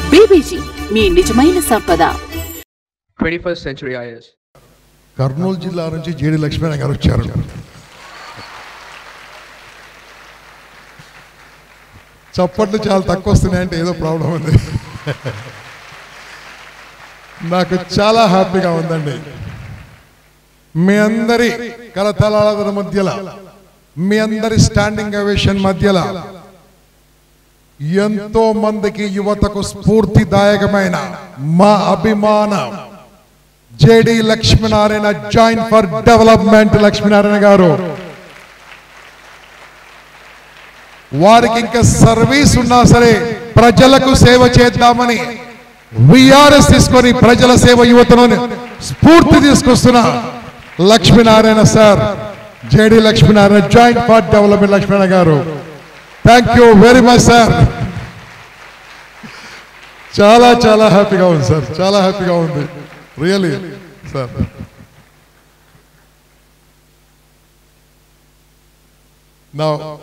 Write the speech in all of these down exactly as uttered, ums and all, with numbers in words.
BBG మీ నిజమైన సంపద. twenty-first century I S. Kurnool జిల్లా నుంచి జేడి లక్ష్మీనారాయణ గారు వచ్చారు. చప్పట్లు చాలా తక్కువ వస్తున్నాయంటే ఏదో ప్రాబ్లం ఉంది. నాకు చాలా హ్యాపీగా ఉందండి. మీ అందరి కరతలాల మధ్యలో, మీ అందరి స్టాండింగ్ అవేషన్ మధ్యలో ఎంతో మందికి యువతకు స్ఫూర్తిదాయకమైన మా అభిమాన JD Lakshminarayana joint for development Lakshminarayana గారు, వారికి ఇంకా సర్వీస్ ఉన్నా సరే ప్రజలకు సేవ చేద్దామని విఆర్ఎస్ తీసుకొని ప్రజల సేవ యువతను స్ఫూర్తి తీసుకొస్తున్న Lakshminarayana sir, JD Lakshminarayana joint for development Lakshminarayana గారు, thank you very much sir. చాలా చాలా హ్యాపీగా ఉంది సార్, చాలా హ్యాపీగా ఉంది రియలీ సార్. నా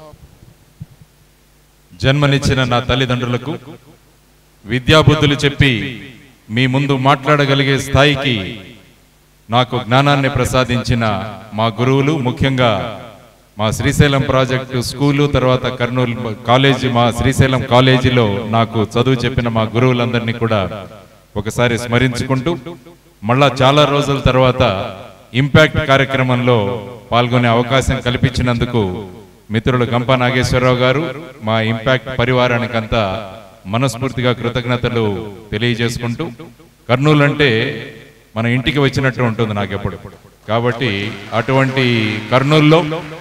జన్మనిచ్చిన నా తల్లిదండ్రులకు విద్యాబుద్ధులు చెప్పి మీ ముందు మాట్లాడగలిగే స్థాయికి నాకు జ్ఞానాన్ని ప్రసాదించిన మా గురువులు, ముఖ్యంగా మా శ్రీశైలం ప్రాజెక్టు స్కూలు, తర్వాత కర్నూలు కాలేజీ, మా శ్రీశైలం కాలేజీలో నాకు చదువు చెప్పిన మా గురువులందరినీ కూడా ఒకసారి స్మరించుకుంటూ, మళ్ళా చాలా రోజుల తర్వాత ఇంపాక్ట్ కార్యక్రమంలో పాల్గొనే అవకాశం కల్పించినందుకు మిత్రులు గంపా నాగేశ్వరరావు గారు, మా ఇంపాక్ట్ పరివారానికంతా మనస్ఫూర్తిగా కృతజ్ఞతలు తెలియజేసుకుంటూ, కర్నూలు అంటే మన ఇంటికి వచ్చినట్టు ఉంటుంది నాకెప్పుడు. కాబట్టి అటువంటి కర్నూలులో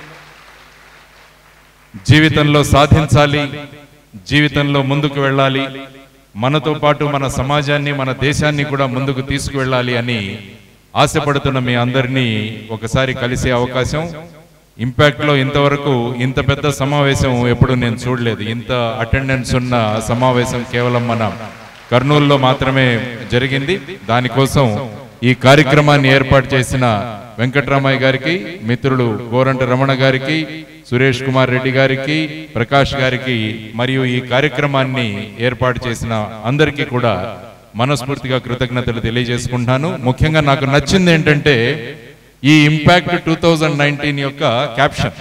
జీవితంలో సాధించాలి, జీవితంలో ముందుకు వెళ్ళాలి, మనతో పాటు మన సమాజాన్ని, మన దేశాన్ని కూడా ముందుకు తీసుకువెళ్ళాలి అని ఆశపడుతున్న మీ అందరినీ ఒకసారి కలిసే అవకాశం, ఇంపాక్ట్లో ఇంతవరకు ఇంత పెద్ద సమావేశం ఎప్పుడు నేను చూడలేదు. ఇంత అటెండెన్స్ ఉన్న సమావేశం కేవలం మన కర్నూలులో మాత్రమే జరిగింది. దానికోసం ఈ కార్యక్రమాన్ని ఏర్పాటు చేసిన వెంకటరామయ్య గారికి, మిత్రులు గోరంట రమణ గారికి, సురేష్ కుమార్ రెడ్డి గారికి, ప్రకాష్ గారికి, మరియు ఈ కార్యక్రమాన్ని ఏర్పాటు చేసిన అందరికీ కూడా మనస్ఫూర్తిగా కృతజ్ఞతలు తెలియజేసుకుంటున్నాను. ముఖ్యంగా నాకు నచ్చింది ఏంటంటే ఈ ఇంపాక్ట్ టూ థౌజండ్ నైన్టీన్ యొక్క caption,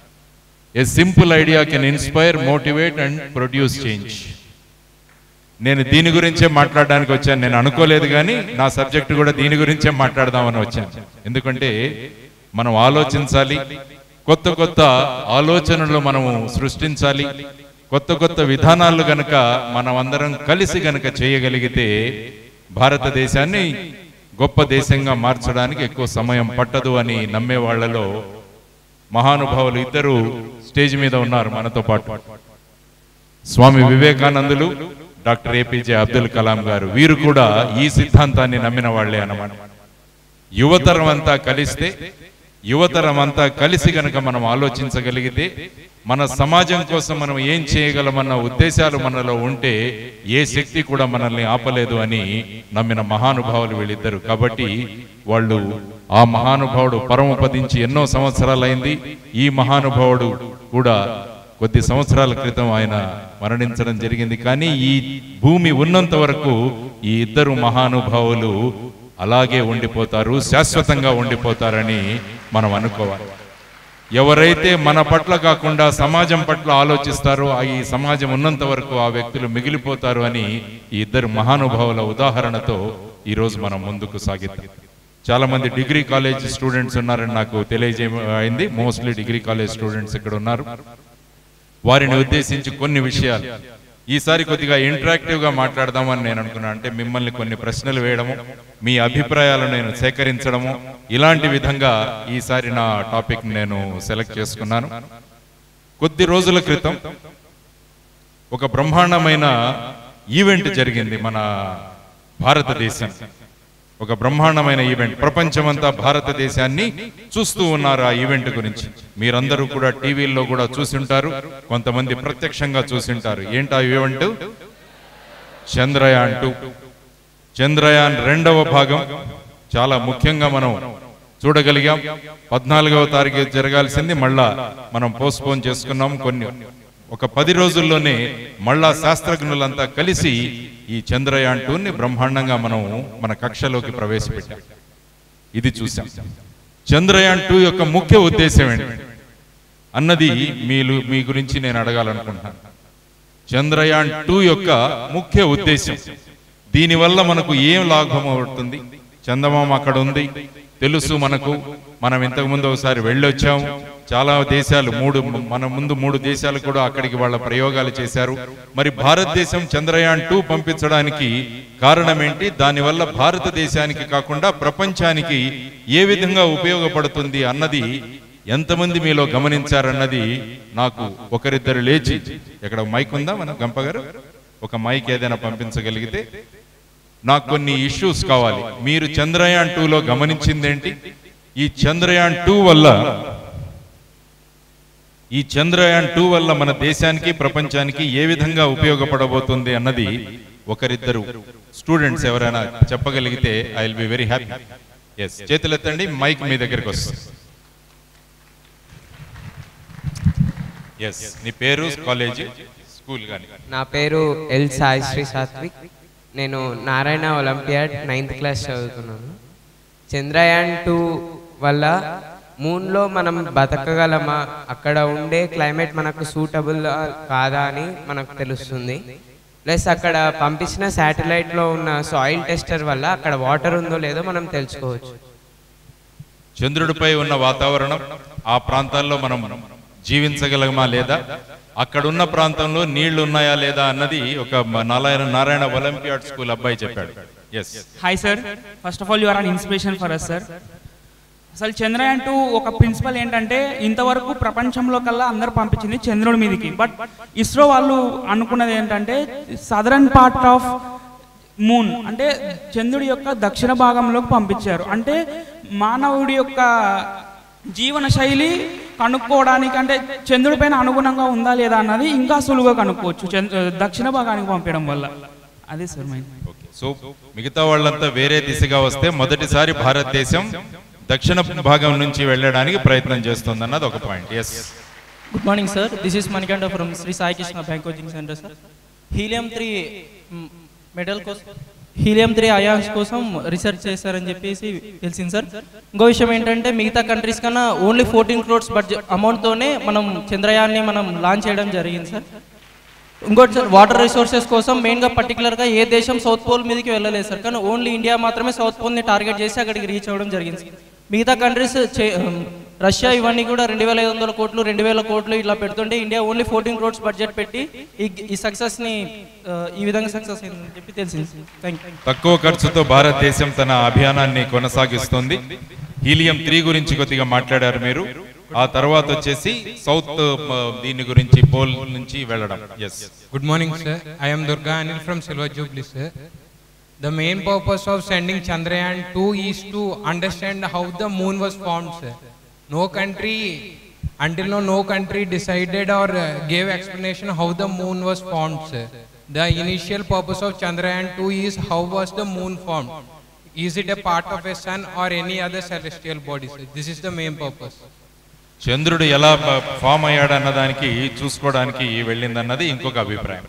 a simple idea can inspire, motivate and produce change. నేను దీని గురించే మాట్లాడడానికి వచ్చాను. నేను అనుకోలేదు, కానీ నా సబ్జెక్ట్ కూడా దీని గురించే మాట్లాడదామని వచ్చాను. ఎందుకంటే మనం ఆలోచించాలి, కొత్త కొత్త ఆలోచనలు మనము సృష్టించాలి, కొత్త కొత్త విధానాలు గనక మనం అందరం కలిసి గనక చేయగలిగితే భారతదేశాన్ని గొప్ప దేశంగా మార్చడానికి ఎక్కువ సమయం పట్టదు అని నమ్మే వాళ్లలో మహానుభావులు ఇద్దరు స్టేజ్ మీద ఉన్నారు మనతో పాటు. స్వామి వివేకానందులు, డాక్టర్ ఏపీజే అబ్దుల్ కలాం గారు. వీరు కూడా ఈ సిద్ధాంతాన్ని నమ్మిన వాళ్లే అన్నమాట. యువతరం అంతా కలిస్తే, యువతరం అంతా కలిసి గనక మనం ఆలోచించగలిగితే, మన సమాజం కోసం మనం ఏం చేయగలమన్న ఉద్దేశాలు మనలో ఉంటే ఏ శక్తి కూడా మనల్ని ఆపలేదు అని నమ్మిన మహానుభావులు వీళ్ళిద్దరు. కాబట్టి వాళ్ళు, ఆ మహానుభావుడు పరమపదించి ఎన్నో సంవత్సరాలైంది. ఈ మహానుభావుడు కూడా కొద్ది సంవత్సరాల క్రితం ఆయన మరణించడం జరిగింది. కానీ ఈ భూమి ఉన్నంత వరకు ఈ ఇద్దరు మహానుభావులు అలాగే ఉండిపోతారు, శాశ్వతంగా ఉండిపోతారని మనం అనుకోవాలి. ఎవరైతే మన పట్ల కాకుండా సమాజం పట్ల ఆలోచిస్తారో ఈ సమాజం ఉన్నంత వరకు ఆ వ్యక్తులు మిగిలిపోతారు అని ఈ ఇద్దరు మహానుభావుల ఉదాహరణతో ఈరోజు మనం ముందుకు సాగిద్దాం. చాలా మంది డిగ్రీ కాలేజ్ స్టూడెంట్స్ ఉన్నారని నాకు తెలియజేయమైంది. మోస్ట్లీ డిగ్రీ కాలేజ్ స్టూడెంట్స్ ఇక్కడ ఉన్నారు. వారిని ఉద్దేశించి కొన్ని విషయాలు ఈసారి కొద్దిగా ఇంటరాక్టివ్ గా మాట్లాడదామని నేను అనుకున్నాను. అంటే మిమ్మల్ని కొన్ని ప్రశ్నలు వేయడము, మీ అభిప్రాయాలను నేను సేకరించడము, ఇలాంటి విధంగా ఈసారి నా టాపిక్ నేను సెలెక్ట్ చేసుకున్నాను. కొద్ది రోజుల క్రితం ఒక బ్రహ్మాండమైన ఈవెంట్ జరిగింది మన భారతదేశం. ఒక బ్రహ్మాండమైన ఈవెంట్, ప్రపంచమంతా భారతదేశాన్ని చూస్తూ ఉన్నారు. ఆ ఈవెంట్ గురించి మీరందరూ కూడా టీవీల్లో కూడా చూసింటారు, కొంతమంది ప్రత్యక్షంగా చూసింటారు. ఏంటా ఈవెంట్? చంద్రయాన్ టూ. చంద్రయాన్ రెండవ భాగం చాలా ముఖ్యంగా మనం చూడగలిగాం. పద్నాలుగవ తారీఖు జరగాల్సింది మళ్ళా మనం పోస్ట్పోన్ చేసుకున్నాం. కొన్ని ఒక పది రోజుల్లోనే మళ్ళా శాస్త్రజ్ఞులంతా కలిసి ఈ చంద్రయాన్ టూని బ్రహ్మాండంగా మనం మన కక్షలోకి ప్రవేశపెట్టాం. ఇది చూసాం. చంద్రయాన్ టూ యొక్క ముఖ్య ఉద్దేశం ఏంటి అన్నది మీరు మీ గురించి నేను అడగాలనుకుంటున్నాను. చంద్రయాన్ టూ యొక్క ముఖ్య ఉద్దేశం, దీనివల్ల మనకు ఏం లాభం అవుతుంది? చందమామ అక్కడ ఉంది తెలుసు మనకు, మనం ఇంతకుముందు ఒకసారి వెళ్ళొచ్చాము. చాలా దేశాలు, మూడు మన ముందు మూడు దేశాలు కూడా అక్కడికి వాళ్ళ ప్రయోగాలు చేశారు. మరి భారతదేశం చంద్రయాన్ టూ పంపించడానికి కారణం ఏంటి? దానివల్ల భారతదేశానికి కాకుండా ప్రపంచానికి ఏ విధంగా ఉపయోగపడుతుంది అన్నది ఎంతమంది మీలో గమనించారన్నది నాకు ఒకరిద్దరు లేచి, ఎక్కడ మైక్ ఉందా మన గంప గారు, ఒక మైక్ ఏదైనా పంపించగలిగితే, నాకు కొన్ని ఇష్యూస్ కావాలి. మీరు చంద్రయాన్ టూలో గమనించిందేంటి? ఈ చంద్రయాన్ టూ వల్ల ఈ చంద్రయాన్ టూ వల్ల మన దేశానికి ప్రపంచానికి ఏ విధంగా ఉపయోగపడబోతుంది అన్నది ఒకరిద్దరు స్టూడెంట్స్ ఎవరైనా చెప్పగలిగితే I will be very happy. Yes, చేతులెత్తండి, మైక్ మీ దగ్గరికి వస్తుంది. ఎస్, నీ పేరు, కాలేజీ, స్కూల్ కానీ. నా పేరు ఎల్ సాయి శ్రీ సాత్విక్. నేను నారాయణ ఒలింపియాడ్ నైన్త్ క్లాస్ చదువుతున్నాను. చంద్రయాన్ టూ వల్ల మూన్లో మనం బతకగలమా, అక్కడ ఉండే క్లైమేట్ మనకు సూటబుల్ కాదా అని మనకు తెలుస్తుంది. ప్లస్ అక్కడ పంపించిన శాటిలైట్లో ఉన్న సాయిల్ టెస్టర్ వల్ల అక్కడ వాటర్ ఉందో లేదో మనం తెలుసుకోవచ్చు. చంద్రుడిపై ఉన్న వాతావరణం, ఆ ప్రాంతాల్లో మనం జీవించగలమా లేదా, అక్కడున్న ప్రాంతంలో నీళ్లు ఉన్నాయా లేదా అన్నది ఒక నారాయణ నారాయణ ఒలింపియాడ్ స్కూల్ అబ్బాయి చెప్పాడు. Yes. Hi sir, first of all you are an inspiration for us sir. అసలు చంద్రయాన్ టూ ఒక ప్రిన్సిపల్ ఏంటంటే, ఇంతవరకు ప్రపంచంలో కల్లా అందరూ పంపించింది చంద్రుడి మీదకి. బట్ ఇస్రో వాళ్ళు అనుకున్నది ఏంటంటే సదరన్ పార్ట్ ఆఫ్ మూన్, అంటే చంద్రుడి యొక్క దక్షిణ భాగంలోకి పంపించారు. అంటే మానవుడి యొక్క జీవన శైలి కనుక్కోవడానికి, అంటే చంద్రుడి పైన అనుగుణంగా ఉందా లేదా అన్నది ఇంకా సులువుగా కనుక్కోవచ్చు దక్షిణ భాగానికి పంపించడం వల్ల. అదే సార్ మైండ్. సో మిగతా వాళ్ళంతా వేరే దిశగా వస్తే మొదటిసారి భారతదేశం దక్షిణ భాగం నుంచి వెళ్ళడానికి ప్రయత్నం చేస్తుంది అన్నది ఒక point. Yes. Good morning sir, this is Manikanta from Sri Sai Krishna bank coaching centre sir. Helium three medal కోసం, హీలియం త్రీ అయాన్స్ కోసం రీసెర్చ్ చేశారని చెప్పేసి తెలిసింది సార్. ఇంకో విషయం ఏంటంటే, మిగతా కంట్రీస్ కన్నా ఓన్లీ ఫోర్టీన్ క్రోడ్స్ బడ్జెట్ అమౌంట్తోనే మనం చంద్రయాన్ని మనం లాంచ్ చేయడం జరిగింది సార్. ఇంకోటి సార్, వాటర్ రిసోర్సెస్ కోసం మెయిన్గా పర్టికులర్గా ఏ దేశం సౌత్ పోల్ మీదకి వెళ్ళలేదు సార్, కానీ ఓన్లీ ఇండియా మాత్రమే సౌత్ పోల్ని టార్గెట్ చేసి అక్కడికి రీచ్ అవ్వడం జరిగింది సార్. మిగతా కంట్రీస్ రష్యా ఇవన్నీ కూడా రెండు వేల ఐదు వందల కోట్లు రెండు వేల కోట్లు ఇలా పెడుతుంటే, India only fourteen crores budget పెట్టి ఈ ఈ సక్సెస్ని ఈ విధంగా సక్సెస్ అయిందని చెప్పి తెలిసింది. Thank you. తక్కువ ఖర్చుతో భారతదేశం తన అభియానాన్ని కొనసాగిస్తుంది. హీలియం త్రీ గురించి కొద్దిగా మాట్లాడారు మీరు. ఆ తర్వాత వచ్చేసి సౌత్ దీని గురించి, పోల్ నుంచి వెళ్ళడం. Yes. Good morning sir, I am Durga Anil from Silver Jubilee sir. The main purpose of sending Chandrayaan two is to understand how the moon was formed sir. No country, until now no country decided or uh, gave explanation how the moon was formed sir. The initial purpose of Chandrayaan two is how was the moon formed. Is it a part of a sun or any other celestial body sir? This is the main purpose. చంద్రుడు ఎలా form అయ్యాడు అన్నదానికి చూసుకోవడానికి వెళ్ళిందన్నది ఇంకొక అభిప్రాయం.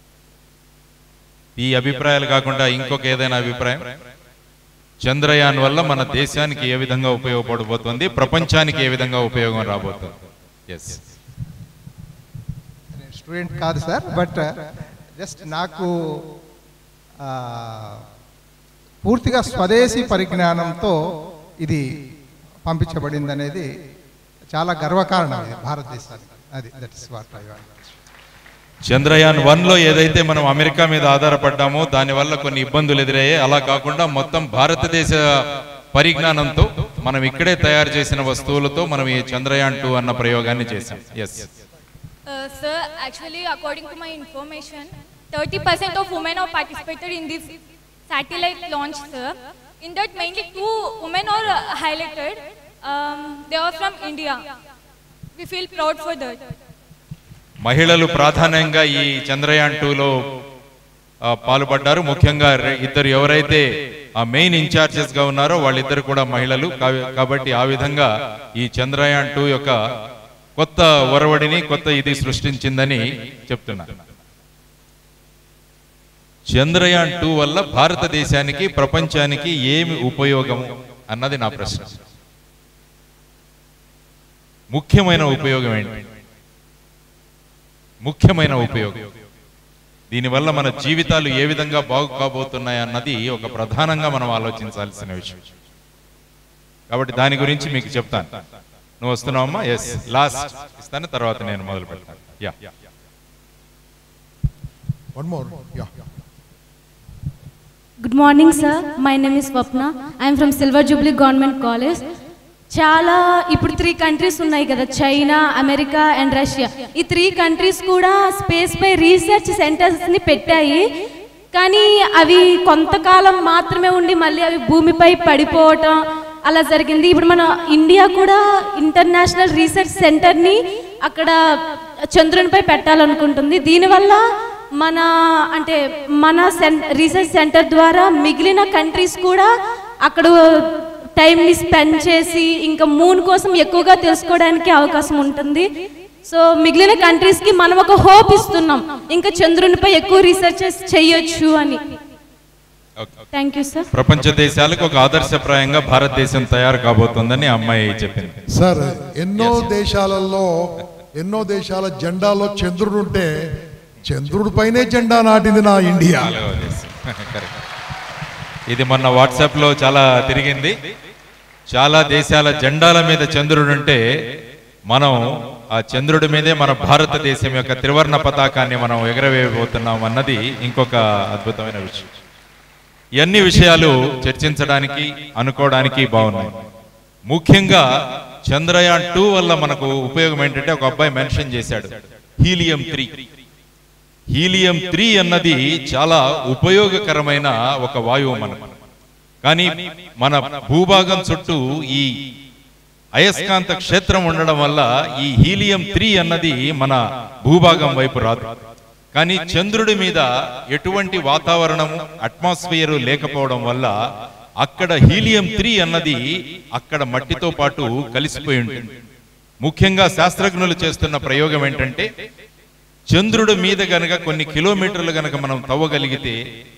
ఈ అభిప్రాయాలు కాకుండా ఇంకొక ఏదైనా అభిప్రాయం? చంద్రయాన్ వల్ల మన దేశానికి ఏ విధంగా ఉపయోగపడబోతుంది, ప్రపంచానికి ఏ విధంగా ఉపయోగం రాబోతుంది? ఎస్. స్టూడెంట్ కాదు సార్, బట్ జస్ట్ నాకు పూర్తిగా స్వదేశీ పరిజ్ఞానంతో ఇది పంపించబడింది అనేది చాలా గర్వకారణం ఇది భారతదేశానికి. అది that is what I want. Chandrayaan one లో ఏదైతే మనం అమెరికా మీద ఆధారపడ్డామో దానివల్ల కొన్ని ఇబ్బందులు ఎదురయ్యాయి. అలా కాకుండా మొత్తం భారతదేశ పరిజ్ఞానంతో మనం ఇక్కడే తయారు చేసిన వస్తువులతో మనం ఈ చంద్రయాన్ టూ అన్న ప్రయోగాన్ని చేశాం. Yes. Sir, actually according to my information, thirty percent of women have participated in this satellite launch sir. In that mainly two women are uh, highlighted. Um, they are from India. We feel proud for that. మహిళలు ప్రాధాన్యంగా ఈ చంద్రయాన్ టూలో పాల్పడ్డారు. ముఖ్యంగా ఇద్దరు ఎవరైతే ఆ main in-charges గా ఉన్నారో వాళ్ళిద్దరు కూడా మహిళలు. కాబట్టి ఆ విధంగా ఈ చంద్రయాన్ టూ యొక్క కొత్త ఒరవడిని, కొత్త ఇది సృష్టించిందని చెప్తున్నారు. చంద్రయాన్ టూ వల్ల భారతదేశానికి ప్రపంచానికి ఏమి ఉపయోగం అన్నది నా ప్రశ్న. ముఖ్యమైన ఉపయోగం ఏంటి? ముఖ్యమైన ఉపయోగం దీనివల్ల మన జీవితాలు ఏ విధంగా బాగు కాబోతున్నాయి అన్నది ఒక ప్రధానంగా మనం ఆలోచించాల్సిన విషయం. కాబట్టి దాని గురించి మీకు చెప్తాను. నువ్వు వస్తున్నావమ్మా? ఎస్, లాస్ట్ ఇస్తాను, తర్వాత నేను మొదలు పెడతాను. Yeah one more. Yeah good morning sir, my name is Swapna. I'm from silver jubilee government college. చాలా ఇప్పుడు త్రీ కంట్రీస్ ఉన్నాయి కదా, చైనా, అమెరికా అండ్ రష్యా. ఈ త్రీ కంట్రీస్ కూడా స్పేస్ పై రీసెర్చ్ సెంటర్స్ని పెట్టాయి. కానీ అవి కొంతకాలం మాత్రమే ఉండి మళ్ళీ అవి భూమిపై పడిపోవటం అలా జరిగింది. ఇప్పుడు మన ఇండియా కూడా ఇంటర్నేషనల్ రీసెర్చ్ సెంటర్ని అక్కడ చంద్రునిపై పెట్టాలనుకుంటుంది. దీనివల్ల మన అంటే మన సెన్ రీసెర్చ్ సెంటర్ ద్వారా మిగిలిన కంట్రీస్ కూడా అక్కడ టైంని స్పెండ్ చేసి ఇంకా మూన్ కోసం ఎక్కువగా తెలుసుకోవడానికి అవకాశం ఉంటుంది. సో మిగిలిన కంట్రీస్కి మనం ఒక హోప్ ఇస్తున్నాం, ఇంకా చంద్రునిపై ఎక్కువ రీసెర్చ్ చేయొచ్చు అని. Thank you sir. ప్రపంచ దేశాలకు ఒక ఆదర్శప్రాయంగా భారతదేశం తయారు కాబోతుందని అమ్మాయి చెప్పింది. సార్, ఎన్నో దేశాలలో ఎన్నో దేశాల జెండాలో చంద్రుడు ఉంటే చంద్రుడి పైనే జెండా నాటింది నా ఇండియా. ఇది మొన్న వాట్సాప్ లో చాలా తిరిగింది. చాలా దేశాల జెండాల మీద చంద్రుడు ఉంటే మనం ఆ చంద్రుడి మీదే మన భారతదేశం యొక్క త్రివర్ణ పతాకాన్ని మనం ఎగరవేయబోతున్నాం అన్నది ఇంకొక అద్భుతమైన విషయం. ఇవన్నీ విషయాలు చర్చించడానికి అనుకోవడానికి బాగున్నాయి. ముఖ్యంగా చంద్రయాన్ టూ వల్ల మనకు ఉపయోగం ఏంటంటే, ఒక అబ్బాయి మెన్షన్ చేశాడు హీలియం త్రీ. హీలియం త్రీ అన్నది చాలా ఉపయోగకరమైన ఒక వాయువు మనకు. కానీ మన భూభాగం చుట్టూ ఈ అయస్కాంత క్షేత్రం ఉండడం వల్ల ఈ హీలియం త్రీ అన్నది మన భూభాగం వైపు రాదు. కానీ చంద్రుడి మీద ఎటువంటి వాతావరణము అట్మాస్ఫియర్ లేకపోవడం వల్ల అక్కడ హీలియం త్రీ అన్నది అక్కడ మట్టితో పాటు కలిసిపోయి ఉంటుంది. ముఖ్యంగా శాస్త్రజ్ఞులు చేస్తున్న ప్రయోగం ఏంటంటే, చంద్రుడి మీద గనక కొన్ని కిలోమీటర్లు గనక మనం తవ్వగలిగితే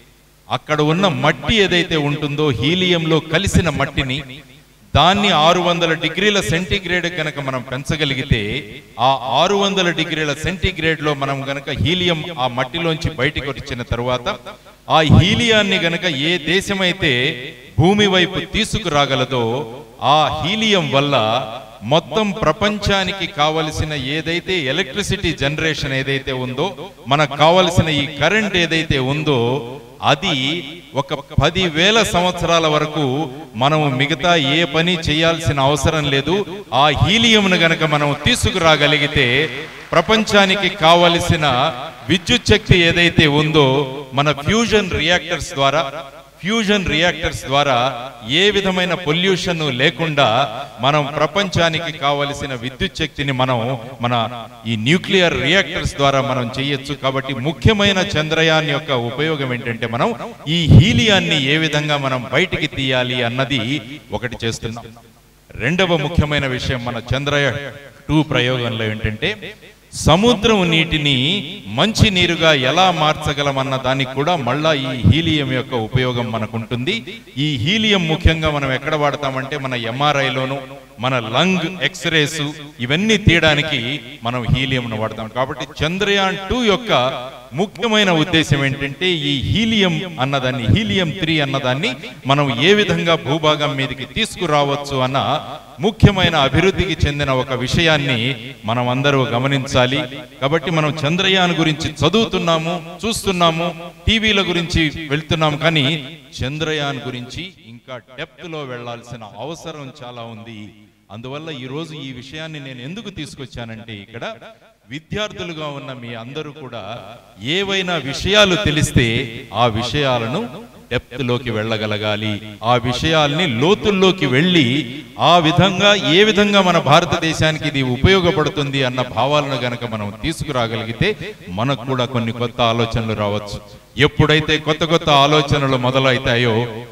అక్కడ ఉన్న మట్టి ఏదైతే ఉంటుందో హీలియంలో కలిసిన మట్టిని దాన్ని ఆరు వందల డిగ్రీల సెంటీగ్రేడ్ కనుక మనం పెంచగలిగితే ఆ ఆరు వందల డిగ్రీల సెంటీగ్రేడ్ లో మనం గనక హీలియం ఆ మట్టిలోంచి బయటకు వచ్చిన తరువాత ఆ హీలియాన్ని గనక ఏ దేశమైతే భూమి వైపు తీసుకురాగలదో ఆ హీలియం వల్ల మొత్తం ప్రపంచానికి కావలసిన ఏదైతే ఎలక్ట్రిసిటీ జనరేషన్ ఏదైతే ఉందో, మనకు కావలసిన ఈ కరెంట్ ఏదైతే ఉందో అది ఒక పది వేల సంవత్సరాల వరకు మనం మిగతా ఏ పని చేయాల్సిన అవసరం లేదు. ఆ హీలియంను గనక మనం తీసుకురాగలిగితే ప్రపంచానికి కావలసిన విద్యుత్ శక్తి ఏదైతే ఉందో మన ఫ్యూజన్ రియాక్టర్స్ ద్వారా ఫ్యూజన్ రియాక్టర్స్ ద్వారా ఏ విధమైన పొల్యూషన్ లేకుండా మనం ప్రపంచానికి కావలసిన విద్యుత్ శక్తిని మనం మన ఈ న్యూక్లియర్ రియాక్టర్స్ ద్వారా మనం చేయొచ్చు. కాబట్టి ముఖ్యమైన చంద్రయాన్ యొక్క ఉపయోగం ఏంటంటే, మనం ఈ హీలియాన్ని ఏ విధంగా మనం బయటికి తీయాలి అన్నది ఒకటి చేస్తున్నాం. రెండవ ముఖ్యమైన విషయం మన చంద్రయాన్ టూ ప్రయోగంలో ఏంటంటే, సముద్రం నీటిని మంచి నీరుగా ఎలా మార్చగలమన్న దానికి కూడా మళ్ళా ఈ హీలియం యొక్క ఉపయోగం మనకు ఉంటుంది. ఈ హీలియం ముఖ్యంగా మనం ఎక్కడ వాడతామంటే మన ఎంఆర్ఐలోను మన లంగ్ ఎక్స్రేస్ ఇవన్నీ తీయడానికి మనం హీలియంను వాడతాం. కాబట్టి చంద్రయాన్ టూ యొక్క ముఖ్యమైన ఉద్దేశం ఏంటంటే, ఈ హీలియం అన్నదాన్ని హీలియం త్రీ అన్నదాన్ని మనం ఏ విధంగా భూభాగం మీదకి తీసుకురావచ్చు అన్న ముఖ్యమైన అభివృద్ధికి చెందిన ఒక విషయాన్ని మనం అందరూ గమనించాలి. కాబట్టి మనం చంద్రయాన్ గురించి చదువుతున్నాము, చూస్తున్నాము, టీవీల గురించి వెళ్తున్నాము, కానీ చంద్రయాన్ గురించి ఇంకా డెప్త్ లో వెళ్లాల్సిన అవసరం చాలా ఉంది. అందువల్ల ఈ రోజు ఈ విషయాన్ని నేను ఎందుకు తీసుకొచ్చానంటే, ఇక్కడ విద్యార్థులుగా ఉన్న మీ అందరూ కూడా ఏవైనా విషయాలు తెలిస్తే ఆ విషయాలను డెప్త్ లోకి వెళ్ళగలగాలి. ఆ విషయాల్ని లోతుల్లోకి వెళ్ళి ఆ విధంగా ఏ విధంగా మన భారతదేశానికి ఇది ఉపయోగపడుతుంది అన్న భావాలను గనక మనం తీసుకురాగలిగితే మనకు కూడా కొన్ని కొత్త ఆలోచనలు రావచ్చు. ఎప్పుడైతే కొత్త కొత్త ఆలోచనలు మొదలవుతాయో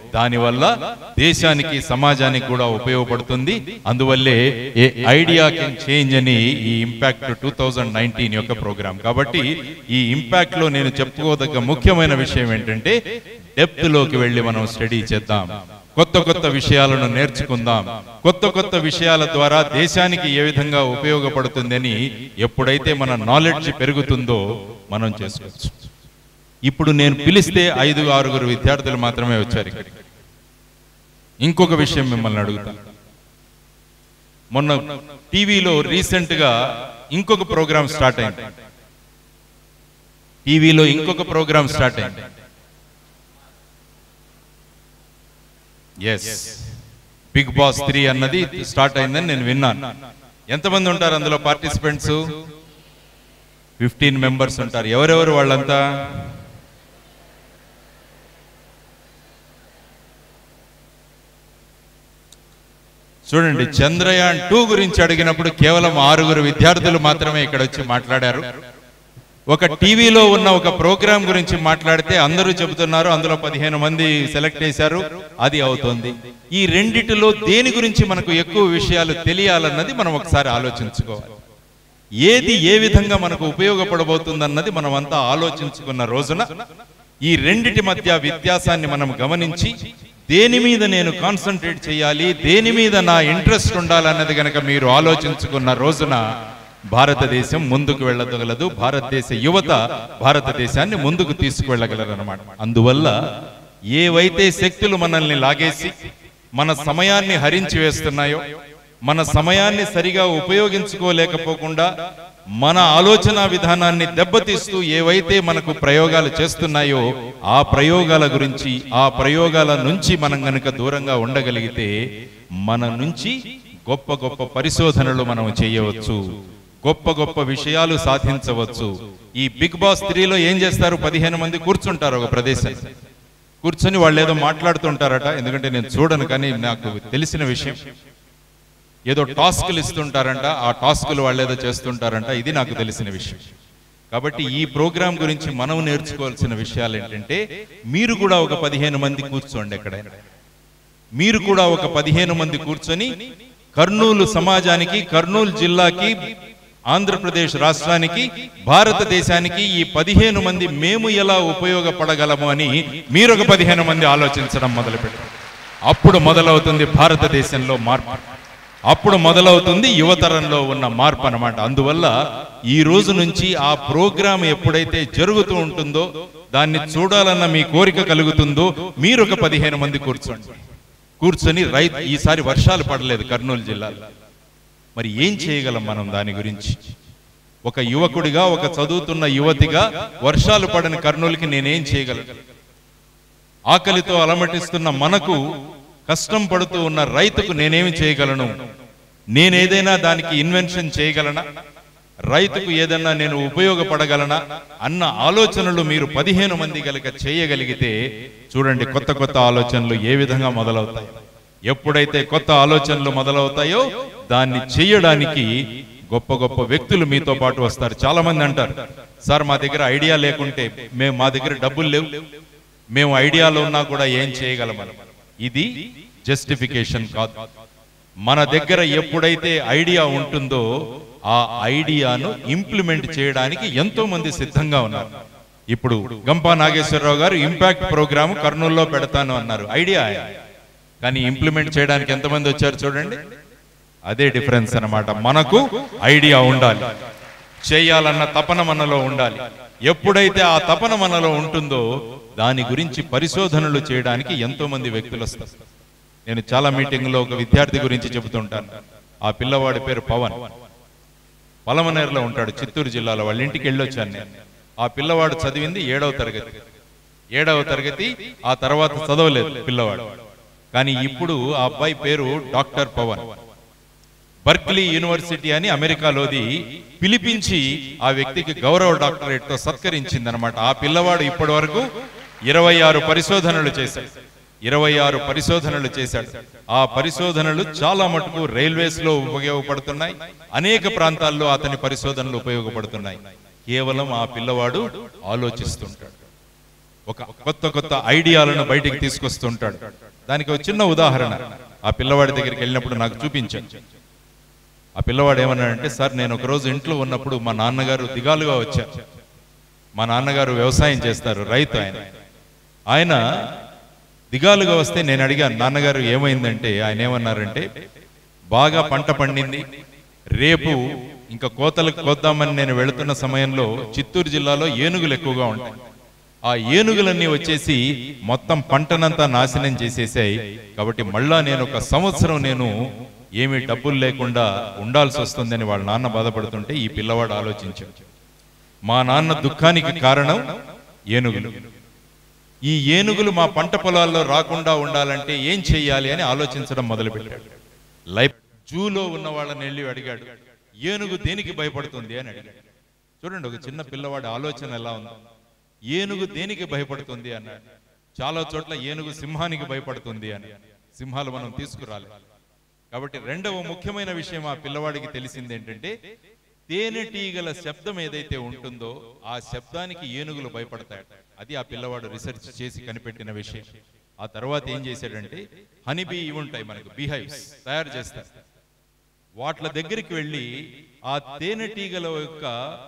దానివల్ల దేశానికి సమాజానికి కూడా ఉపయోగపడుతుంది. అందువల్లే ఏ ఐడియా కెన్ చేంజ్ అని ఈ ఇంపాక్ట్ టూ థౌజండ్ నైన్టీన్ యొక్క ప్రోగ్రామ్. కాబట్టి ఈ ఇంపాక్ట్ లో నేను చెప్పుకోదగ్గ ముఖ్యమైన విషయం ఏంటంటే డెప్త్ లోకి వెళ్ళి మనం స్టడీ చేద్దాం, కొత్త కొత్త విషయాలను నేర్చుకుందాం, కొత్త కొత్త విషయాల ద్వారా దేశానికి ఏ విధంగా ఉపయోగపడుతుందని ఎప్పుడైతే మన నాలెడ్జ్ పెరుగుతుందో మనం చేసుకోవచ్చు. ఇప్పుడు నేను పిలిస్తే ఐదు ఆరుగురు విద్యార్థులు మాత్రమే వచ్చారు ఇక్కడ. ఇంకొక విషయం మిమ్మల్ని అడుగుతా. మొన్న టీవీలో రీసెంట్ గా ఇంకొక ప్రోగ్రామ్ స్టార్ట్ అయింది. టీవీలో ఇంకొక ప్రోగ్రామ్ స్టార్ట్ అయింది. ఎస్, బిగ్ బాస్ త్రీ అన్నది స్టార్ట్ అయిందని నేను విన్నాను. ఎంతమంది ఉంటారు అందులో పార్టిసిపెంట్స్? ఫిఫ్టీన్ మెంబర్స్ ఉంటారు. ఎవరెవరు వాళ్ళంతా? చూడండి, చంద్రయాన్ టూ గురించి అడిగినప్పుడు కేవలం ఆరుగురు విద్యార్థులు మాత్రమే ఇక్కడ వచ్చి మాట్లాడారు. ఒక టీవీలో ఉన్న ఒక ప్రోగ్రాం గురించి మాట్లాడితే అందరూ చెబుతున్నారు అందులో పదిహేను మంది సెలెక్ట్ చేశారు, అది అవుతుంది. ఈ రెండిటిలో దేని గురించి మనకు ఎక్కువ విషయాలు తెలియాలన్నది మనం ఒకసారి ఆలోచించుకోవాలి. ఏది ఏ విధంగా మనకు ఉపయోగపడబోతుందన్నది మనం అంతా ఆలోచించుకున్న రోజున ఈ రెండిటి మధ్య వ్యత్యాసాన్ని మనం గమనించి దేని మీద నేను కాన్సన్ట్రేట్ చేయాలి, దేని మీద నా ఇంట్రెస్ట్ ఉండాలన్నది గనక మీరు ఆలోచించుకున్న రోజున భారతదేశం ముందుకు వెళ్ళగలదు. భారతదేశ యువత భారతదేశాన్ని ముందుకు తీసుకువెళ్ళగలరు అన్నమాట. అందువల్ల ఏవైతే శక్తులు మనల్ని లాగేసి మన సమయాన్ని హరించి వేస్తున్నాయో, మన సమయాన్ని సరిగా ఉపయోగించుకోలేకపోకుండా మన ఆలోచన విధానాన్ని దెబ్బతీస్తూ ఏవైతే మనకు ప్రయోగాలు చేస్తున్నాయో ఆ ప్రయోగాల గురించి, ఆ ప్రయోగాల నుంచి మనం గనుక దూరంగా ఉండగలిగితే మన నుంచి గొప్ప గొప్ప పరిశోధనలు మనం చేయవచ్చు, గొప్ప గొప్ప విషయాలు సాధించవచ్చు. ఈ బిగ్ బాస్ త్రీలో ఏం చేస్తారు? పదిహేను మంది కూర్చుంటారు ఒక ప్రదేశం, కూర్చొని వాళ్ళు ఏదో మాట్లాడుతుంటారట. ఎందుకంటే నేను చూడను, కానీ నాకు తెలిసిన విషయం. ఏదో టాస్కులు ఇస్తుంటారంట, ఆ టాస్కులు వాళ్ళు ఏదో చేస్తుంటారంట, ఇది నాకు తెలిసిన విషయం. కాబట్టి ఈ ప్రోగ్రాం గురించి మనం నేర్చుకోవాల్సిన విషయాలు ఏంటంటే, మీరు కూడా ఒక పదిహేను మంది కూర్చోండి ఎక్కడైనా. మీరు కూడా ఒక పదిహేను మంది కూర్చొని కర్నూలు సమాజానికి, కర్నూలు జిల్లాకి, ఆంధ్రప్రదేశ్ రాష్ట్రానికి, భారతదేశానికి ఈ పదిహేను మంది మేము ఎలా ఉపయోగపడగలము అని మీరు ఒక పదిహేను మంది ఆలోచించడం మొదలుపెట్టారు. అప్పుడు మొదలవుతుంది భారతదేశంలో మార్పు, అప్పుడు మొదలవుతుంది యువతరంలో ఉన్న మార్పు అన్నమాట. అందువల్ల ఈ రోజు నుంచి ఆ ప్రోగ్రాం ఎప్పుడైతే జరుగుతూ ఉంటుందో, దాన్ని చూడాలన్న మీ కోరిక కలుగుతుందో, మీరు ఒక పదిహేను మంది కూర్చోండి. కూర్చొని రైతు ఈసారి వర్షాలు పడలేదు కర్నూలు జిల్లాలో, మరి ఏం చేయగలం మనం దాని గురించి? ఒక యువకుడిగా, ఒక చదువుతున్న యువతిగా వర్షాలు పడని కర్నూలుకి నేనేం చేయగలను? ఆకలితో అలమటిస్తున్న మనకు, కష్టం పడుతూ ఉన్న రైతుకు నేనేమి చేయగలను? నేనేదైనా దానికి ఇన్వెన్షన్ చేయగలనా? రైతుకు ఏదన్నా నేను ఉపయోగపడగలనా అన్న ఆలోచనలు మీరు పదిహేను మంది గలక చేయగలిగితే చూడండి కొత్త కొత్త ఆలోచనలు ఏ విధంగా మొదలవుతాయి. ఎప్పుడైతే కొత్త ఆలోచనలు మొదలవుతాయో దాన్ని చేయడానికి గొప్ప గొప్ప వ్యక్తులు మీతో పాటు వస్తారు. చాలా మంది అంటారు, సార్ మా దగ్గర ఐడియా లేకుంటే, మేము మా దగ్గర డబ్బులు లేవు, మేము ఐడియాలో ఉన్నా కూడా ఏం చేయగలమని. ఇది జస్టిఫికేషన్ కాదు. మన దగ్గర ఎప్పుడైతే ఐడియా ఉంటుందో ఆ ఐడియాను ఇంప్లిమెంట్ చేయడానికి ఎంతో మంది సిద్ధంగా ఉన్నారు. ఇప్పుడు గంపా నాగేశ్వరరావు గారు ఇంపాక్ట్ ప్రోగ్రామ్ కర్నూలులో పెడతాను అన్నారు, ఐడియా. కానీ ఇంప్లిమెంట్ చేయడానికి ఎంతమంది వచ్చారు చూడండి. అదే డిఫరెన్స్ అన్నమాట. మనకు ఐడియా ఉండాలి, చేయాలన్న తపన మనలో ఉండాలి. ఎప్పుడైతే ఆ తపన మనలో ఉంటుందో దాని గురించి పరిశోధనలు చేయడానికి ఎంతో మంది వ్యక్తులు వస్తారు. నేను చాలా మీటింగ్లో ఒక విద్యార్థి గురించి చెబుతుంటాను. ఆ పిల్లవాడి పేరు పవన్, పలమనేరులో ఉంటాడు, చిత్తూరు జిల్లాలో. వాళ్ళ ఇంటికి వెళ్ళొచ్చాను నేను. ఆ పిల్లవాడు చదివింది ఏడవ తరగతి ఏడవ తరగతి ఆ తర్వాత చదవలేదు పిల్లవాడు. కానీ ఇప్పుడు ఆ అబ్బాయి పేరు డాక్టర్ పవన్. బర్క్లీ యూనివర్సిటీ అని అమెరికాలోది పిలిపించి ఆ వ్యక్తికి గౌరవ డాక్టరేట్ తో సత్కరించింది అనమాట. ఆ పిల్లవాడు ఇప్పటి వరకు ఇరవై ఆరు పరిశోధనలు చేశాడు ఇరవై ఆరు పరిశోధనలు చేశాడు. ఆ పరిశోధనలు చాలా మటుకు రైల్వేస్ లో ఉపయోగపడుతున్నాయి, అనేక ప్రాంతాల్లో అతని పరిశోధనలు ఉపయోగపడుతున్నాయి. కేవలం ఆ పిల్లవాడు ఆలోచిస్తుంటాడు. ఒక కొత్త కొత్త ఐడియాలను బయటికి తీసుకొస్తుంటాడు. దానికి ఒక చిన్న ఉదాహరణ ఆ పిల్లవాడి దగ్గరికి వెళ్ళినప్పుడు నాకు చూపించాను. ఆ పిల్లవాడు ఏమన్నాడంటే, సార్ నేను ఒకరోజు ఇంట్లో ఉన్నప్పుడు మా నాన్నగారు దిగాలుగా వచ్చారు. మా నాన్నగారు వ్యవసాయం చేస్తారు, రైతు ఆయన. ఆయన దిగాలుగా వస్తే నేను అడిగాను, నాన్నగారు ఏమైందంటే ఆయన ఏమన్నారంటే, బాగా పంట పండింది, రేపు ఇంకా కోతలకు కోద్దామని నేను వెళుతున్న సమయంలో చిత్తూరు జిల్లాలో ఏనుగులు ఎక్కువగా ఉంటాయి. ఆ ఏనుగులన్నీ వచ్చేసి మొత్తం పంటనంతా నాశనం చేసేసాయి. కాబట్టి మళ్ళా నేను ఒక సంవత్సరం నేను ఏమీ డబ్బులు లేకుండా ఉండాల్సి వస్తుందని వాళ్ళ నాన్న బాధపడుతుంటే ఈ పిల్లవాడు ఆలోచించాడు, మా నాన్న దుఃఖానికి కారణం ఏనుగులు. ఈ ఏనుగులు మా పంట పొలాల్లో రాకుండా ఉండాలంటే ఏం చెయ్యాలి అని ఆలోచించడం మొదలుపెట్టాడు. లైఫ్ జూలో ఉన్న వాళ్ళని వెళ్ళి అడిగాడు, ఏనుగు దేనికి భయపడుతుంది అని అడిగాడు. చూడండి ఒక చిన్న పిల్లవాడి ఆలోచన ఎలా ఉంది. ఏనుగు దేనికి భయపడుతుంది అన్నాడు. చాలా చోట్ల ఏనుగు సింహానికి భయపడుతుంది అని. సింహాలు మనం తీసుకురాలి. కాబట్టి రెండవ ముఖ్యమైన విషయం ఆ పిల్లవాడికి తెలిసింది ఏంటంటే, తేనెటీగల శబ్దం ఏదైతే ఉంటుందో ఆ శబ్దానికి ఏనుగులు భయపడతాయి. అది ఆ పిల్లవాడు రీసెర్చ్ చేసి కనిపెట్టిన విషయం. ఆ తర్వాత ఏం చేశాడంటే, హనీబీ ఇవి ఉంటాయి మనకు, బీహైవ్స్ తయారు చేస్తారు. వాట్ల దగ్గరికి వెళ్ళి ఆ తేనెటీగల యొక్క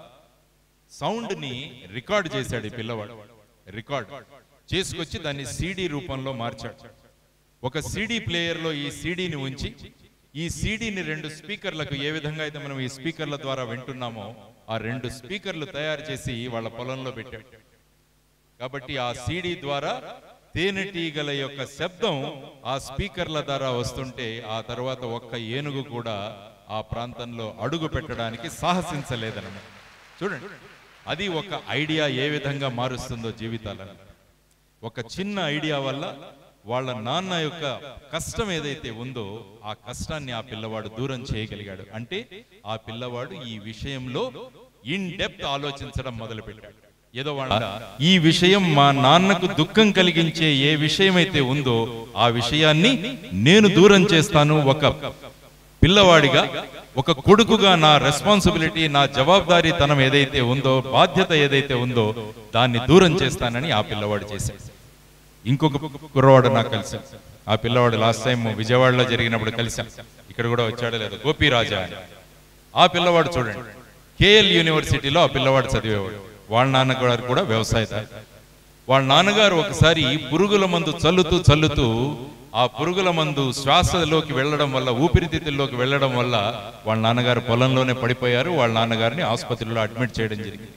సౌండ్ ని రికార్డ్ చేశాడు ఈ పిల్లవాడు. రికార్డ్ చేసుకొచ్చి దాన్ని సీడీ రూపంలో మార్చాడు. ఒక సీడీ ప్లేయర్ లో ఈ సీడీని ఉంచి, ఈ సీడీని రెండు స్పీకర్లకు, ఏ విధంగా అయితే మనం ఈ స్పీకర్ల ద్వారా వింటున్నామో ఆ రెండు స్పీకర్లు తయారు చేసి వాళ్ళ పొలంలో పెట్టాడు. కాబట్టి ఆ సీడీ ద్వారా తేనెటీగల యొక్క శబ్దం ఆ స్పీకర్ల ద్వారా వస్తుంటే ఆ తర్వాత ఒక్క ఏనుగు కూడా ఆ ప్రాంతంలో అడుగు పెట్టడానికి సాహసించలేదన్నమాట. చూడండి, అది ఒక ఐడియా ఏ విధంగా మారుస్తుందో జీవితాలను. ఒక చిన్న ఐడియా వల్ల వాళ్ళ నాన్న యొక్క కష్టం ఏదైతే ఉందో ఆ కష్టాన్ని ఆ పిల్లవాడు దూరం చేయగలిగాడు. అంటే ఆ పిల్లవాడు ఈ విషయంలో ఇన్ డెప్త్ ఆలోచించడం మొదలుపెట్టాడు. ఏదో వాళ్ళ ఈ విషయం మా నాన్నకు దుఃఖం కలిగించే ఏ విషయం అయితే ఉందో ఆ విషయాన్ని నేను దూరం చేస్తాను. ఒక పిల్లవాడిగా, ఒక కొడుకుగా నా రెస్పాన్సిబిలిటీ, నా జవాబుదారీతనం ఏదైతే ఉందో, బాధ్యత ఏదైతే ఉందో దాన్ని దూరం చేస్తానని ఆ పిల్లవాడు చేశాడు. ఇంకొక కుర్రవాడు నాకు కలిసాం. ఆ పిల్లవాడు లాస్ట్ టైం విజయవాడలో జరిగినప్పుడు కలిసాం. ఇక్కడ కూడా వచ్చాడో లేదో, గోపీరాజా అని. ఆ పిల్లవాడు చూడండి, కేఎల్ యూనివర్సిటీలో ఆ పిల్లవాడు చదివేవాడు. వాళ్ళ నాన్నగారు కూడా వ్యవసాయదారు. వాళ్ళ నాన్నగారు ఒకసారి పురుగుల మందు చల్లుతూ చల్లుతూ ఆ పురుగుల మందు శ్వాసలోకి వెళ్ళడం వల్ల, ఊపిరితిత్తుల్లోకి వెళ్ళడం వల్ల వాళ్ళ నాన్నగారు పొలంలోనే పడిపోయారు. వాళ్ళ నాన్నగారిని ఆసుపత్రిలో అడ్మిట్ చేయడం జరిగింది.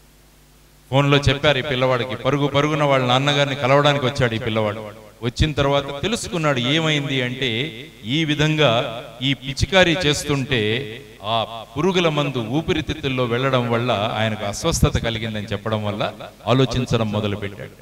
ఫోన్లో చెప్పారు ఈ పిల్లవాడికి. పరుగు పరుగున వాళ్ళ నాన్నగారిని కలవడానికి వచ్చాడు ఈ పిల్లవాడు. వచ్చిన తర్వాత తెలుసుకున్నాడు ఏమైంది అంటే, ఈ విధంగా ఈ పిచికారీ చేస్తుంటే ఆ పురుగుల మందు ఊపిరితిత్తుల్లో వెళ్ళడం వల్ల ఆయనకు అస్వస్థత కలిగిందని చెప్పడం వల్ల ఆలోచించడం మొదలుపెట్టాడు.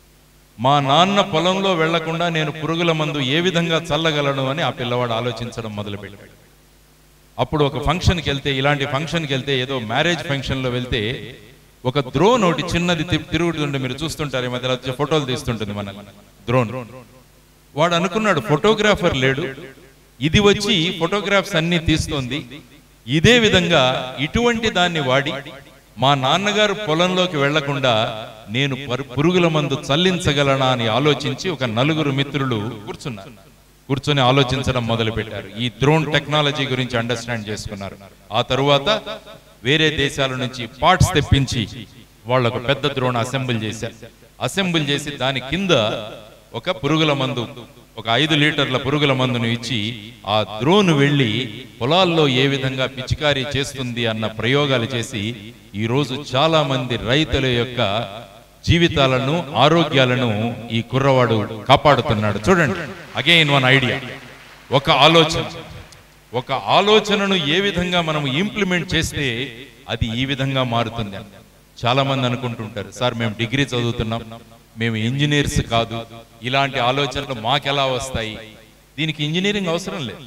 మా నాన్న పొలంలో వెళ్లకుండా నేను పురుగుల మందు ఏ విధంగా చల్లగలను అని ఆ పిల్లవాడు ఆలోచించడం మొదలుపెట్టాడు. అప్పుడు ఒక ఫంక్షన్కి వెళ్తే, ఇలాంటి ఫంక్షన్కి వెళ్తే, ఏదో మ్యారేజ్ ఫంక్షన్లో వెళ్తే ఒక డ్రోన్ ఒకటి చిన్నది తిరుగుతుంటే మీరు చూస్తుంటారు, ఈ మధ్యలో వచ్చే ఫోటోలు తీస్తుంటుంది మన డ్రోన్. వాడు అనుకున్నాడు ఫోటోగ్రాఫర్ లేడు, ఇది వచ్చి ఫోటోగ్రాఫ్స్ అన్ని తీస్తుంది. ఇదే విధంగా ఇటువంటి దాన్ని వాడి మా నాన్నగారు పొలంలోకి వెళ్లకుండా నేను పురుగుల మందు చల్లించగలనా అని ఆలోచించి ఒక నలుగురు మిత్రులు కూర్చున్నారు. కూర్చొని ఆలోచించడం మొదలు పెట్టారు. ఈ డ్రోన్ టెక్నాలజీ గురించి అండర్స్టాండ్ చేసుకున్నారు. ఆ తరువాత వేరే దేశాల నుంచి పార్ట్స్ తెప్పించి వాళ్ళకు పెద్ద డ్రోన్ అసెంబుల్ చేశారు. అసెంబుల్ చేసి దాని కింద ఒక పురుగుల మందు, ఒక ఐదు లీటర్ల పురుగుల మందును ఇచ్చి ఆ డ్రోన్ వెళ్లి పొలాల్లో ఏ విధంగా పిచికారీ చేస్తుంది అన్న ప్రయోగాలు చేసి ఈ రోజు చాలా మంది రైతుల యొక్క జీవితాలను, ఆరోగ్యాలను ఈ కుర్రవాడు కాపాడుతున్నాడు. చూడండి, అగైన్ వన్ ఐడియా, ఒక ఆలోచన. ఒక ఆలోచనను ఏ విధంగా మనం ఇంప్లిమెంట్ చేస్తే అది ఈ విధంగా మారుతుంది. చాలా మంది అనుకుంటుంటారు, సార్ మేము డిగ్రీ చదువుతున్నాం, మేము ఇంజనీర్స్ కాదు, ఇలాంటి ఆలోచనలు మాకెలా వస్తాయి? దీనికి ఇంజనీరింగ్ అవసరం లేదు.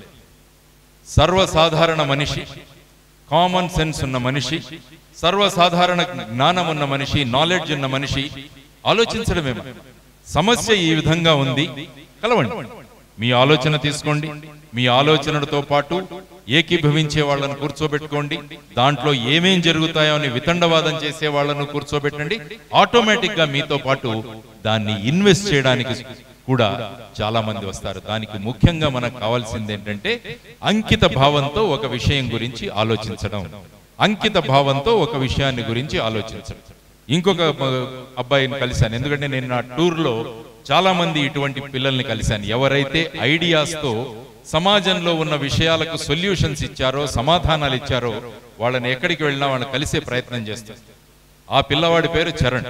సర్వసాధారణ మనిషి, కామన్ సెన్స్ ఉన్న మనిషి, సర్వసాధారణ జ్ఞానం ఉన్న మనిషి, నాలెడ్జ్ ఉన్న మనిషి ఆలోచించడమే. సమస్య ఈ విధంగా ఉంది, కలవండి, మీ ఆలోచన తీసుకోండి. మీ ఆలోచనలతో పాటు ఏకీభవించే వాళ్ళను కూర్చోబెట్టుకోండి, దాంట్లో ఏమేం జరుగుతాయో అని వితండవాదం చేసే వాళ్ళను కూర్చోబెట్టండి. ఆటోమేటిక్ గా మీతో పాటు దాన్ని ఇన్వెస్ట్ చేయడానికి కూడా చాలా మంది వస్తారు. దానికి ముఖ్యంగా మనకు కావాల్సింది ఏంటంటే అంకిత భావంతో ఒక విషయం గురించి ఆలోచించడం, అంకిత భావంతో ఒక విషయాన్ని గురించి ఆలోచించడం. ఇంకొక అబ్బాయిని కలిశాను, ఎందుకంటే నేను నా టూర్లో చాలా మంది ఇటువంటి పిల్లల్ని కలిశాను. ఎవరైతే ఐడియాస్తో సమాజంలో ఉన్న విషయాలకు సొల్యూషన్స్ ఇచ్చారో, సమాధానాలు ఇచ్చారో, వాళ్ళని ఎక్కడికి వెళ్ళినా వాళ్ళని కలిసే ప్రయత్నం చేస్తారు. ఆ పిల్లవాడి పేరు చరణ్.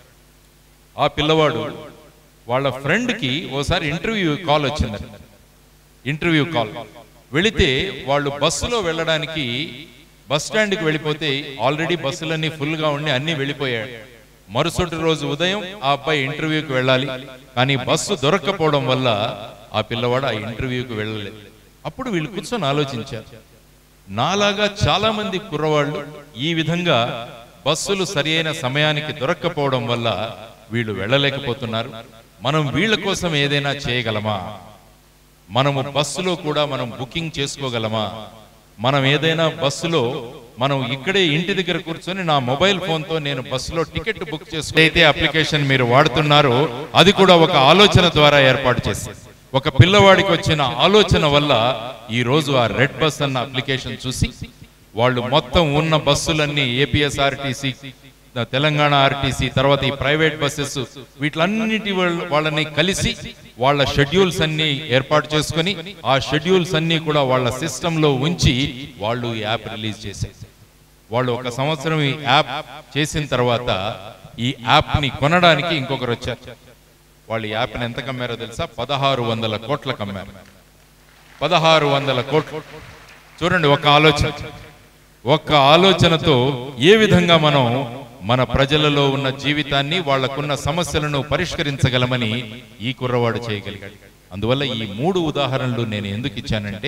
ఆ పిల్లవాడు వాళ్ళ ఫ్రెండ్కి ఓసారి ఇంటర్వ్యూ కాల్ వచ్చిందండి. ఇంటర్వ్యూ కాల్ వెళితే వాళ్ళు బస్సులో వెళ్ళడానికి బస్ స్టాండ్కి వెళ్ళిపోతే ఆల్రెడీ బస్సులన్నీ ఫుల్గా ఉండి అన్నీ వెళ్ళిపోయాడు. మరుసటి రోజు ఉదయం ఆ అబ్బాయి ఇంటర్వ్యూకి వెళ్ళాలి, కానీ బస్సు దొరక్కపోవడం వల్ల ఆ పిల్లవాడు ఆ ఇంటర్వ్యూకి వెళ్ళలేదు. అప్పుడు వీళ్ళు కూర్చొని ఆలోచించారు, నాలాగా చాలా మంది కుర్రవాళ్ళు ఈ విధంగా బస్సులు సరి అయిన సమయానికి దొరక్కపోవడం వల్ల వీళ్ళు వెళ్ళలేకపోతున్నారు. మనం వీళ్ళ కోసం ఏదైనా చేయగలమా? మనము బస్సులో కూడా మనం బుకింగ్ చేసుకోగలమా? మనం ఏదైనా బస్సులో మనం ఇక్కడే ఇంటి దగ్గర కూర్చొని నా మొబైల్ ఫోన్తో నేను బస్సులో టికెట్ బుక్ చేసుకుని అయితే అప్లికేషన్ మీరు వాడుతున్నారో అది కూడా ఒక ఆలోచన ద్వారా ఏర్పాటు చేసి, ఒక పిల్లవాడికి వచ్చిన ఆలోచన వల్ల ఈ రోజు ఆ రెడ్ బస్ అన్న అప్లికేషన్ చూసి వాళ్ళు మొత్తం ఉన్న బస్సులన్నీ ఏపీఎస్ ఆర్టీసీ, తెలంగాణ ఆర్టీసీ, తర్వాత ఈ ప్రైవేట్ బస్సెస్, వీటిలన్నిటి వాళ్ళని కలిసి వాళ్ళ షెడ్యూల్స్ అన్ని ఏర్పాటు చేసుకుని ఆ షెడ్యూల్స్ అన్ని కూడా వాళ్ళ సిస్టంలో ఉంచి వాళ్ళు యాప్ రిలీజ్ చేశారు. వాళ్ళు ఒక సంవత్సరం ఈ యాప్ చేసిన తర్వాత ఈ యాప్ ని కొనడానికి ఇంకొకరు వచ్చారు. వాళ్ళు ఈ యాప్ని ఎంత కమ్మారో తెలుసా? పదహారు వందల కోట్లకు అమ్మారు. పదహారు వందల కోట్లు. చూడండి, ఒక ఆలోచన, ఒక్క ఆలోచనతో ఏ విధంగా మనం మన ప్రజలలో ఉన్న జీవితాన్ని, వాళ్లకున్న సమస్యలను పరిష్కరించగలమని ఈ కుర్రవాడు చేయగలిగాడు. అందువల్ల ఈ మూడు ఉదాహరణలు నేను ఎందుకు ఇచ్చానంటే,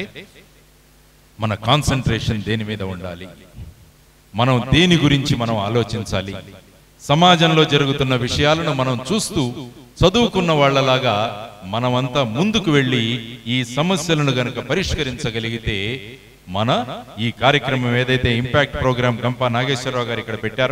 మన కాన్సన్ట్రేషన్ దేని మీద ఉండాలి, మనం దేని గురించి మనం ఆలోచించాలి, సమాజంలో జరుగుతున్న విషయాలను మనం చూస్తూ చదువుకున్న వాళ్ళలాగా మనమంతా ముందుకు వెళ్ళి ఈ సమస్యలను గనక పరిష్కరించగలిగితే మన ఈ కార్యక్రమం ఏదైతే ఇంపాక్ట్ ప్రోగ్రామ్ గంపా నాగేశ్వరరావు గారు ఇక్కడ పెట్టారో,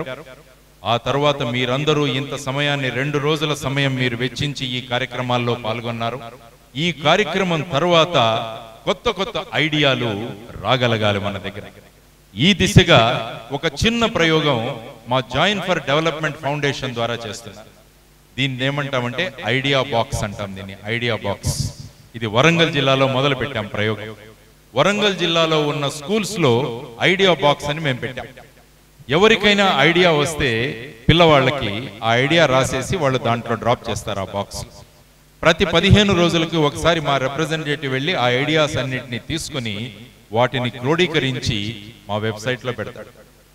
ఆ తర్వాత మీరందరూ ఇంత సమయాన్ని, రెండు రోజుల సమయం మీరు వెచ్చించి ఈ కార్యక్రమాల్లో పాల్గొన్నారు. ఈ కార్యక్రమం తర్వాత కొత్త కొత్త ఐడియాలు రాగలగాలి మన దగ్గర. ఈ దిశగా ఒక చిన్న ప్రయోగం మా జాయిన్ ఫర్ డెవలప్మెంట్ ఫౌండేషన్ ద్వారా చేస్తున్నారు. దీన్ని ఏమంటామంటే ఐడియా బాక్స్ అంటాం. దీన్ని ఐడియా బాక్స్. ఇది వరంగల్ జిల్లాలో మొదలు పెట్టాం ప్రయోగం. వరంగల్ జిల్లాలో ఉన్న స్కూల్స్ లో ఐడియా బాక్స్ అని మేము పెట్టాం. ఎవరికైనా ఐడియా వస్తే పిల్లవాళ్ళకి ఆ ఐడియా రాసేసి వాళ్ళు దాంట్లో డ్రాప్ చేస్తారు ఆ బాక్స్. ప్రతి పదిహేను రోజులకు ఒకసారి మా రిప్రజెంటేటివ్ వెళ్ళి ఆ ఐడియాస్ అన్నిటిని తీసుకుని వాటిని క్రోడీకరించి మా వెబ్సైట్లో పెడతాడు.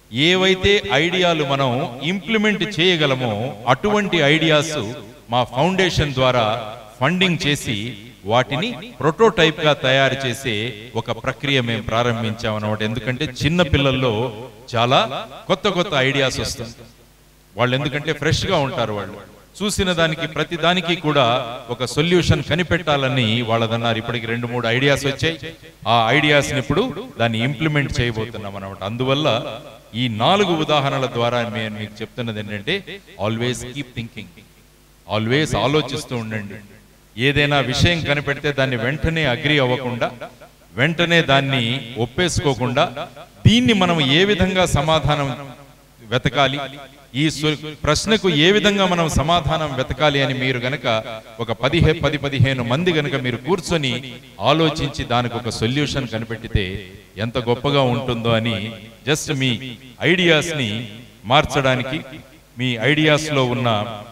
ఏవైతే ఐడియాలు మనం ఇంప్లిమెంట్ చేయగలమో అటువంటి ఐడియాస్ మా ఫౌండేషన్ ద్వారా ఫండింగ్ చేసి వాటిని ప్రోటోటైప్ గా తయారు చేసే ఒక ప్రక్రియ మేము ప్రారంభించామన్నమాట. ఎందుకంటే చిన్న పిల్లల్లో చాలా కొత్త కొత్త ఐడియాస్ వస్తుంది. వాళ్ళు ఎందుకంటే ఫ్రెష్ గా ఉంటారు, వాళ్ళు చూసిన దానికి ప్రతి దానికి కూడా ఒక సొల్యూషన్ కనిపెట్టాలని వాళ్ళదన్నారు. ఇప్పటికి రెండు మూడు ఐడియాస్ వచ్చాయి. ఆ ఐడియాస్ ని ఇప్పుడు దాన్ని ఇంప్లిమెంట్ చేయబోతున్నాం అన్నమాట. అందువల్ల ఈ నాలుగు ఉదాహరణల ద్వారా నేను మీకు చెప్తున్నది ఏంటంటే, ఆల్వేస్ కీప్ థింకింగ్, ఆల్వేస్ ఆలోచిస్తూ ఉండండి. ఏదైనా విషయం కనిపెడితే దాన్ని వెంటనే అగ్రి అవ్వకుండా, వెంటనే దాన్ని ఒప్పేసుకోకుండా, దీన్ని మనం ఏ విధంగా సమాధానం వెతకాలి, ఈ ప్రశ్నకు ఏ విధంగా మనం సమాధానం వెతకాలి అని మీరు గనక ఒక పదిహే పది పదిహేను మంది గనక మీరు కూర్చొని ఆలోచించి దానికి ఒక సొల్యూషన్ కనిపెట్టితే ఎంత గొప్పగా ఉంటుందో అని జస్ట్ మీ ఐడియాస్ ని మార్చడానికి, మీ ఐడియాస్ లో ఉన్న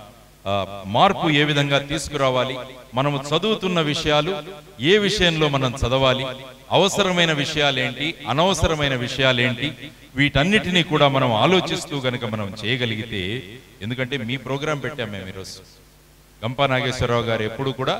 మార్పు ఏ విధంగా తీసుకురావాలి, మనము చదువుతున్న విషయాలు ఏ విషయంలో మనం చదవాలి, అవసరమైన విషయాలేంటి, అనవసరమైన విషయాలేంటి, వీటన్నిటినీ కూడా మనం ఆలోచిస్తూ గనక మనం చేయగలిగితే, ఎందుకంటే మీ ప్రోగ్రాం పెట్టాం మేము ఈరోజు. గంపా నాగేశ్వరరావు గారు ఎప్పుడు కూడా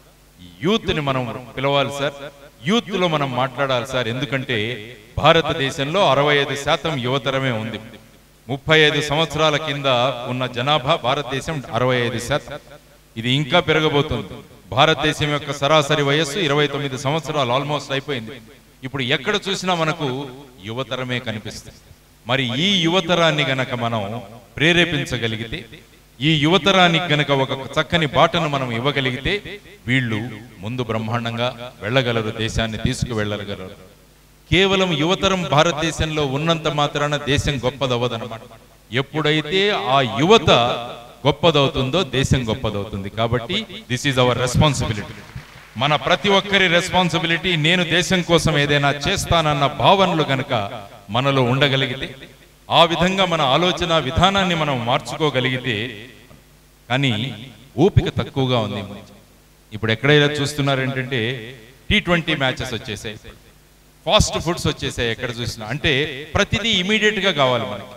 యూత్ ని మనం పిలవాలి సార్, యూత్ లో మనం మాట్లాడాలి సార్. ఎందుకంటే భారతదేశంలో అరవై ఐదు శాతం యువతరమే ఉంది. ముప్పై ఐదు సంవత్సరాల కింద ఉన్న జనాభా భారతదేశం అరవై ఐదు శాతం. ఇది ఇంకా పెరగబోతుంది. భారతదేశం యొక్క సరాసరి వయస్సు ఇరవై తొమ్మిది సంవత్సరాలు ఆల్మోస్ట్ అయిపోయింది. ఇప్పుడు ఎక్కడ చూసినా మనకు యువతరమే కనిపిస్తుంది. మరి ఈ యువతరాన్ని గనక మనం ప్రేరేపించగలిగితే, ఈ యువతరానికి గనక ఒక చక్కని బాటను మనం ఇవ్వగలిగితే వీళ్ళు ముందు బ్రహ్మాండంగా వెళ్ళగలరు, దేశాన్ని తీసుకువెళ్ళగలరు. కేవలం యువతరం భారతదేశంలో ఉన్నంత మాత్రాన దేశం గొప్పదవ్వదన్నమాట. ఎప్పుడైతే ఆ యువత గొప్పదవుతుందో దేశం గొప్పదవుతుంది. కాబట్టి దిస్ ఈజ్ అవర్ రెస్పాన్సిబిలిటీ, మన ప్రతి ఒక్కరి రెస్పాన్సిబిలిటీ. నేను దేశం కోసం ఏదైనా చేస్తానన్న భావనలు గనక మనలో ఉండగలిగితే, ఆ విధంగా మన ఆలోచన విధానాన్ని మనం మార్చుకోగలిగితే. కానీ ఓపిక తక్కువగా ఉంది. ఇప్పుడు ఎక్కడైనా చూస్తున్నారు ఏంటంటే టీ ట్వంటీ మ్యాచెస్ వచ్చేసాయి, ఫాస్ట్ ఫుడ్స్ వచ్చేసాయి. ఎక్కడ చూసినా అంటే ప్రతిదీ ఇమీడియట్ గా కావాలి మనకి,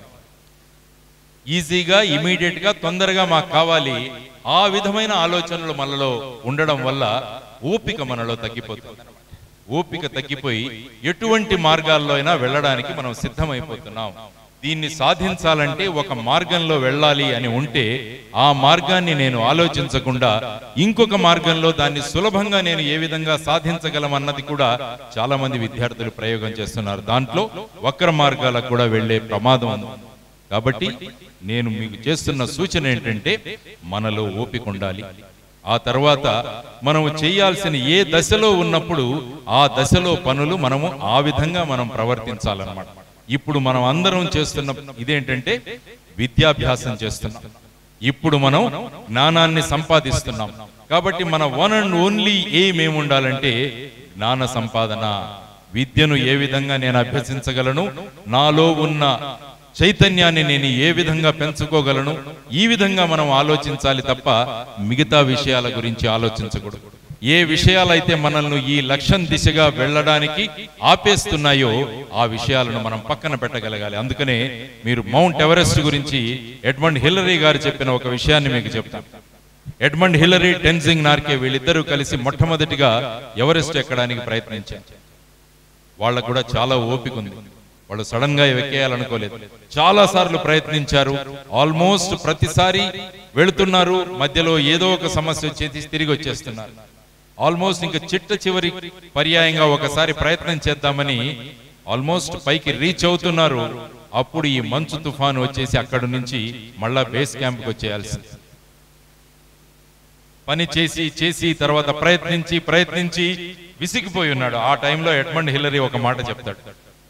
ఈజీగా ఇమీడియట్ గా తొందరగా మాకు కావాలి. ఆ విధమైన ఆలోచనలు మనలో ఉండడం వల్ల ఓపిక మనలో తగ్గిపోతుంది. ఓపిక తగ్గిపోయి ఎటువంటి మార్గాల్లో అయినా వెళ్ళడానికి మనం సిద్ధమైపోతున్నాం. దీన్ని సాధించాలంటే ఒక మార్గంలో వెళ్ళాలి అని ఉంటే ఆ మార్గాన్ని నేను ఆలోచించకుండా ఇంకొక మార్గంలో దాన్ని సులభంగా నేను ఏ విధంగా సాధించగలమన్నది కూడా చాలా మంది విద్యార్థులు ప్రయోగం చేస్తున్నారు. దాంట్లో వక్ర మార్గాలకు కూడా వెళ్లే ప్రమాదం ఉంది. కాబట్టి నేను మీకు చేస్తున్న సూచన ఏంటంటే మనలో ఓపిక ఉండాలి. ఆ తర్వాత మనము చేయాల్సిన ఏ దశలో ఉన్నప్పుడు ఆ దశలో పనులు మనము ఆ విధంగా మనం ప్రవర్తించాలన్నమాట. ఇప్పుడు మనం అందరం చేస్తున్న ఇదేంటంటే విద్యాభ్యాసం చేస్తున్నాం. ఇప్పుడు మనం జ్ఞానాన్ని సంపాదిస్తున్నాం. కాబట్టి మన వన్ అండ్ ఓన్లీ ఎయిమ్ ఏముండాలంటే జ్ఞాన సంపాదన. విద్యను ఏ విధంగా నేను అభ్యసించగలను, నాలో ఉన్న చైతన్యాన్ని నేను ఏ విధంగా పెంచుకోగలను, ఈ విధంగా మనం ఆలోచించాలి తప్ప మిగతా విషయాల గురించి ఆలోచించకూడదు. ఏ విషయాలైతే మనల్ని ఈ లక్ష్యం దిశగా వెళ్ళడానికి ఆపేస్తున్నాయో ఆ విషయాలను మనం పక్కన పెట్టగలగాలి. అందుకనే మీరు మౌంట్ ఎవరెస్ట్ గురించి ఎడ్మండ్ హిల్లరీ గారు చెప్పిన ఒక విషయాన్ని మీకు చెప్తాను. ఎడ్మండ్ హిల్లరీ, టెన్జింగ్ నార్కే వీళ్ళిద్దరూ కలిసి మొట్టమొదటిగా ఎవరెస్ట్ ఎక్కడానికి ప్రయత్నించారు. వాళ్ళకు కూడా చాలా ఓపిక ఉంది. వాళ్ళు సడన్ గా ఎక్కేయాలనుకోలేదు, చాలా సార్లు ప్రయత్నించారు. ఆల్మోస్ట్ ప్రతిసారి వెళుతున్నారు, మధ్యలో ఏదో ఒక సమస్య వచ్చేసి తిరిగి వచ్చేస్తున్నారు. ఆల్మోస్ట్ ఇంకా చిట్ట చివరి పర్యాయంగా ఒకసారి ప్రయత్నం చేద్దామని ఆల్మోస్ట్ పైకి రీచ్ అవుతున్నారు. అప్పుడు ఈ మంచు తుఫాను వచ్చేసి అక్కడి నుంచి మళ్ళా బేస్ క్యాంప్కి వచ్చేయాల్సింది. పని చేసి చేసి తర్వాత ప్రయత్నించి ప్రయత్నించి విసిగిపోయి ఉన్నాడు. ఆ టైంలో ఎడ్మండ్ హిల్లరీ ఒక మాట చెప్తాడు,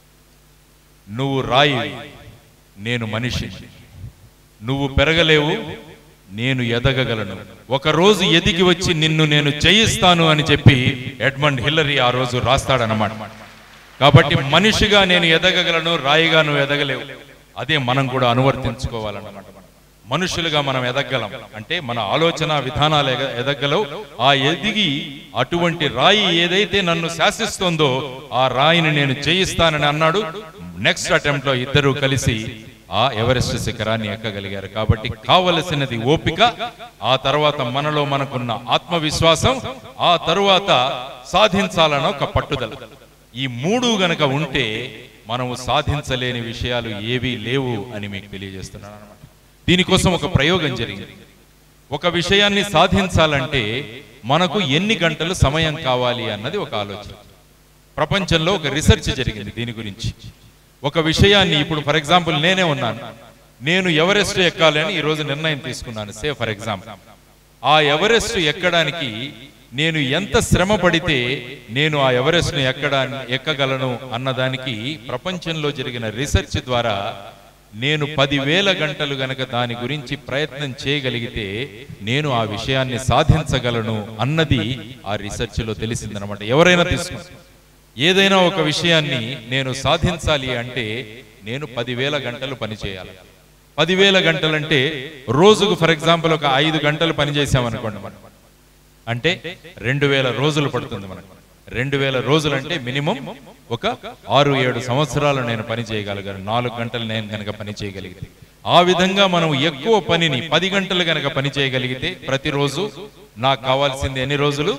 నువ్వు రాయి, నేను మనిషి, నువ్వు పెరగలేవు, నేను ఎదగగలను, ఒక రోజు ఎదిగి వచ్చి నిన్ను నేను జయిస్తాను అని చెప్పి ఎడ్మండ్ హిల్లరీ ఆ రోజు రాస్తాడనమాట. కాబట్టి మనిషిగా నేను ఎదగగలను, రాయిగా నువ్వు ఎదగలేవు. అదే మనం కూడా అనువర్తించుకోవాలన్నమాట. మనుషులుగా మనం ఎదగలం అంటే మన ఆలోచన విధానాలు ఎదగలవు. ఆ ఎదిగి అటువంటి రాయి ఏదైతే నన్ను శాసిస్తుందో ఆ రాయిని నేను జయిస్తానని అన్నాడు. నెక్స్ట్ అటెంప్ట్ లో ఇద్దరు కలిసి ఆ ఎవరెస్ట్ శిఖరాన్ని ఎక్కగలిగారు. కాబట్టి కావలసినది ఓపిక, ఆ తర్వాత మనలో మనకున్న ఆత్మవిశ్వాసం, ఆ తరువాత సాధించాలన్న ఒక పట్టుదల. ఈ మూడు గనక ఉంటే మనము సాధించలేని విషయాలు ఏవీ లేవు అని మీకు తెలియజేస్తున్నాను అన్నమాట. దీనికోసం ఒక ప్రయోగం జరిగింది. ఒక విషయాన్ని సాధించాలంటే మనకు ఎన్ని గంటలు సమయం కావాలి అన్నది ఒక ఆలోచన. ప్రపంచంలో ఒక రీసెర్చ్ జరిగింది దీని గురించి. ఒక విషయాన్ని ఇప్పుడు ఫర్ ఎగ్జాంపుల్ నేనే ఉన్నాను, నేను ఎవరెస్ట్ ఎక్కాలి అని ఈరోజు నిర్ణయం తీసుకున్నాను. సే ఫర్ ఎగ్జాంపుల్ ఆ ఎవరెస్ట్ ఎక్కడానికి నేను ఎంత శ్రమ పడితే నేను ఆ ఎవరెస్ట్ ను ఎక్కడా ఎక్కగలను అన్నదానికి ప్రపంచంలో జరిగిన రీసెర్చ్ ద్వారా నేను పదివేల గంటలు గనక దాని గురించి ప్రయత్నం చేయగలిగితే నేను ఆ విషయాన్ని సాధించగలను అన్నది ఆ రీసెర్చ్ లో తెలిసిందనమాట. ఎవరైనా తీసుకుంటారు, ఏదైనా ఒక విషయాన్ని నేను సాధించాలి అంటే నేను పదివేల గంటలు పనిచేయాలి. పదివేల గంటలంటే రోజుకు ఫర్ ఎగ్జాంపుల్ ఒక ఐదు గంటలు పనిచేసామనుకోండి, మనం అంటే రెండు వేల రోజులు పడుతుంది మనకు. రెండు వేల రోజులు అంటే మినిమం ఒక ఆరు ఏడు సంవత్సరాలు నేను పని చేయగలిగాను, నాలుగు గంటలు నేను కనుక పని చేయగలిగితే. ఆ విధంగా మనం ఎక్కువ పనిని పది గంటలు కనుక పని చేయగలిగితే ప్రతిరోజు నాకు కావాల్సింది ఎన్ని రోజులు?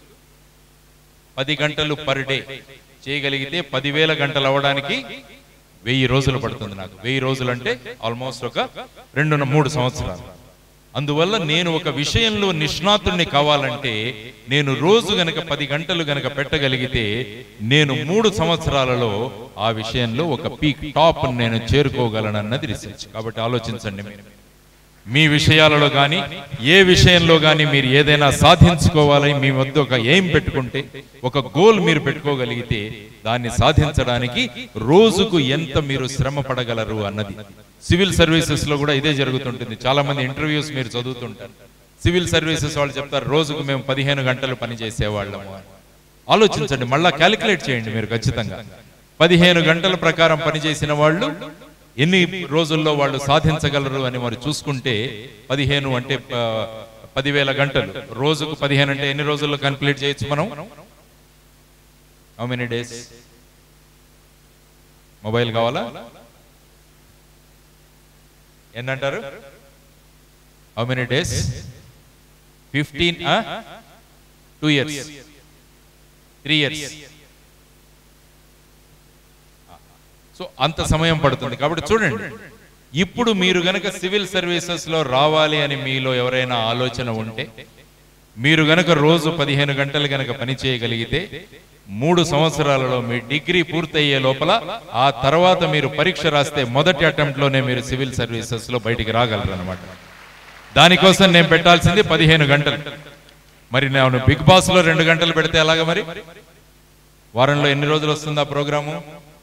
పది గంటలు పర్ డే చేయగలిగితే పదివేల గంటలు అవ్వడానికి వెయ్యి రోజులు పడుతుంది నాకు. వెయ్యి రోజులు అంటే ఆల్మోస్ట్ ఒక రెండు మూడు సంవత్సరాలు. అందువల్ల నేను ఒక విషయంలో నిష్ణాతుడిని కావాలంటే నేను రోజు గనక పది గంటలు గనక పెట్టగలిగితే నేను మూడు సంవత్సరాలలో ఆ విషయంలో ఒక పీక్ టాప్ నేను చేరుకోగలనన్నది రీసెర్చ్. కాబట్టి ఆలోచించండి, మీ విషయాలలో కానీ ఏ విషయంలో కానీ మీరు ఏదైనా సాధించుకోవాలని మీ వద్ద ఒక ఎయిమ్ పెట్టుకుంటే, ఒక గోల్ మీరు పెట్టుకోగలిగితే దాన్ని సాధించడానికి రోజుకు ఎంత మీరు శ్రమ పడగలరు అన్నది. సివిల్ సర్వీసెస్ లో కూడా ఇదే జరుగుతుంటుంది. చాలా మంది ఇంటర్వ్యూస్ మీరు చదువుతుంటారు, సివిల్ సర్వీసెస్ వాళ్ళు చెప్తారు రోజుకు మేము పదిహేను గంటలు పని చేసేవాళ్ళము. ఆలోచించండి, మళ్ళా క్యాలిక్యులేట్ చేయండి మీరు ఖచ్చితంగా. పదిహేను గంటల ప్రకారం పనిచేసిన వాళ్ళు ఎన్ని రోజుల్లో వాళ్ళు సాధించగలరు అని మరి చూసుకుంటే, పదిహేను అంటే పదివేల గంటలు, రోజుకు పదిహేను అంటే ఎన్ని రోజుల్లో కంప్లీట్ చేయొచ్చు మనం? How many days? మొబైల్ కావాలా? ఏంటంటారు? How many days? Fifteen two years three years so అంత సమయం పడుతుంది. కాబట్టి చూడండి, ఇప్పుడు మీరు గనక సివిల్ సర్వీసెస్ లో రావాలి అని మీలో ఎవరైనా ఆలోచన ఉంటే, మీరు గనక రోజు పదిహేను గంటలు గనక పని చేయగలిగితే మూడు సంవత్సరాలలో మీ డిగ్రీ పూర్తయ్యే లోపల ఆ తర్వాత మీరు పరీక్ష రాస్తే మొదటి అటెంప్ట్ లోనే మీరు సివిల్ సర్వీసెస్ లో బయటికి రాగలరు అనమాట. దానికోసం నేను పెట్టాల్సింది పదిహేను గంటలు. మరి నేను బిగ్ బాస్ లో రెండు గంటలు పెడితే ఎలాగా? మరి వారంలో ఎన్ని రోజులు వస్తుంది ఆ ప్రోగ్రాము?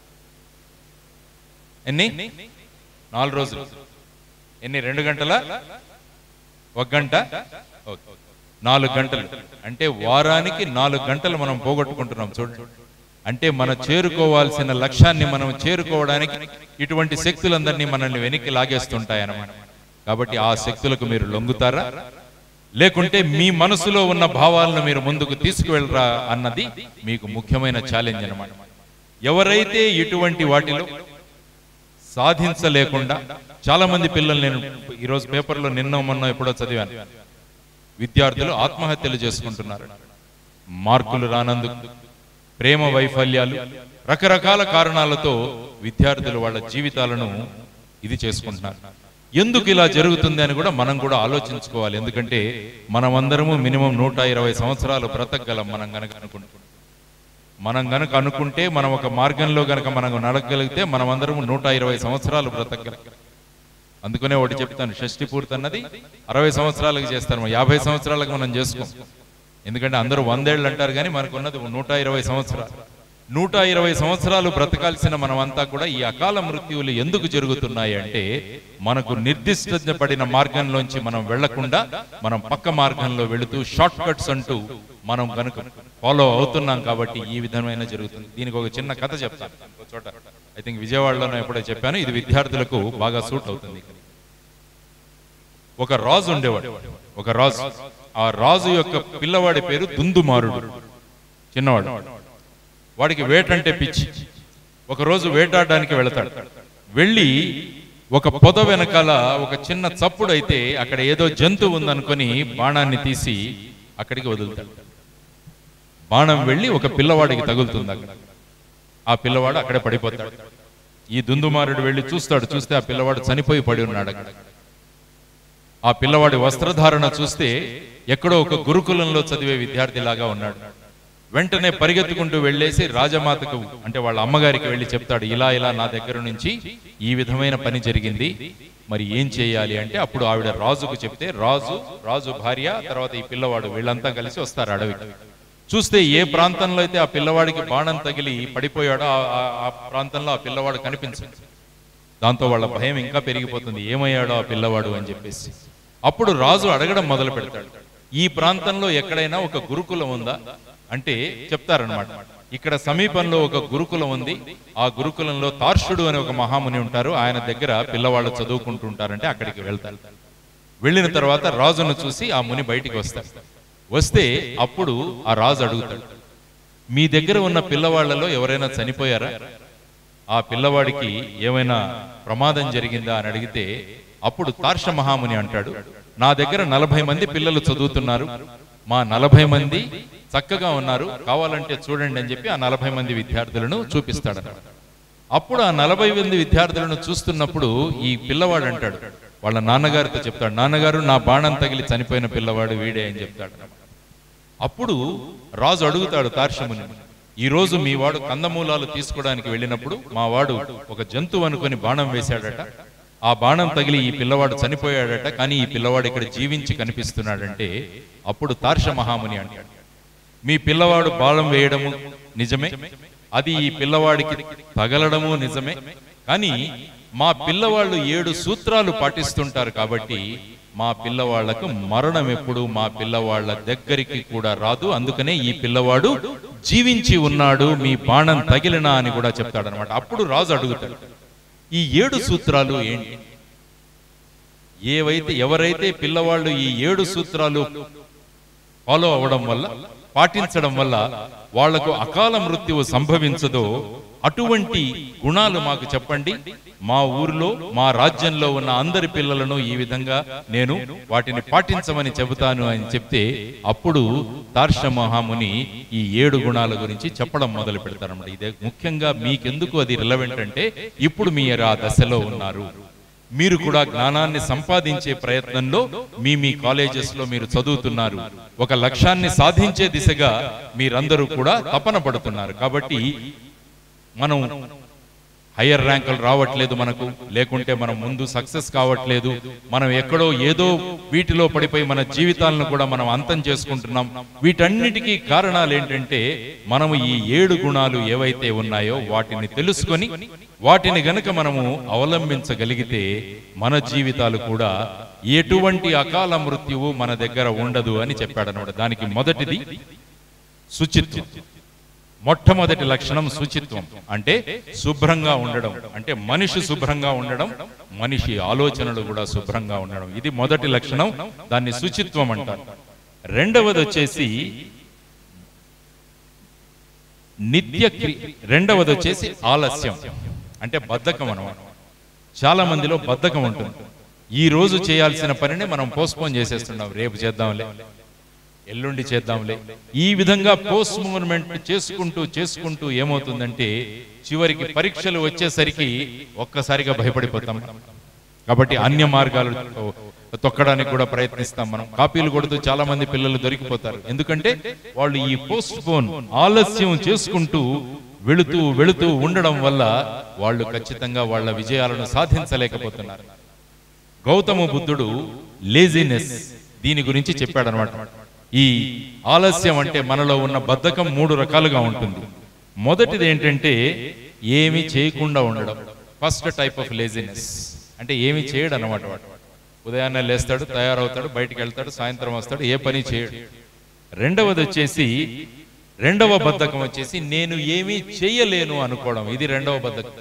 ఎన్ని? నాలుగు రోజులు. ఎన్ని? రెండు గంటల? ఒక గంట? నాలుగు గంటలు. అంటే వారానికి నాలుగు గంటలు మనం పోగొట్టుకుంటున్నాం. చూడండి, అంటే మనం చేరుకోవాల్సిన లక్ష్యాన్ని మనం చేరుకోవడానికి ఇటువంటి శక్తులందరినీ మనల్ని వెనక్కి లాగేస్తుంటాయి అన్నమాట. కాబట్టి ఆ శక్తులకు మీరు లొంగుతారా, లేకుంటే మీ మనసులో ఉన్న భావాలను మీరు ముందుకు తీసుకువెళ్ళరా అన్నది మీకు ముఖ్యమైన ఛాలెంజ్ అన్నమాట. ఎవరైతే ఇటువంటి వాటిలో సాధించలేకుండా, చాలా మంది పిల్లలు, నేను ఈరోజు పేపర్లో నిన్న మొన్న ఎప్పుడో చదివాను, విద్యార్థులు ఆత్మహత్యలు చేసుకుంటున్నారు. మార్కులు రానందుకు, ప్రేమ వైఫల్యాలు, రకరకాల కారణాలతో విద్యార్థులు వాళ్ళ జీవితాలను ఇది చేసుకుంటున్నారు. ఎందుకు ఇలా జరుగుతుంది అని కూడా మనం కూడా ఆలోచించుకోవాలి. ఎందుకంటే మనమందరము మినిమం నూట ఇరవై సంవత్సరాలు బ్రతకగలం మనం గనక అనుకుంటున్నాం. మనం గనక అనుకుంటే, మనం ఒక మార్గంలో గనక మనం నడగలిగితే మనమందరము నూట ఇరవై సంవత్సరాలు బ్రతకగలం. అందుకనే ఒకటి చెప్తాను, షష్టి పూర్తి అన్నది అరవై సంవత్సరాలకు చేస్తాను, యాభై సంవత్సరాలకు మనం చేసుకోం. ఎందుకంటే అందరూ వందేళ్ళు అంటారు, కానీ మనకు ఉన్నది నూట ఇరవై సంవత్సరాలు. నూట ఇరవై సంవత్సరాలు బ్రతకాల్సిన మనమంతా కూడా ఈ అకాల మృత్యువులు ఎందుకు జరుగుతున్నాయి అంటే, మనకు నిర్దిష్టపడిన మార్గంలోంచి మనం వెళ్లకుండా మనం పక్క మార్గంలో వెళుతూ షార్ట్ కట్స్ అంటూ మనం కనుక ఫాలో అవుతున్నాం. కాబట్టి ఈ విధమైన జరుగుతుంది. దీనికి ఒక చిన్న కథ చెప్తాను. ఒక చోట ఐ థింక్ విజయవాడలోనే ఎప్పుడో చెప్పాను, ఇది విద్యార్థులకు బాగా సూట్ అవుతుంది. ఒక రాజు ఉండేవాడు, ఒక రాజు. ఆ రాజు యొక్క పిల్లవాడి పేరు దుందుమారుడు, చిన్నవాడు. వాడికి వేటంటే పిచ్చి. ఒకరోజు వేటాడడానికి వెళతాడు. వెళ్ళి ఒక పొద వెనకాల ఒక చిన్న చప్పుడు అయితే అక్కడ ఏదో జంతువు ఉందనుకొని బాణాన్ని తీసి అక్కడికి వదులుతాడు. బాణం వెళ్ళి ఒక పిల్లవాడికి తగులుతుంది. అక్కడ ఆ పిల్లవాడు అక్కడే పడిపోతాడు. ఈ దుందుమారుడు వెళ్ళి చూస్తాడు. చూస్తే ఆ పిల్లవాడు చనిపోయి పడి ఉన్నాడు అక్కడ. ఆ పిల్లవాడి వస్త్రధారణ చూస్తే ఎక్కడో ఒక గురుకులంలో చదివే విద్యార్థిలాగా ఉన్నాడు. వెంటనే పరిగెత్తుకుంటూ వెళ్ళేసి రాజమాతకు, అంటే వాళ్ళ అమ్మగారికి వెళ్ళి చెప్తాడు, ఇలా ఇలా నా దగ్గర నుంచి ఈ విధమైన పని జరిగింది, మరి ఏం చేయాలి అంటే, అప్పుడు ఆవిడ రాజుకు చెప్తే, రాజు, రాజు భార్య, తర్వాత ఈ పిల్లవాడు, వీళ్ళంతా కలిసి వస్తారు అడవికి. చూస్తే ఏ ప్రాంతంలో అయితే ఆ పిల్లవాడికి బాణం తగిలి పడిపోయాడో ఆ ప్రాంతంలో ఆ పిల్లవాడు కనిపించదు. దాంతో వాళ్ళ భయం ఇంకా పెరిగిపోతుంది, ఏమయ్యాడో ఆ పిల్లవాడు అని చెప్పేసి. అప్పుడు రాజు అడగడం మొదలు పెడతాడు, ఈ ప్రాంతంలో ఎక్కడైనా ఒక గురుకులం ఉందా అంటే చెప్తారనమాట. ఇక్కడ సమీపంలో ఒక గురుకులం ఉంది, ఆ గురుకులంలో తార్షుడు అనే ఒక మహాముని ఉంటారు, ఆయన దగ్గర పిల్లవాళ్ళు చదువుకుంటుంటారంటే అక్కడికి వెళ్తారు. వెళ్ళిన తర్వాత రాజును చూసి ఆ ముని బయటికి వస్తాడు. వస్తే అప్పుడు ఆ రాజు అడుగుతాడు, మీ దగ్గర ఉన్న పిల్లవాళ్లలో ఎవరైనా చనిపోయారా, ఆ పిల్లవాడికి ఏమైనా ప్రమాదం జరిగిందా అని అడిగితే, అప్పుడు తార్ష మహాముని అంటాడు, నా దగ్గర నలభై మంది పిల్లలు చదువుతున్నారు, మా నలభై మంది చక్కగా ఉన్నారు, కావాలంటే చూడండి అని చెప్పి ఆ నలభై మంది విద్యార్థులను చూపిస్తాడు. అప్పుడు ఆ నలభై మంది విద్యార్థులను చూస్తున్నప్పుడు ఈ పిల్లవాడు అంటాడు, వాళ్ళ నాన్నగారితో చెప్తాడు, నాన్నగారు నా బాణం తగిలి చనిపోయిన పిల్లవాడు వీడే అని చెప్తాడు. అప్పుడు రాజు అడుగుతాడు తార్షముని, ఈరోజు మీ వాడు కందమూలాలు తీసుకోవడానికి వెళ్ళినప్పుడు మా వాడు ఒక జంతువు అనుకొని బాణం వేశాడట, ఆ బాణం తగిలి ఈ పిల్లవాడు చనిపోయాడట, కానీ ఈ పిల్లవాడు ఇక్కడ జీవించి కనిపిస్తున్నాడంటే అప్పుడు తార్ష మహాముని అంటాడు, మీ పిల్లవాడు బాణం వేయడము నిజమే, అది ఈ పిల్లవాడికి తగలడము నిజమే, కానీ మా పిల్లవాళ్ళు ఏడు సూత్రాలు పాటిస్తుంటారు కాబట్టి మా పిల్లవాళ్లకు మరణం ఎప్పుడు మా పిల్లవాళ్ల దగ్గరికి కూడా రాదు, అందుకనే ఈ పిల్లవాడు జీవించి ఉన్నాడు, మీ బాణం తగిలినా అని కూడా చెప్తాడనమాట. అప్పుడు రాజు అడుగుతాడు, ఈ ఏడు సూత్రాలు ఏంటి? ఏవైతే ఎవరైతే పిల్లవాళ్ళు ఈ ఏడు సూత్రాలు ఫాలో అవ్వడం వల్ల, పాటించడం వల్ల వాళ్లకు అకాల మృత్యువు సంభవించదో అటువంటి గుణాలు మాకు చెప్పండి, మా ఊరిలో మా రాజ్యంలో ఉన్న అందరి పిల్లలను ఈ విధంగా నేను వాటిని పాటించమని చెబుతాను అని చెప్తే అప్పుడు తార్ష మహాముని ఈ ఏడు గుణాల గురించి చెప్పడం మొదలు పెడతారన్నమాట. ఇదే ముఖ్యంగా మీకెందుకు అది రిలవెంట్ అంటే ఇప్పుడు మీరు ఆ దశలో ఉన్నారు, మీరు కూడా జ్ఞానాన్ని సంపాదించే ప్రయత్నంలో మీ మీ కాలేజెస్ లో మీరు చదువుతున్నారు, ఒక లక్ష్యాన్ని సాధించే దిశగా మీరందరూ కూడా తపన పడుతున్నారు. కాబట్టి మనం హయ్యర్ ర్యాంకులు రావట్లేదు మనకు, లేకుంటే మనం ముందు సక్సెస్ కావట్లేదు, మనం ఎక్కడో ఏదో వీటిలో పడిపోయి మన జీవితాలను కూడా మనం అంతం చేసుకుంటున్నాం. వీటన్నిటికీ కారణాలు ఏంటంటే మనము ఈ ఏడు గుణాలు ఏవైతే ఉన్నాయో వాటిని తెలుసుకొని వాటిని గనక మనము అవలంబించగలిగితే మన జీవితాలు కూడా ఎటువంటి అకాల మృత్యువు మన దగ్గర ఉండదు అని చెప్పాడనమాట. దానికి మొదటిది శుచిత్వం. మొట్టమొదటి లక్షణం శుచిత్వం అంటే శుభ్రంగా ఉండడం, అంటే మనిషి శుభ్రంగా ఉండడం, మనిషి ఆలోచనలు కూడా శుభ్రంగా ఉండడం, ఇది మొదటి లక్షణం, దాన్ని శుచిత్వం అంటారు. రెండవది వచ్చేసి నిత్య క్రి రెండవది వచ్చేసి ఆలస్యం, అంటే బద్ధకం అన్నమాట. చాలా మందిలో బద్ధకం ఉంటుంది, ఈ రోజు చేయాల్సిన పనిని మనం పోస్ట్పోన్ చేసేస్తున్నాం, రేపు చేద్దాంలే, ఎల్లుండి చేద్దాంలే, ఈ విధంగా పోస్ట్ మూవ్మెంట్ చేసుకుంటూ చేసుకుంటూ ఏమవుతుందంటే చివరికి పరీక్షలు వచ్చేసరికి ఒక్కసారిగా భయపడిపోతాం. కాబట్టి అన్య మార్గాలు తొక్కడానికి కూడా ప్రయత్నిస్తాం. మనం కాపీలు కొడుతూ చాలా మంది పిల్లలు దొరికిపోతారు, ఎందుకంటే వాళ్ళు ఈ పోస్ట్ పోన్ ఆలస్యం చేసుకుంటూ వెళుతూ వెళుతూ ఉండడం వల్ల వాళ్ళు ఖచ్చితంగా వాళ్ళ విజయాలను సాధించలేకపోతున్నారు. గౌతమ బుద్ధుడు లేజినెస్ దీని గురించి చెప్పాడనమాట. ఈ ఆలస్యం అంటే మనలో ఉన్న బద్ధకం మూడు రకాలుగా ఉంటుంది. మొదటిది ఏంటంటే ఏమి చేయకుండా ఉండడం, ఫస్ట్ టైప్ ఆఫ్ లేజినెస్, అంటే ఏమి చేయడు అనమాట. వాడు ఉదయాన్నే లేస్తాడు, తయారవుతాడు, బయటికి వెళ్తాడు, సాయంత్రం వస్తాడు, ఏ పని చేయడు. రెండవది వచ్చేసి రెండవ బద్ధకం వచ్చేసి నేను ఏమీ చేయలేను అనుకోవడం, ఇది రెండవ బద్ధకం.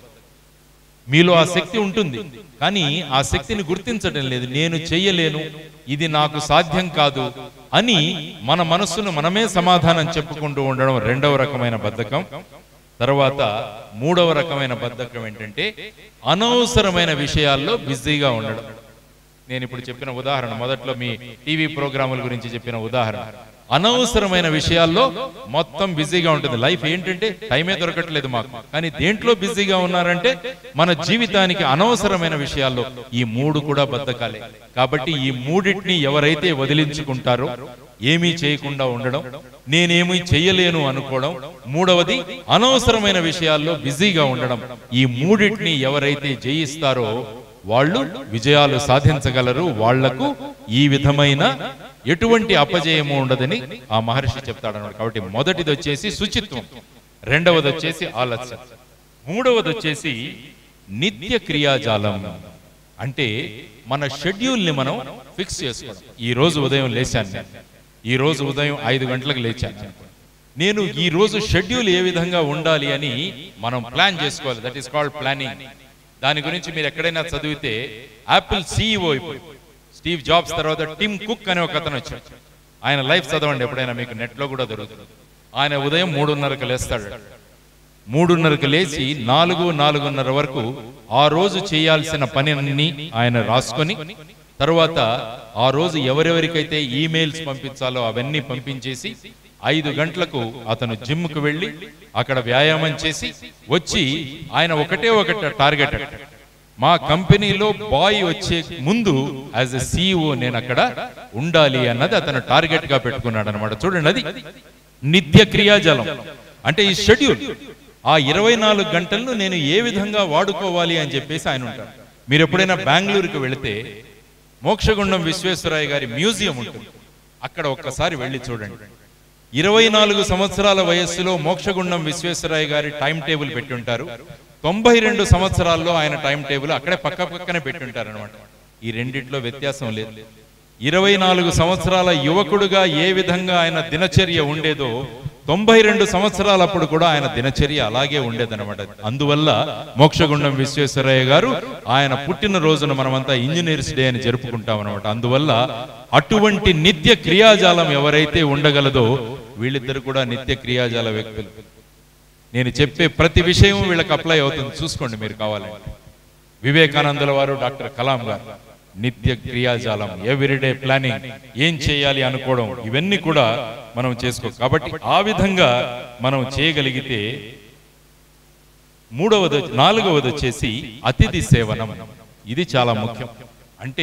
మీలో ఆ శక్తి ఉంటుంది కానీ ఆ శక్తిని గుర్తించడం లేదు, నేను చెయ్యలేను, ఇది నాకు సాధ్యం కాదు అని మన మనస్సును మనమే సమాధానం చెప్పుకుంటూ ఉండడం రెండవ రకమైన బద్ధకం. తర్వాత మూడవ రకమైన బద్ధకం ఏంటంటే అనవసరమైన విషయాల్లో బిజీగా ఉండడం. నేను ఇప్పుడు చెప్పిన ఉదాహరణ, మొదట్లో మీ టీవీ ప్రోగ్రాముల గురించి చెప్పిన ఉదాహరణ, అనవసరమైన విషయాల్లో మొత్తం బిజీగా ఉంటుంది. లైఫ్ ఏంటంటే టైమే దొరకట్లేదు మాకు, కానీ దేంట్లో బిజీగా ఉన్నారంటే మన జీవితానికి అనవసరమైన విషయాల్లో. ఈ మూడు కూడా బద్ధకాలే. కాబట్టి ఈ మూడింటిని ఎవరైతే వదిలించుకుంటారో, ఏమీ చేయకుండా ఉండడం, నేనేమీ చెయ్యలేను అనుకోవడం, మూడవది అనవసరమైన విషయాల్లో బిజీగా ఉండడం, ఈ మూడింటిని ఎవరైతే జయిస్తారో వాళ్ళు విజయాలు సాధించగలరు. వాళ్లకు ఈ విధమైన ఎటువంటి అపజయము ఉండదని ఆ మహర్షి చెప్తాడన్నమాట. కాబట్టి మొదటిది వచ్చేసి శుచిత్వం, రెండవది వచ్చేసి ఆలస్యం, మూడవది వచ్చేసి నిత్య క్రియాజాలం. అంటే మన షెడ్యూల్ ని మనం ఫిక్స్ చేసుకోవడం. ఈ రోజు ఉదయం లేచాను, నేను ఈ రోజు ఉదయం ఐదు గంటలకు లేచాను, నేను ఈ రోజు షెడ్యూల్ ఏ విధంగా ఉండాలి అని మనం ప్లాన్ చేసుకోవాలి. That is called planning. దాని గురించి మీరు ఎక్కడైనా చదివితే యాపిల్ సిఇఓ ఇప్పుడు స్టీవ్ జాబ్స్ తర్వాత టిమ్ కుక్ అనే ఒక అతను వచ్చాడు. ఆయన లైఫ్ చదవండి ఎప్పుడైనా, మీకు నెట్ లో కూడా దొరుకుతుంది. ఆయన ఉదయం మూడున్నరకు లేస్తాడు. మూడున్నరకు లేచి నాలుగు నాలుగున్నర వరకు ఆ రోజు చేయాల్సిన పని అన్ని ఆయన రాసుకొని, తరువాత ఆ రోజు ఎవరెవరికైతే ఈమెయిల్స్ పంపించాలో అవన్నీ పంపించేసి ఐదు గంటలకు అతను జిమ్కు వెళ్ళి అక్కడ వ్యాయామం చేసి వచ్చి ఆయన ఒకటే ఒకటి టార్గెట్, మా కంపెనీలో బాయ్ వచ్చే ముందు యాజ్ ఎ సిఇఓ నేను అక్కడ ఉండాలి అన్నది అతను టార్గెట్ గా పెట్టుకున్నాడు అనమాట. చూడండి, అది నిత్య క్రియాజలం అంటే ఈ షెడ్యూల్. ఆ ఇరవై నాలుగు గంటలను నేను ఏ విధంగా వాడుకోవాలి అని చెప్పేసి ఆయన ఉంటారు. మీరు ఎప్పుడైనా బెంగళూరుకి వెళితే మోక్షగుండం విశ్వేశ్వరయ్య గారి మ్యూజియం ఉంటుంది, అక్కడ ఒక్కసారి వెళ్ళి చూడండి. ఇరవై నాలుగు సంవత్సరాల వయస్సులో మోక్షగుండం విశ్వేశ్వరయ్య గారి టైం టేబుల్ పెట్టి ఉంటారు. తొంభై రెండు సంవత్సరాల్లో ఆయన టైం టేబుల్ అక్కడే పక్క పక్కనే పెట్టి ఉంటారు అనమాట. ఈ రెండిట్లో వ్యత్యాసం లేదు. ఇరవై నాలుగు సంవత్సరాల యువకుడుగా ఏ విధంగా ఆయన దినచర్య ఉండేదో తొంభై రెండు సంవత్సరాలప్పుడు కూడా ఆయన దినచర్య అలాగే ఉండేదన్నమాట. అందువల్ల మోక్షగుండం విశ్వేశ్వరయ్య గారు ఆయన పుట్టిన రోజున మనమంతా ఇంజనీర్స్ డే అని జరుపుకుంటాం అనమాట. అందువల్ల అటువంటి నిత్య క్రియాజాలం ఎవరైతే ఉండగలదో వీళ్ళిద్దరు కూడా నిత్య క్రియాజాల వ్యక్తులు. నేను చెప్పే ప్రతి విషయం వీళ్ళకి అప్లై అవుతుంది, చూసుకోండి మీరు కావాలంటే. వివేకానందుల వారు, డాక్టర్ కలాం గారు నిత్య క్రియాజాలం, ఎవ్రీడే ప్లానింగ్, ఏం చేయాలి అనుకోవడం, ఇవన్నీ కూడా మనం చేసుకో. కాబట్టి ఆ విధంగా మనం చేయగలిగితే మూడవది నాలుగవది వచ్చేసి అతిథి సేవనం. ఇది చాలా ముఖ్యం. అంటే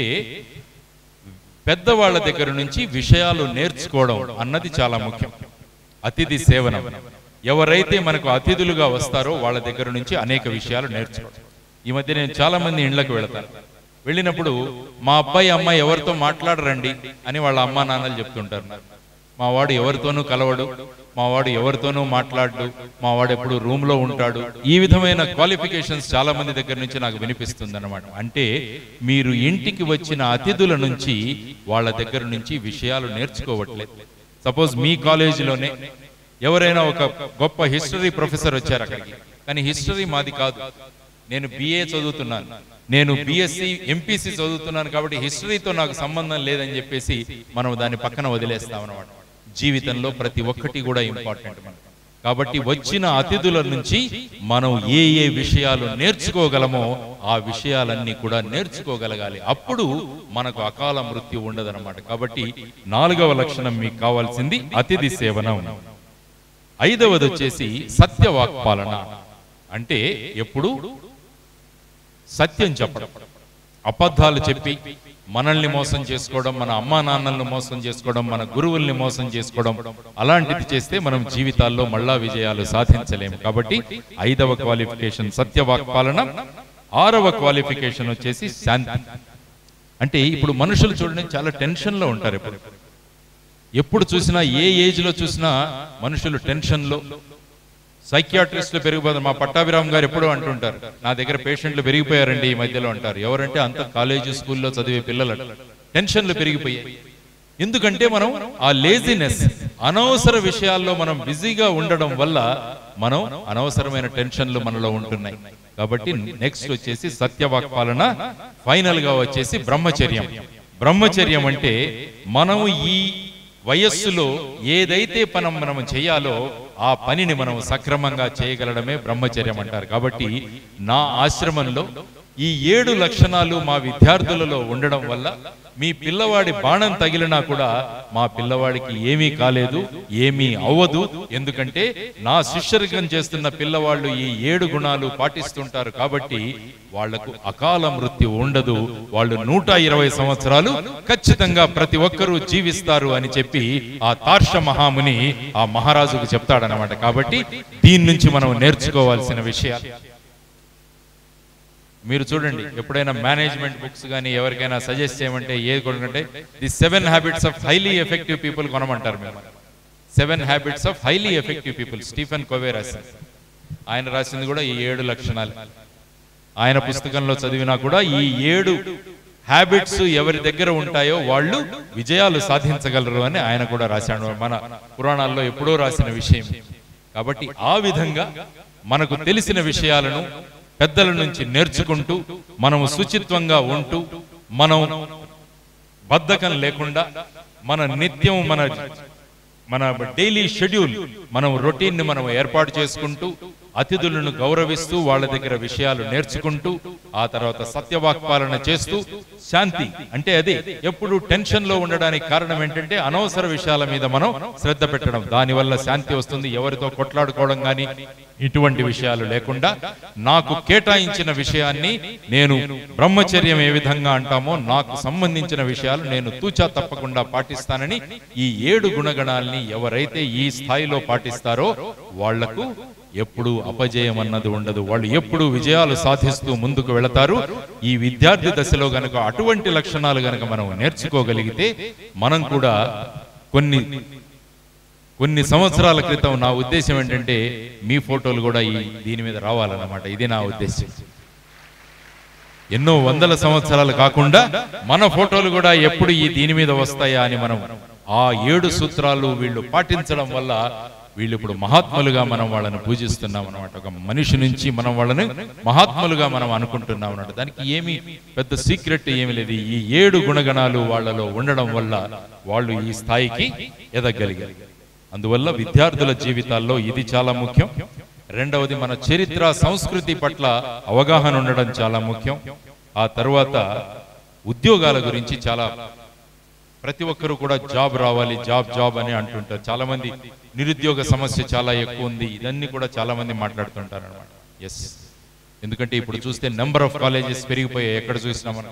పెద్దవాళ్ళ దగ్గర నుంచి విషయాలు నేర్చుకోవడం అన్నది చాలా ముఖ్యం. అతిథి సేవనం, ఎవరైతే మనకు అతిథులుగా వస్తారో వాళ్ళ దగ్గర నుంచి అనేక విషయాలు నేర్చుకోవడం. ఈ మధ్య నేను చాలా మంది ఇళ్లకు వెళతాను. వెళ్ళినప్పుడు మా అబ్బాయి అమ్మాయి ఎవరితో మాట్లాడరండి అని వాళ్ళ అమ్మా నాన్నలు చెప్తుంటారు. మా వాడు ఎవరితోనూ కలవడు, మా వాడు ఎవరితోనూ మాట్లాడు, మా వాడు ఎప్పుడు రూమ్ లో ఉంటాడు. ఈ విధమైన క్వాలిఫికేషన్స్ చాలా మంది దగ్గర నుంచి నాకు వినిపిస్తుంది అనమాట. అంటే మీరు ఇంటికి వచ్చిన అతిథుల నుంచి వాళ్ళ దగ్గర నుంచి విషయాలు నేర్చుకోవట్లేదు. సపోజ్ మీ కాలేజీలోనే ఎవరైనా ఒక గొప్ప హిస్టరీ ప్రొఫెసర్ వచ్చారు అక్కడికి, కానీ హిస్టరీ మాది కాదు, నేను బిఏ చదువుతున్నాను, నేను బిఎస్సి ఎంపీసీ చదువుతున్నాను, కాబట్టి హిస్టరీతో నాకు సంబంధం లేదని చెప్పేసి మనం దాన్ని పక్కన వదిలేస్తాం అన్నమాట. జీవితంలో ప్రతి ఒక్కటి కూడా ఇంపార్టెంట్ మనకు. కాబట్టి వచ్చిన అతిథుల నుంచి మనం ఏ ఏ విషయాలు నేర్చుకోగలమో ఆ విషయాలన్నీ కూడా నేర్చుకోగలగాలి. అప్పుడు మనకు అకాల మృత్యు ఉండదన్నమాట. కాబట్టి నాలుగవ లక్షణం మీకు కావాల్సింది అతిథి సేవనం. ఐదవది వచ్చేసి సత్యవాక్పాలన. అంటే ఎప్పుడు సత్యం చెప్పడం, అబద్ధాలు చెప్పి మనల్ని మోసం చేసుకోవడం, మన అమ్మా నాన్నల్ని మోసం చేసుకోవడం, మన గురువుల్ని మోసం చేసుకోవడం, అలాంటిది చేస్తే మనం జీవితాల్లో మళ్ళా విజయాలు సాధించలేము. కాబట్టి ఐదవ క్వాలిఫికేషన్ సత్యవాక్పాలన. ఆరవ క్వాలిఫికేషన్ వచ్చేసి శాంతి. అంటే ఇప్పుడు మనుషులు చూడండి చాలా టెన్షన్ లో ఉంటారు. ఎప్పుడు ఎప్పుడు చూసినా ఏ ఏజ్ లో చూసినా మనుషులు టెన్షన్ లో. సైకియాట్రిస్టులు పెరిగిపోతారు. మా పట్టాభిరామ్ గారు ఎప్పుడూ అంటుంటారు, నా దగ్గర పేషెంట్లు పెరిగిపోయారండి ఈ మధ్యలో అంటారు. ఎవరంటే అంత కాలేజీ స్కూల్లో చదివే పిల్లలు. టెన్షన్లు పెరిగిపోయాయి. ఎందుకంటే మనం ఆ లేజినెస్, అనవసర విషయాల్లో మనం బిజీగా ఉండడం వల్ల మనం అనవసరమైన టెన్షన్లు మనలో ఉంటున్నాయి. కాబట్టి నెక్స్ట్ వచ్చేసి సత్యవాక్పాలన. ఫైనల్ గా వచ్చేసి బ్రహ్మచర్యం. బ్రహ్మచర్యం అంటే మనం ఈ వయస్సులో ఏదైతే పని మనం చేయాలో ఆ పనిని మనం సక్రమంగా చేయగలడమే బ్రహ్మచర్యం అంటారు. కాబట్టి నా ఆశ్రమంలో ఈ ఏడు లక్షణాలు మా విద్యార్థులలో ఉండడం వల్ల మీ పిల్లవాడి బాణం తగిలినా కూడా మా పిల్లవాడికి ఏమీ కాలేదు, ఏమీ అవ్వదు. ఎందుకంటే నా శిష్యరికం చేస్తున్న పిల్లవాళ్ళు ఈ ఏడు గుణాలు పాటిస్తుంటారు. కాబట్టి వాళ్లకు అకాల మృత్యు ఉండదు. వాళ్ళు నూట ఇరవై సంవత్సరాలు ఖచ్చితంగా ప్రతి ఒక్కరూ జీవిస్తారు అని చెప్పి ఆ తార్ష మహాముని ఆ మహారాజుకు చెప్తాడనమాట. కాబట్టి దీని నుంచి మనం నేర్చుకోవాల్సిన విషయాలు మీరు చూడండి. ఎప్పుడైనా మేనేజ్మెంట్ బుక్స్ కానీ ఎవరికైనా సజెస్ట్ చేయమంటే ఏది కొనుక్కుంటే the seven habits of highly effective people కొనమంటారు. మేము seven habits of highly effective people Stephen Covey రాసింది. ఆయన రాసింది కూడా ఈ ఏడు లక్షణాలు. ఆయన పుస్తకంలో చదివినా కూడా ఈ ఏడు హ్యాబిట్స్ ఎవరి దగ్గర ఉంటాయో వాళ్ళు విజయాలు సాధించగలరు అని ఆయన కూడా రాశాడు. మన పురాణాల్లో ఎప్పుడో రాసిన విషయం. కాబట్టి ఆ విధంగా మనకు తెలిసిన విషయాలను పెద్దల నుంచి నేర్చుకుంటూ మనము శుచిత్వంగా ఉంటూ మనం బద్ధకం లేకుండా మన నిత్యం మన మన డైలీ షెడ్యూల్ మనం రొటీన్ ని మనం ఏర్పాటు చేసుకుంటూ అతిథులను గౌరవిస్తూ వాళ్ళ దగ్గర విషయాలు నేర్చుకుంటూ ఆ తర్వాత సత్యవాక్పాలన చేస్తూ శాంతి అంటే అదే ఎప్పుడు టెన్షన్ లో ఉండడానికి కారణం ఏంటంటే అనవసర విషయాల మీద మనం శ్రద్ధ పెట్టడం, దానివల్ల శాంతి వస్తుంది. ఎవరితో కొట్లాడుకోవడం కానీ ఇటువంటి విషయాలు లేకుండా నాకు కేటాయించిన విషయాన్ని నేను బ్రహ్మచర్యం ఏ విధంగా అంటామో నాకు సంబంధించిన విషయాలు నేను తూచా తప్పకుండా పాటిస్తానని ఈ ఏడు గుణగణాల్ని ఎవరైతే ఈ స్థాయిలో పాటిస్తారో వాళ్లకు ఎప్పుడు అపజయం అన్నది ఉండదు. వాళ్ళు ఎప్పుడు విజయాలు సాధిస్తూ ముందుకు వెళతారు. ఈ విద్యార్థి దశలో గనక అటువంటి లక్షణాలు గనక మనం నేర్చుకోగలిగితే మనం కూడా కొన్ని కొన్ని సంవత్సరాల క్రితం నా ఉద్దేశం ఏంటంటే మీ ఫోటోలు కూడా ఈ దీని మీద రావాలన్నమాట. ఇది నా ఉద్దేశం. ఎన్నో వందల సంవత్సరాలు కాకుండా మన ఫోటోలు కూడా ఎప్పుడు ఈ దీని మీద వస్తాయా అని మనం ఆ ఏడు సూత్రాలు వీళ్ళు పాటించడం వల్ల వీళ్ళు ఇప్పుడు మహాత్ములుగా మనం వాళ్ళని పూజిస్తున్నాం అన్నమాట. ఒక మనిషి నుంచి మనం వాళ్ళని మహాత్ములుగా మనం అనుకుంటున్నాం అన్నమాట. దానికి ఏమి పెద్ద సీక్రెట్ ఏమి లేదు. ఈ ఏడు గుణగణాలు వాళ్ళలో ఉండడం వల్ల వాళ్ళు ఈ స్థాయికి ఎదగలిగారు. అందువల్ల విద్యార్థుల జీవితాల్లో ఇది చాలా ముఖ్యం. రెండవది మన చరిత్ర సంస్కృతి పట్ల అవగాహన ఉండడం చాలా ముఖ్యం. ఆ తర్వాత ఉద్యోగాల గురించి చాలా ప్రతి ఒక్కరు కూడా జాబ్ రావాలి జాబ్ జాబ్ అని అంటుంటారు. చాలా మంది నిరుద్యోగ సమస్య చాలా ఎక్కువ ఉంది, ఇదన్నీ కూడా చాలా మంది మాట్లాడుతుంటారు అనమాట. ఎస్, ఎందుకంటే ఇప్పుడు చూస్తే నెంబర్ ఆఫ్ కాలేజెస్ పెరిగిపోయాయి. ఎక్కడ చూసినా మనం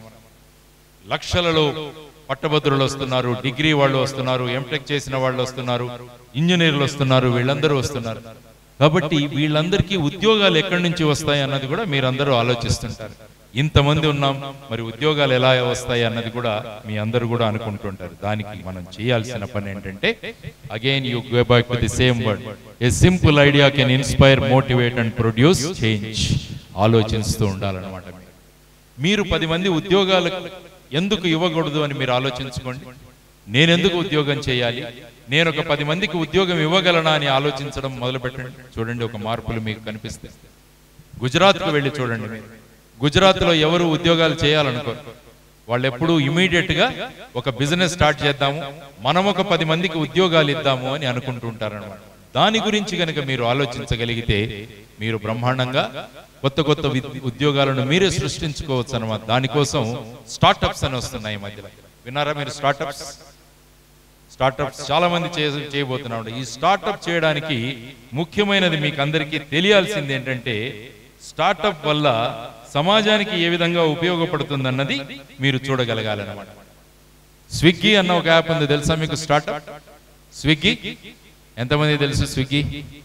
లక్షలలో పట్టభద్రులు వస్తున్నారు, డిగ్రీ వాళ్ళు వస్తున్నారు, ఎంటెక్ చేసిన వాళ్ళు వస్తున్నారు, ఇంజనీర్లు వస్తున్నారు, వీళ్ళందరూ వస్తున్నారు. కాబట్టి వీళ్ళందరికీ ఉద్యోగాలు ఎక్కడి నుంచి వస్తాయి అన్నది కూడా మీరందరూ ఆలోచిస్తుంటారు. ఇంతమంది ఉన్నాం, మరి ఉద్యోగాలు ఎలా వస్తాయి అన్నది కూడా మీ అందరూ కూడా అనుకుంటుంటారు. దానికి మనం చేయాల్సిన పని ఏంటంటే again you go back to the same word, a simple idea can inspire, motivate and produce change. ఆలోచిస్తూ ఉండాలన్నమాట. మీరు పది మంది ఉద్యోగాలు ఎందుకు ఇవ్వకూడదు అని మీరు ఆలోచించుకోండి. నేనెందుకు ఉద్యోగం చేయాలి, నేను ఒక పది మందికి ఉద్యోగం ఇవ్వగలనా అని ఆలోచించడం మొదలు పెట్టండి. చూడండి, ఒక మార్పులు మీకు కనిపిస్తాయి. గుజరాత్కు వెళ్ళి చూడండి. మీరు గుజరాత్లో ఎవరు ఉద్యోగాలు చేయాలనుకోరు. వాళ్ళు ఎప్పుడు ఇమీడియట్ గా ఒక బిజినెస్ స్టార్ట్ చేద్దాము, మనం ఒక పది మందికి ఉద్యోగాలు ఇద్దాము అని అనుకుంటుంటారు అన్నమాట. దాని గురించి కనుక మీరు ఆలోచించగలిగితే మీరు బ్రహ్మాండంగా కొత్త కొత్త ఉద్యోగాలను మీరే సృష్టించుకోవచ్చు అన్నమాట. దానికోసం స్టార్టప్స్ అని వస్తున్నాయి ఈ మధ్యలో. విన్నారా మీరు? స్టార్టప్స్ స్టార్టప్స్ చాలా మంది చేయబోతున్నారు. ఈ స్టార్టప్ చేయడానికి ముఖ్యమైనది మీకు అందరికీ తెలియాల్సింది ఏంటంటే స్టార్టప్ వల్ల సమాజానికి ఏ విధంగా ఉపయోగపడుతుందన్నది మీరు చూడగలగాలన్నమాట. స్విగ్గీ అన్న ఒక యాప్ ఉంది, తెలుసా మీకు? స్టార్టప్ స్విగ్గీ ఎంతమంది తెలుసు? స్విగ్గీ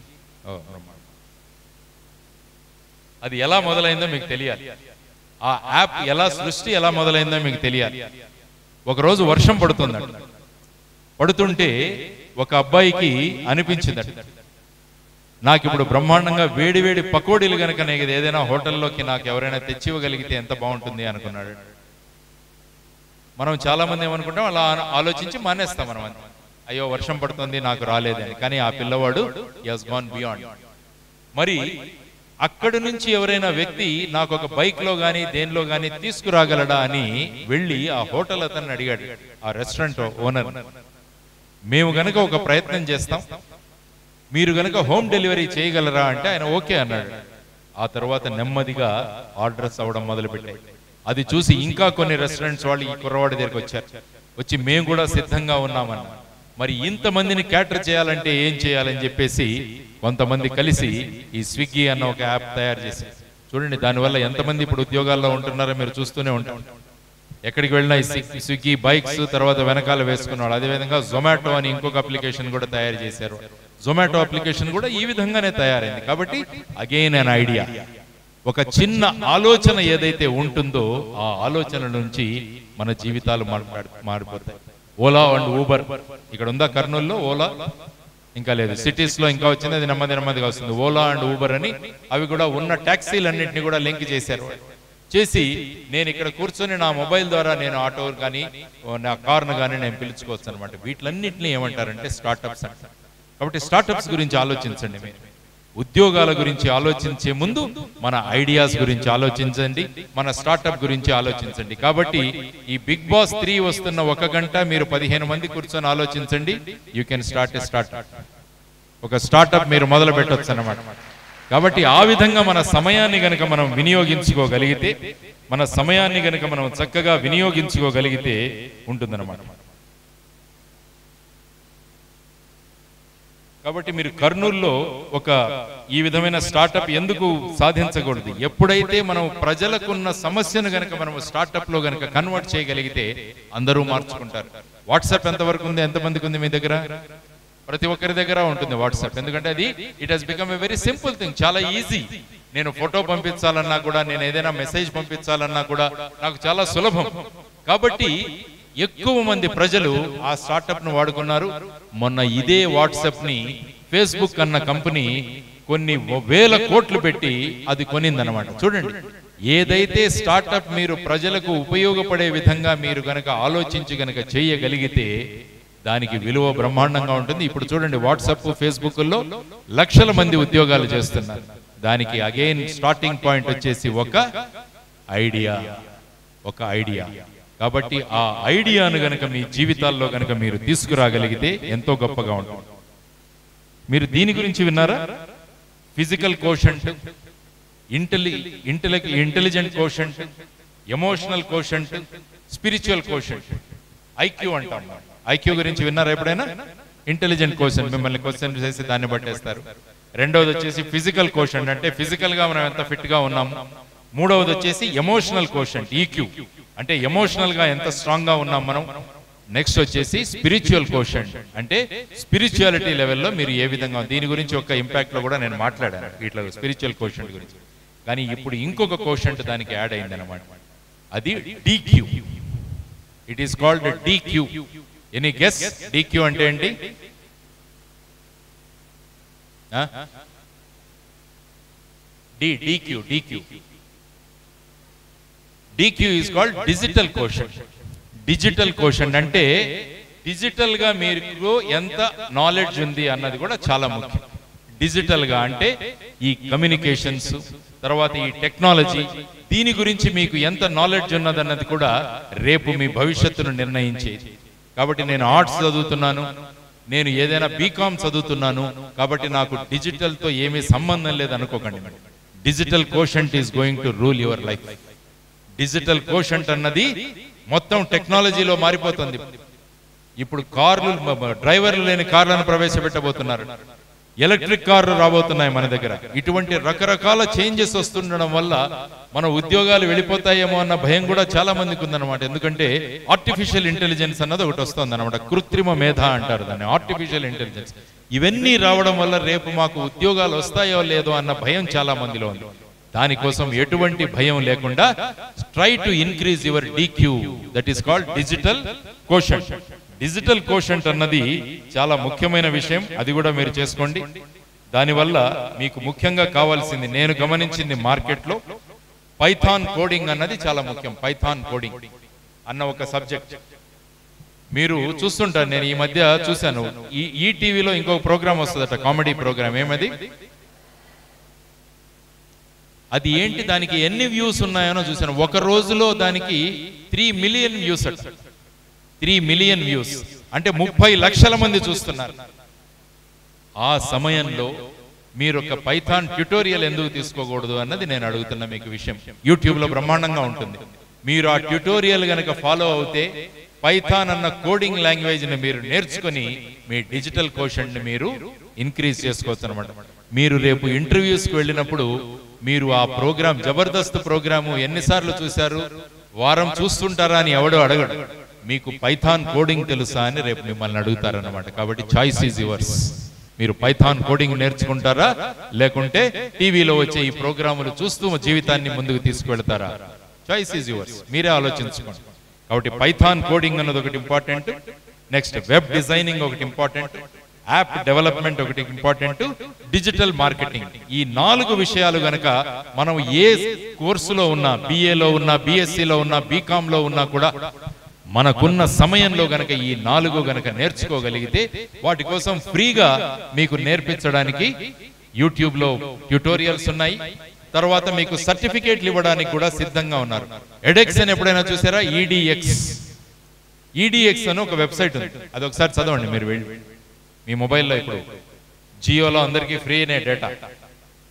అది ఎలా మొదలైందో మీకు తెలియాలి. ఆ యాప్ ఎలా సృష్టి ఎలా మొదలైందో మీకు తెలియాలి. ఒకరోజు వర్షం పడుతుందట. పడుతుంటే ఒక అబ్బాయికి అనిపించిందట, నాకు ఇప్పుడు బ్రహ్మాండంగా వేడి వేడి పకోడీలు కనుక నేను ఏదైనా హోటల్లోకి నాకు ఎవరైనా తెచ్చివ్వగలిగితే ఎంత బాగుంటుంది అనుకున్నాడు. మనం చాలా మంది ఏమనుకుంటాం, అలా ఆలోచించి మానేస్తాం మనం. అయ్యో వర్షం పడుతుంది నాకు రాలేదని. కానీ ఆ పిల్లవాడు హస్ గాన్ బియాండ్. మరి అక్కడి నుంచి ఎవరైనా వ్యక్తి నాకు ఒక బైక్ లో గానీ దేనిలో గానీ తీసుకురాగలడా అని వెళ్ళి ఆ హోటల్ అతన్ని అడిగాడు, ఆ రెస్టారెంట్ ఓనర్. మేము గనక ఒక ప్రయత్నం చేస్తాం, మీరు గనక హోమ్ డెలివరీ చేయగలరా అంటే ఆయన ఓకే అన్నాడు. ఆ తర్వాత నెమ్మదిగా ఆర్డర్స్ అవ్వడం మొదలుపెట్టాయి. అది చూసి ఇంకా కొన్ని రెస్టారెంట్స్ వాళ్ళు ఈ కుర్రవాడి దగ్గరికి వచ్చారు. వచ్చి మేము కూడా సిద్ధంగా ఉన్నామన్న. మరి ఇంతమందిని క్యాటర్ చేయాలంటే ఏం చేయాలని చెప్పేసి కొంతమంది కలిసి ఈ స్విగ్గీ అన్న ఒక యాప్ తయారు చేసి, చూడండి దానివల్ల ఎంతమంది ఇప్పుడు ఉద్యోగాల్లో ఉంటున్నారో మీరు చూస్తూనే ఉంటారు. ఎక్కడికి వెళ్ళినా ఈ స్విగ్గీ బైక్స్ తర్వాత వెనకాల వేసుకున్నాడు. అదేవిధంగా జొమాటో అని ఇంకొక అప్లికేషన్ కూడా తయారు చేశారు. జొమాటో అప్లికేషన్ కూడా ఈ విధంగానే తయారైంది. కాబట్టి అగైన్ అన్ ఐడియా, ఒక చిన్న ఆలోచన ఏదైతే ఉంటుందో ఆ ఆలోచన నుంచి మన జీవితాలు మారిపోతాయి. ఓలా అండ్ ఊబర్ ఇక్కడ ఉందా కర్నూలులో? ఓలా ఇంకా లేదు, సిటీస్ లో ఇంకా వచ్చింది, అది నెమ్మది నెమ్మదిగా వస్తుంది. ఓలా అండ్ ఊబర్ అని అవి కూడా ఉన్న ట్యాక్సీలన్నింటినీ కూడా లింక్ చేశారు. చేసి నేను ఇక్కడ కూర్చొని నా మొబైల్ ద్వారా నేను ఆటో కానీ నా కార్ను కానీ నేను పిలుచుకోవచ్చు అనమాట. వీటిలన్నింటినీ ఏమంటారంటే స్టార్టప్స్ అంటారు. కాబట్టి స్టార్టప్స్ గురించి ఆలోచించండి. మీరు ఉద్యోగాల గురించి ఆలోచించే ముందు మన ఐడియాస్ గురించి ఆలోచించండి, మన స్టార్టప్ గురించి ఆలోచించండి. కాబట్టి ఈ బిగ్ బాస్ త్రీ వస్తున్న ఒక గంట మీరు పదిహేను మంది కూర్చొని ఆలోచించండి. You can start a startup. ఒక స్టార్టప్ మీరు మొదలు పెట్టొచ్చు అన్నమాట. కాబట్టి ఆ విధంగా మన సమయాన్ని గనక మనం వినియోగించుకోగలిగితే, మన సమయాన్ని గనక మనం చక్కగా వినియోగించుకోగలిగితే ఉంటుందన్నమాట. కాబట్టి మీరు కర్నూలులో ఒక ఈ విధమైన స్టార్టప్ ఎందుకు సాధించకూడదు? ఎప్పుడైతే మనం ప్రజలకున్న సమస్యను గనక మనం స్టార్టప్ లో గనక కన్వర్ట్ చేయగలిగితే అందరూ మార్చుకుంటారు. వాట్సాప్ ఎంతవరకు ఉంది, ఎంతమందికి ఉంది మీ దగ్గర? ప్రతి ఒక్కరి దగ్గర ఉంటుంది వాట్సాప్. ఎందుకంటే అది it has become a very simple thing, చాలా ఈజీ. నేను ఫోటో పంపించాలన్నా కూడా, నేను ఏదైనా మెసేజ్ పంపించాలన్నా కూడా నాకు చాలా సులభం. కాబట్టి ఎక్కువ మంది ప్రజలు ఆ స్టార్టప్ ను వాడుకున్నారు. మొన్న ఇదే వాట్సాప్ ని ఫేస్బుక్ అన్న కంపెనీ కొన్ని వేల కోట్లు పెట్టి అది కొనిందనమాట. చూడండి, ఏదైతే స్టార్టప్ మీరు ప్రజలకు ఉపయోగపడే విధంగా మీరు గనక ఆలోచించి గనక చేయగలిగితే దానికి విలువ బ్రహ్మాండంగా ఉంటుంది. ఇప్పుడు చూడండి, వాట్సాప్ ఫేస్బుక్ లో లక్షల మంది ఉద్యోగాలు చేస్తున్నారు. దానికి అగైన్ స్టార్టింగ్ పాయింట్ వచ్చేసి ఒక ఐడియా, ఒక ఐడియా. కాబట్టి ఆ ఐడియాను గనక మీ జీవితాల్లో గనక మీరు తీసుకురాగలిగితే ఎంతో గొప్పగా ఉంటుంది. మీరు దీని గురించి విన్నారా? Physical quotient, intelli intelli intelligent quotient, emotional quotient, spiritual quotient, IQ అంటాం. ఐక్యూ గురించి విన్నారా ఎప్పుడైనా? ఇంటెలిజెంట్ కోషంట్, మిమ్మల్ని క్వశ్చన్ చేసి దాన్ని పట్టేస్తారు. రెండవది వచ్చేసి ఫిజికల్ కోషంట్, అంటే ఫిజికల్ గా మనం ఎంత ఫిట్ గా ఉన్నాము. మూడవది వచ్చేసి ఎమోషనల్ కోషంట్, ఈక్యూ, అంటే ఎమోషనల్ గా ఎంత స్ట్రాంగ్ గా ఉన్నాం మనం. నెక్స్ట్ వచ్చేసి స్పిరిచువల్ కోషంట్, అంటే స్పిరిచువాలిటీ లెవెల్లో మీరు ఏ విధంగా. దీని గురించి ఒక ఇంపాక్ట్ లో కూడా నేను మాట్లాడాను ఇట్లా స్పిరిచువల్ కోషంట్ గురించి. కానీ ఇప్పుడు ఇంకొక కోషంట్ దానికి యాడ్ అయింది అనమాట, అది DQ. It is called DQ. Any guess DQ అంటే ఏంటి? D DQ DQ DQ is called digital quotient. Digital quotient అంటే డిజిటల్ గా మీకు ఎంత నాలెడ్జ్ ఉంది అన్నది కూడా చాలా ముఖ్యం. డిజిటల్ గా అంటే ఈ కమ్యూనికేషన్స్, తర్వాత ఈ టెక్నాలజీ, దీని గురించి మీకు ఎంత నాలెడ్జ్ ఉన్నదన్నది కూడా రేపు మీ భవిష్యత్తును నిర్ణయించేది. కాబట్టి నేను ఆర్ట్స్ చదువుతున్నాను, నేను ఏదైనా బీకామ్ చదువుతున్నాను, కాబట్టి నాకు డిజిటల్ తో ఏమీ సంబంధం లేదు అనుకోకండి. Digital quotient is going to rule your life. Digital quotient అన్నది మొత్తం టెక్నాలజీలో మారిపోతుంది. ఇప్పుడు కార్లు, డ్రైవర్లు లేని కార్లను ప్రవేశపెట్టబోతున్నారు. ఎలక్ట్రిక్ కార్లు రాబోతున్నాయి మన దగ్గర. ఇటువంటి రకరకాల చేంజెస్ వస్తుండడం వల్ల మన ఉద్యోగాలు వెళ్ళిపోతాయేమో అన్న భయం కూడా చాలా మందికి ఉందన్నమాట. ఎందుకంటే ఆర్టిఫిషియల్ ఇంటెలిజెన్స్ అన్నది ఒకటి వస్తుంది అనమాట. కృత్రిమ మేధ అంటారు దాన్ని, ఆర్టిఫిషియల్ ఇంటెలిజెన్స్. ఇవన్నీ రావడం వల్ల రేపు మాకు ఉద్యోగాలు వస్తాయో లేదో అన్న భయం చాలా మందిలో ఉంది. దానికోసం ఎటువంటి భయం లేకుండా try to increase your DQ, that is called digital quotient. Digital quotient అన్నది చాలా ముఖ్యమైన విషయం, అది కూడా మీరు చేసుకోండి. దానివల్ల మీకు ముఖ్యంగా కావాల్సింది, నేను గమనించింది మార్కెట్లో పైథాన్ కోడింగ్ అన్నది చాలా ముఖ్యం. పైథాన్ కోడింగ్ అన్న ఒక సబ్జెక్ట్ మీరు చూస్తుంటారు. నేను ఈ మధ్య చూశాను, ఈ ఈ టీవీలో ఇంకొక ప్రోగ్రామ్ వస్తుందట, కామెడీ ప్రోగ్రామ్. ఏమది? అది ఏంటి, దానికి ఎన్ని వ్యూస్ ఉన్నాయో చూశాను. ఒక రోజులో దానికి త్రీ మిలియన్ వ్యూస్ అట. త్రీ మిలియన్ వ్యూస్ అంటే ముప్పై లక్షల మంది చూస్తున్నారు. ఆ సమయంలో మీరు ఒక పైథాన్ ట్యుటోరియల్ ఎందుకు తీసుకోకూడదు అన్నది నేను అడుగుతున్న మీకు విషయం. యూట్యూబ్ లో బ్రహ్మాండంగా ఉంటుంది. మీరు ఆ ట్యుటోరియల్ గనక ఫాలో అవుతే పైథాన్ అన్న కోడింగ్ లాంగ్వేజ్ ని మీరు నేర్చుకుని మీ డిజిటల్ కోషంట్ ని మీరు ఇంక్రీజ్ చేసుకోవచ్చు అనమాట. మీరు రేపు ఇంటర్వ్యూస్ కి వెళ్ళినప్పుడు మీరు ఆ ప్రోగ్రామ్, జబర్దస్త్ ప్రోగ్రాము ఎన్నిసార్లు చూశారు, వారం చూస్తుంటారా అని ఎవడో అడగడు. మీకు పైథాన్ కోడింగ్ తెలుసా అని రేపు మిమ్మల్ని అడుగుతారన్నమాట. కాబట్టి చాయిస్ ఈజ్ యువర్స్. మీరు పైథాన్ కోడింగ్ నేర్చుకుంటారా, లేకుంటే టీవీలో వచ్చే ఈ ప్రోగ్రాములు చూస్తూ జీవితాన్ని ముందుకు తీసుకువెళ్తారా? చాయిస్ ఈజ్ యువర్స్, మీరే ఆలోచించుకోండి. కాబట్టి పైథాన్ కోడింగ్ అన్నది ఒకటి ఇంపార్టెంట్. నెక్స్ట్ వెబ్ డిజైనింగ్ ఒకటి ఇంపార్టెంట్, యాప్ డెవలప్మెంట్ ఒకటి ఇంపార్టెంట్, డిజిటల్ మార్కెటింగ్. ఈ నాలుగు విషయాలు గనక మనం ఏ కోర్సులో ఉన్నా, బిఏలో ఉన్నా, బిఎస్సిలో ఉన్నా, బీకామ్ లో ఉన్నా కూడా మనకున్న సమయంలో గనక ఈ నాలుగు గనక నేర్చుకోగలిగితే వాటి కోసం ఫ్రీగా మీకు నేర్పించడానికి యూట్యూబ్ లో ట్యుటోరియల్స్ ఉన్నాయి. తర్వాత మీకు సర్టిఫికేట్లు ఇవ్వడానికి కూడా సిద్ధంగా ఉన్నారు. ఎడెక్స్ అని ఎప్పుడైనా చూసారా? ఈడిఎక్స్ ఈడిఎక్స్ అని ఒక వెబ్సైట్ ఉంది, అది ఒకసారి చదవండి మీరు వెళ్ళి మీ మొబైల్లో. ఇప్పుడు జియోలో అందరికీ ఫ్రీ అనే డేటా.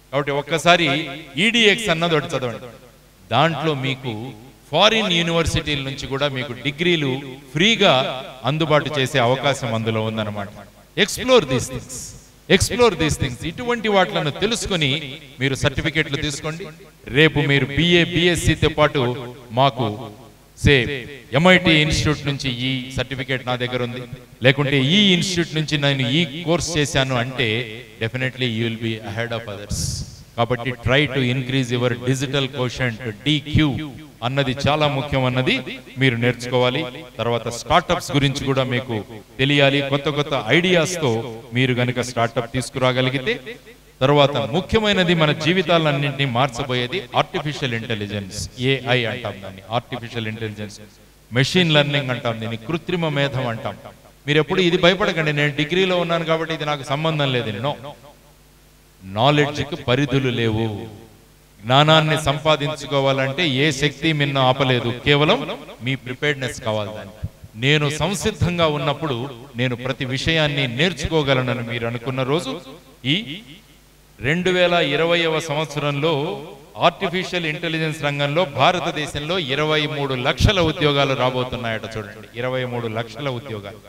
కాబట్టి ఒక్కసారి ఈడిఎక్స్ అన్నది ఒకటి చదవండి. దాంట్లో మీకు ఫారిన్ యూనివర్సిటీల నుంచి కూడా మీకు డిగ్రీలు ఫ్రీగా అందుబాటు చేసే అవకాశం అందులో ఉందన్నమాట. Explore these things explore these things ఇటువంటి వాటిలను తెలుసుకొని మీరు సర్టిఫికెట్లు తీసుకోండి. రేపు మీరు బిఏ బిఎస్సితో పాటు మాకు సే ఎంఐటి ఇన్స్టిట్యూట్ నుంచి ఈ సర్టిఫికేట్ నా దగ్గర ఉంది, లేకుంటే ఈ ఇన్స్టిట్యూట్ నుంచి నేను ఈ కోర్స్ చేశాను అంటే definitely you will be ahead of others. కాబట్టి try to increase your digital quotient DQ అన్నది చాలా ముఖ్యం అన్నది మీరు నేర్చుకోవాలి. తర్వాత స్టార్టప్స్ గురించి కూడా మీకు తెలియాలి. కొత్త కొత్త ఐడియాస్ తో మీరు గనుక స్టార్టప్ తీసుకురాగలిగితే, తర్వాత ముఖ్యమైనది మన జీవితాలన్నింటినీ మార్చబోయేది ఆర్టిఫిషియల్ ఇంటెలిజెన్స్, ఏఐ అంటాం దాన్ని. ఆర్టిఫిషియల్ ఇంటెలిజెన్స్, మెషిన్ లెర్నింగ్ అంటాం దీన్ని, కృత్రిమ మేధం అంటాం. మీరు ఎప్పుడు ఇది భయపడకండి, నేను డిగ్రీలో ఉన్నాను కాబట్టి ఇది నాకు సంబంధం లేదు. నో, నాలెడ్జ్కి పరిధులు లేవు. జ్ఞానాన్ని సంపాదించుకోవాలంటే ఏ శక్తి మిన్న ఆపలేదు, కేవలం మీ ప్రిపేర్డ్నెస్ కావాలి. దానికి నేను సంసిద్ధంగా ఉన్నప్పుడు నేను ప్రతి విషయాన్ని నేర్చుకోగలనని మీరు అనుకున్న రోజు ఈ రెండు వేల ఇరవైవ సంవత్సరంలో ఆర్టిఫిషియల్ ఇంటెలిజెన్స్ రంగంలో భారతదేశంలో ఇరవై మూడు లక్షల ఉద్యోగాలు రాబోతున్నాయట. చూడండి, ఇరవై మూడు లక్షల ఉద్యోగాలు.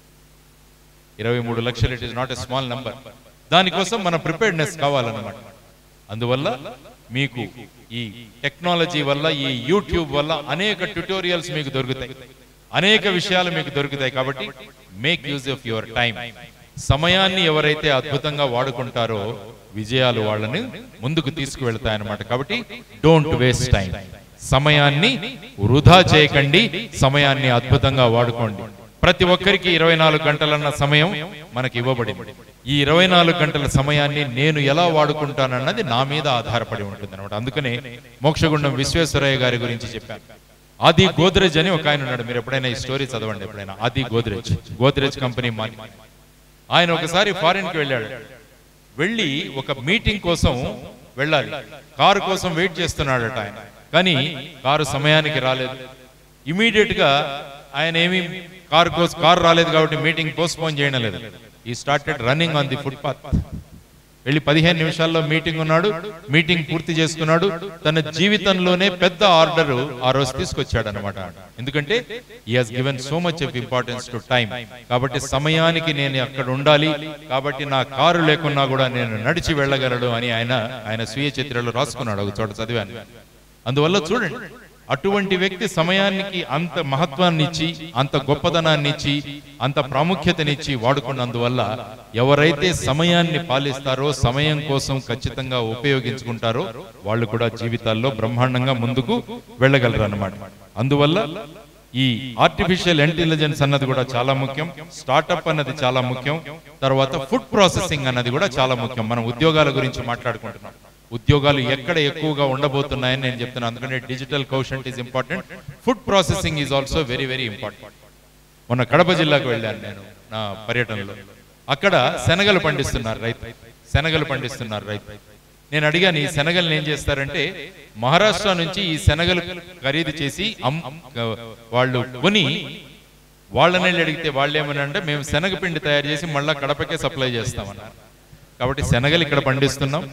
ఇరవై మూడు లక్షలు it is not a small number. దానికోసం మన ప్రిపేర్డ్నెస్ కావాలన్నమాట. అందువల్ల మీకు ఈ టెక్నాలజీ వల్ల, ఈ యూట్యూబ్ వల్ల అనేక ట్యుటోరియల్స్ మీకు దొరుకుతాయి, అనేక విషయాలు మీకు దొరుకుతాయి. కాబట్టి make use of your time. సమయాన్ని ఎవరైతే అద్భుతంగా వాడుకుంటారో విజయాలు వాళ్ళని ముందుకు తీసుకువెళ్తాయన్నమాట. కాబట్టి డోంట్ వేస్ట్ టైం. సమయాన్ని వృధా చేయకండి, సమయాన్ని అద్భుతంగా వాడుకోండి. ప్రతి ఒక్కరికి ఇరవై నాలుగు గంటలన్న సమయం మనకి ఇవ్వబడింది. ఈ ఇరవై నాలుగు గంటల సమయాన్ని నేను ఎలా వాడుకుంటానన్నది నా మీద ఆధారపడి ఉంటుంది అనమాట. అందుకనే మోక్షగుండం విశ్వేశ్వరయ్య గారి గురించి చెప్పాను. ఆది గోద్రేజ్ అని ఒక ఆయన ఉన్నాడు, మీరు ఎప్పుడైనా ఈ స్టోరీ చదవండి ఎప్పుడైనా. ఆది గోద్రేజ్, గోద్రేజ్ కంపెనీ మాలి. ఆయన ఒకసారి ఫారిన్కి వెళ్ళాడు. వెళ్ళి ఒక మీటింగ్ కోసం వెళ్ళాలి, కారు కోసం వెయిట్ చేస్తున్నాడట ఆయన. కానీ కారు సమయానికి రాలేదు. ఇమీడియట్ గా ఆయన ఏమి కారు కోసం కారు రాలేదు కాబట్టి మీటింగ్ పోస్ట్ పోన్ చేయడం లేదు. ఈ started running on the footpath. వెళ్ళి పదిహేను నిమిషాల్లో మీటింగ్ ఉన్నాడు, మీటింగ్ పూర్తి చేసుకున్నాడు. తన జీవితంలోనే పెద్ద ఆర్డర్ ఆ రోజు తీసుకొచ్చాడు అనమాట. ఎందుకంటే he has given so much of importance to time. కాబట్టి సమయానికి నేను అక్కడ ఉండాలి, కాబట్టి నా కారు లేకున్నా కూడా నేను నడిచి వెళ్ళగలడు అని ఆయన ఆయన స్వీయ చరిత్రలో రాసుకున్నాడు, ఒక చోట చదివాను. అందువల్ల చూడండి, అటువంటి వ్యక్తి సమయానికి అంత మహత్వాన్ని ఇచ్చి, అంత గొప్పదనాన్ని ఇచ్చి, అంత ప్రాముఖ్యతనిచ్చి వాడుకున్నందువల్ల ఎవరైతే సమయాన్ని పాలిస్తారో, సమయం కోసం ఖచ్చితంగా ఉపయోగించుకుంటారో వాళ్ళు కూడా జీవితాల్లో బ్రహ్మాండంగా ముందుకు వెళ్ళగలరు అన్నమాట. అందువల్ల ఈ ఆర్టిఫిషియల్ ఇంటెలిజెన్స్ అన్నది కూడా చాలా ముఖ్యం. స్టార్టప్ అన్నది చాలా ముఖ్యం. తర్వాత ఫుడ్ ప్రాసెసింగ్ అన్నది కూడా చాలా ముఖ్యం. మనం ఉద్యోగాల గురించి మాట్లాడుకుంటున్నాం. ఉద్యోగాలు ఎక్కడ ఎక్కువగా ఉండబోతున్నాయని నేను చెప్తున్నాను. అందుకనే digital quotient is important. Food processing is also very very important. మొన్న కడప జిల్లాకు వెళ్ళాను నేను నా పర్యటనలో. అక్కడ శనగలు పండిస్తున్నారు రైతు, శనగలు పండిస్తున్నారు రైతు. నేను అడిగాను, ఈ శనగలను ఏం చేస్తారంటే మహారాష్ట్ర నుంచి ఈ శనగలు ఖరీదు చేసి వాళ్ళు కొని వాళ్ళని అడిగితే వాళ్ళు ఏమనంటే మేము శనగపిండి తయారు చేసి మళ్ళా కడపకే సప్లై చేస్తామన్నారు. కాబట్టి శనగలు ఇక్కడ పండిస్తున్నాం,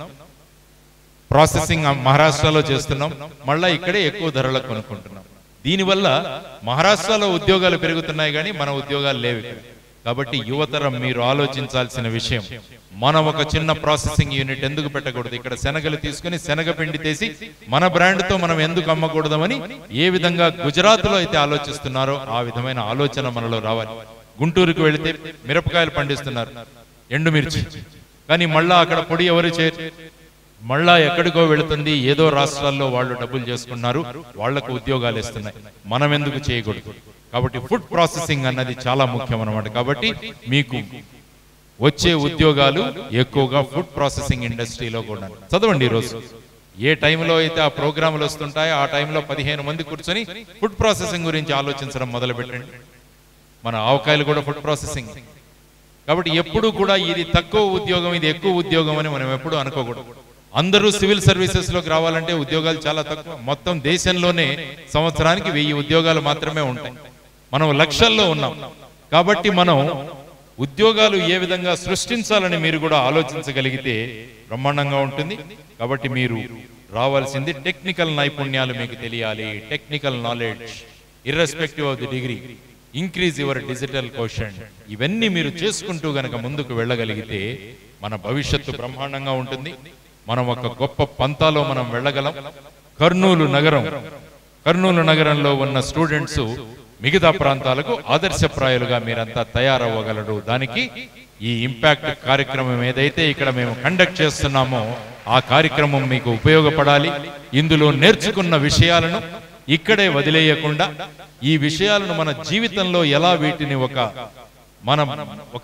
ప్రాసెసింగ్ మహారాష్ట్రలో చేస్తున్నాం, మళ్ళా ఇక్కడే ఎక్కువ ధరలకు కొనుక్కుంటున్నాం. దీనివల్ల మహారాష్ట్రలో ఉద్యోగాలు పెరుగుతున్నాయి కానీ మన ఉద్యోగాలు లేవు. కాబట్టి యువతరం మీరు ఆలోచించాల్సిన విషయం, మనం ఒక చిన్న ప్రాసెసింగ్ యూనిట్ ఎందుకు పెట్టకూడదు? ఇక్కడ శనగలు తీసుకుని శనగపిండి తీసి మన బ్రాండ్ తో మనం ఎందుకు అమ్మకూడదని ఏ విధంగా గుజరాత్ లో అయితే ఆలోచిస్తున్నారో ఆ విధమైన ఆలోచన మనలో రావాలి. గుంటూరుకు వెళితే మిరపకాయలు పండిస్తున్నారు, ఎండుమిర్చి, కానీ మళ్ళా అక్కడ పొడి ఎవరు చేయరు, మళ్ళా ఎక్కడికో వెళుతుంది, ఏదో రాష్ట్రాల్లో వాళ్ళు డబ్బులు చేసుకున్నారు, వాళ్లకు ఉద్యోగాలు ఇస్తున్నాయి, మనం ఎందుకు చేయకూడదు? కాబట్టి ఫుడ్ ప్రాసెసింగ్ అన్నది చాలా ముఖ్యం అన్నమాట. కాబట్టి మీకు వచ్చే ఉద్యోగాలు ఎక్కువగా ఫుడ్ ప్రాసెసింగ్ ఇండస్ట్రీలో కూడా. చదవండి ఈరోజు ఏ టైంలో అయితే ఆ ప్రోగ్రాములు వస్తుంటాయో ఆ టైంలో పదిహేను మంది కూర్చొని ఫుడ్ ప్రాసెసింగ్ గురించి ఆలోచించడం మొదలు పెట్టండి. మన ఆవకాయలు కూడా ఫుడ్ ప్రాసెసింగ్. కాబట్టి ఎప్పుడు కూడా ఇది తక్కువ ఉద్యోగం, ఇది ఎక్కువ ఉద్యోగం అని మనం ఎప్పుడు అనుకోకూడదు. అందరూ సివిల్ సర్వీసెస్ లోకి రావాలంటే ఉద్యోగాలు చాలా తక్కువ. మొత్తం దేశంలోనే సంవత్సరానికి వెయ్యి ఉద్యోగాలు మాత్రమే ఉంటాయి. మనం లక్షల్లో ఉన్నాం. కాబట్టి మనం ఉద్యోగాలు ఏ విధంగా సృష్టించాలని మీరు కూడా ఆలోచించగలిగితే బ్రహ్మాండంగా ఉంటుంది. కాబట్టి మీరు రావాల్సింది టెక్నికల్ నైపుణ్యాలు మీకు తెలియాలి. Technical knowledge irrespective of the degree, increase your digital quotient. ఇవన్నీ మీరు చేసుకుంటూ గనక ముందుకు వెళ్ళగలిగితే మన భవిష్యత్తు బ్రహ్మాండంగా ఉంటుంది. మనం ఒక గొప్ప పంతాలో మనం వెళ్ళగలం. కర్నూలు నగరం కర్నూలు నగరంలో ఉన్న స్టూడెంట్స్ మిగతా ప్రాంతాలకు ఆదర్శప్రాయాలుగా మీరంతా తయారవ్వగలరు. దానికి ఈ ఇంపాక్ట్ కార్యక్రమం ఏదైతే ఇక్కడ మేము కండక్ట్ చేస్తున్నామో ఆ కార్యక్రమం మీకు ఉపయోగపడాలి. ఇందులో నేర్చుకున్న విషయాలను ఇక్కడే వదిలేయకుండా ఈ విషయాలను మన జీవితంలో ఎలా వీటిని ఒక మనం ఒక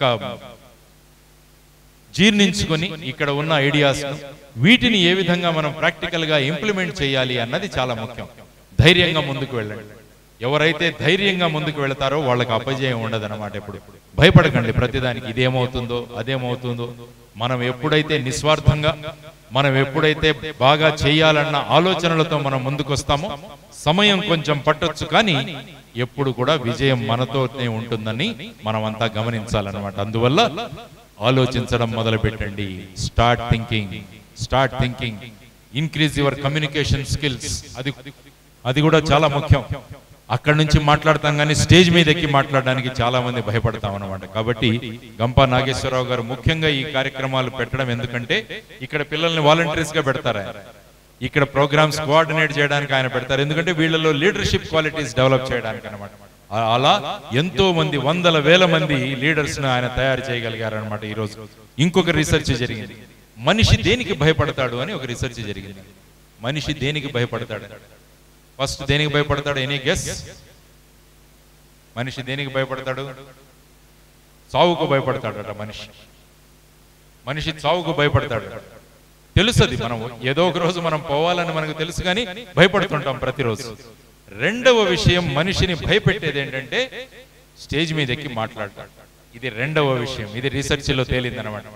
జీర్ణించుకొని ఇక్కడ ఉన్న ఐడియాస్ను వీటిని ఏ విధంగా మనం ప్రాక్టికల్గా ఇంప్లిమెంట్ చేయాలి అన్నది చాలా ముఖ్యం. ధైర్యంగా ముందుకు వెళ్ళండి. ఎవరైతే ధైర్యంగా ముందుకు వెళతారో వాళ్ళకి అపజయం ఉండదన్నమాట. ఎప్పుడు భయపడకండి ప్రతిదానికి, ఇదేమవుతుందో అదేమవుతుందో. మనం ఎప్పుడైతే నిస్వార్థంగా మనం ఎప్పుడైతే బాగా చేయాలన్న ఆలోచనలతో మనం ముందుకు వస్తామో సమయం కొంచెం పట్టొచ్చు, కానీ ఎప్పుడు కూడా విజయం మనతోనే ఉంటుందని మనం అంతా గమనించాలన్నమాట. అందువల్ల ఆలోచించడం మొదలు పెట్టండి. Start thinking start thinking increase your communication skills. అది అది కూడా చాలా ముఖ్యం. అక్కడి నుంచి మాట్లాడతాం కానీ స్టేజ్ మీద ఎక్కి మాట్లాడడానికి చాలా మంది భయపడతాం అన్నమాట. కాబట్టి గంపా నాగేశ్వరరావు గారు ముఖ్యంగా ఈ కార్యక్రమాలు పెట్టడం ఎందుకంటే ఇక్కడ పిల్లల్ని వాలంటీర్స్ గా పెడతారు. ఇక్కడ ప్రోగ్రామ్స్ కోఆర్డినేట్ చేయడానికి ఆయన పెడతారు. ఎందుకంటే వీళ్ళలో లీడర్షిప్ క్వాలిటీస్ డెవలప్ చేయడానికి అనమాట. అలా ఎంతో మంది వందల వేల మంది లీడర్స్ ను ఆయన తయారు చేయగలిగారు అనమాట. ఈ రోజు ఇంకొక రీసెర్చ్ జరిగింది, మనిషి దేనికి భయపడతాడు అని ఒక రీసెర్చ్ జరిగింది. మనిషి దేనికి భయపడతాడు? ఫస్ట్ దేనికి భయపడతాడు? Any guess? మనిషి దేనికి భయపడతాడు? చావుకు భయపడతాడట మనిషి. మనిషి చావుకు భయపడతాడు. తెలుసది, మనం ఏదో ఒక రోజు మనం పోవాలని మనకు తెలుసు, కానీ భయపడుతుంటాం ప్రతిరోజు. రెండవ విషయం మనిషిని భయపెట్టేది ఏంటంటే స్టేజ్ మీద ఎక్కి మాట్లాడతాడు. ఇది రెండవ విషయం. ఇది రీసెర్చ్ లో తేలింది అనమాట.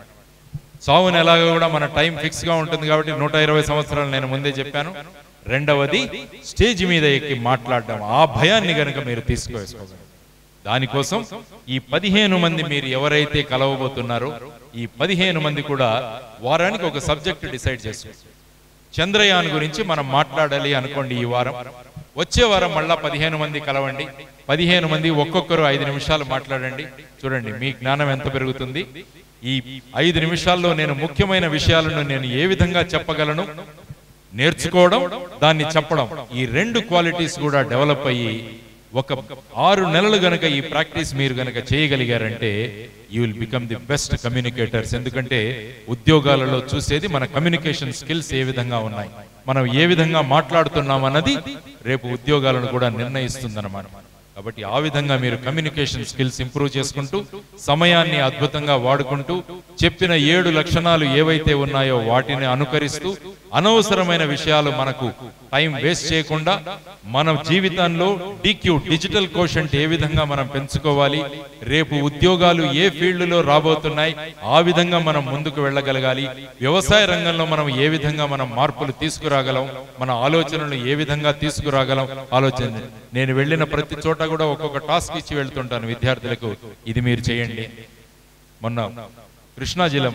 చావుని ఎలాగో కూడా మన టైం ఫిక్స్ గా ఉంటుంది కాబట్టి నూట ఇరవై సంవత్సరాలు నేను ముందే చెప్పాను. రెండవది స్టేజ్ మీద ఎక్కి మాట్లాడడం. ఆ భయాన్ని గనుక మీరు తీసుకోవేసుకోగలరు. దానికోసం ఈ పదిహేను మంది మీరు ఎవరైతే కలవబోతున్నారో ఈ పదిహేను మంది కూడా వారానికి ఒక సబ్జెక్ట్ డిసైడ్ చేసుకోండి. చంద్రయాన్ గురించి మనం మాట్లాడాలి అనుకోండి. ఈ వారం వచ్చే వారం మళ్ళా పదిహేను మంది కలవండి. పదిహేను మంది ఒక్కొక్కరు ఐదు నిమిషాలు మాట్లాడండి. చూడండి మీ జ్ఞానం ఎంత పెరుగుతుంది. ఈ ఐదు నిమిషాల్లో నేను ముఖ్యమైన విషయాలను నేను ఏ విధంగా చెప్పగలను, నేర్చుకోవడం, దాన్ని చెప్పడం, ఈ రెండు క్వాలిటీస్ కూడా డెవలప్ అయ్యి ఒక ఆరు నెలలు గనక ఈ ప్రాక్టీస్ మీరు గనక చేయగలిగారంటే you will become the best communicators. ఎందుకంటే ఉద్యోగాలలో చూసేది మన కమ్యూనికేషన్ స్కిల్స్ ఏ విధంగా ఉన్నాయి, మనం ఏ విధంగా మాట్లాడుతున్నాం అన్నది రేపు ఉద్యోగాలను కూడా నిర్ణయిస్తుందన్నమాట. కాబట్టి ఆ విధంగా మీరు కమ్యూనికేషన్ స్కిల్స్ ఇంప్రూవ్ చేసుకుంటూ సమయాన్ని అద్భుతంగా వాడుకుంటూ చెప్పిన ఏడు లక్షణాలు ఏవైతే ఉన్నాయో వాటిని అనుకరిస్తూ అనవసరమైన విషయాలు మనకు టైం వేస్ట్ చేయకుండా మన జీవితంలో డిక్యూ డిజిటల్ కోషంట్ ఏ విధంగా మనం పెంచుకోవాలి, రేపు ఉద్యోగాలు ఏ ఫీల్డ్లో రాబోతున్నాయి ఆ విధంగా మనం ముందుకు వెళ్ళగలగాలి, వ్యవసాయ రంగంలో మనం ఏ విధంగా మనం మార్పులు తీసుకురాగలం, మన ఆలోచనలు ఏ విధంగా తీసుకురాగలం ఆలోచన. నేను వెళ్ళిన ప్రతి చోట కూడా ఒక్కొక్క టాస్క్ ఇచ్చి వెళ్తుంటాను విద్యార్థులకు, ఇది మీరు చేయండి. మొన్న కృష్ణా జిల్లా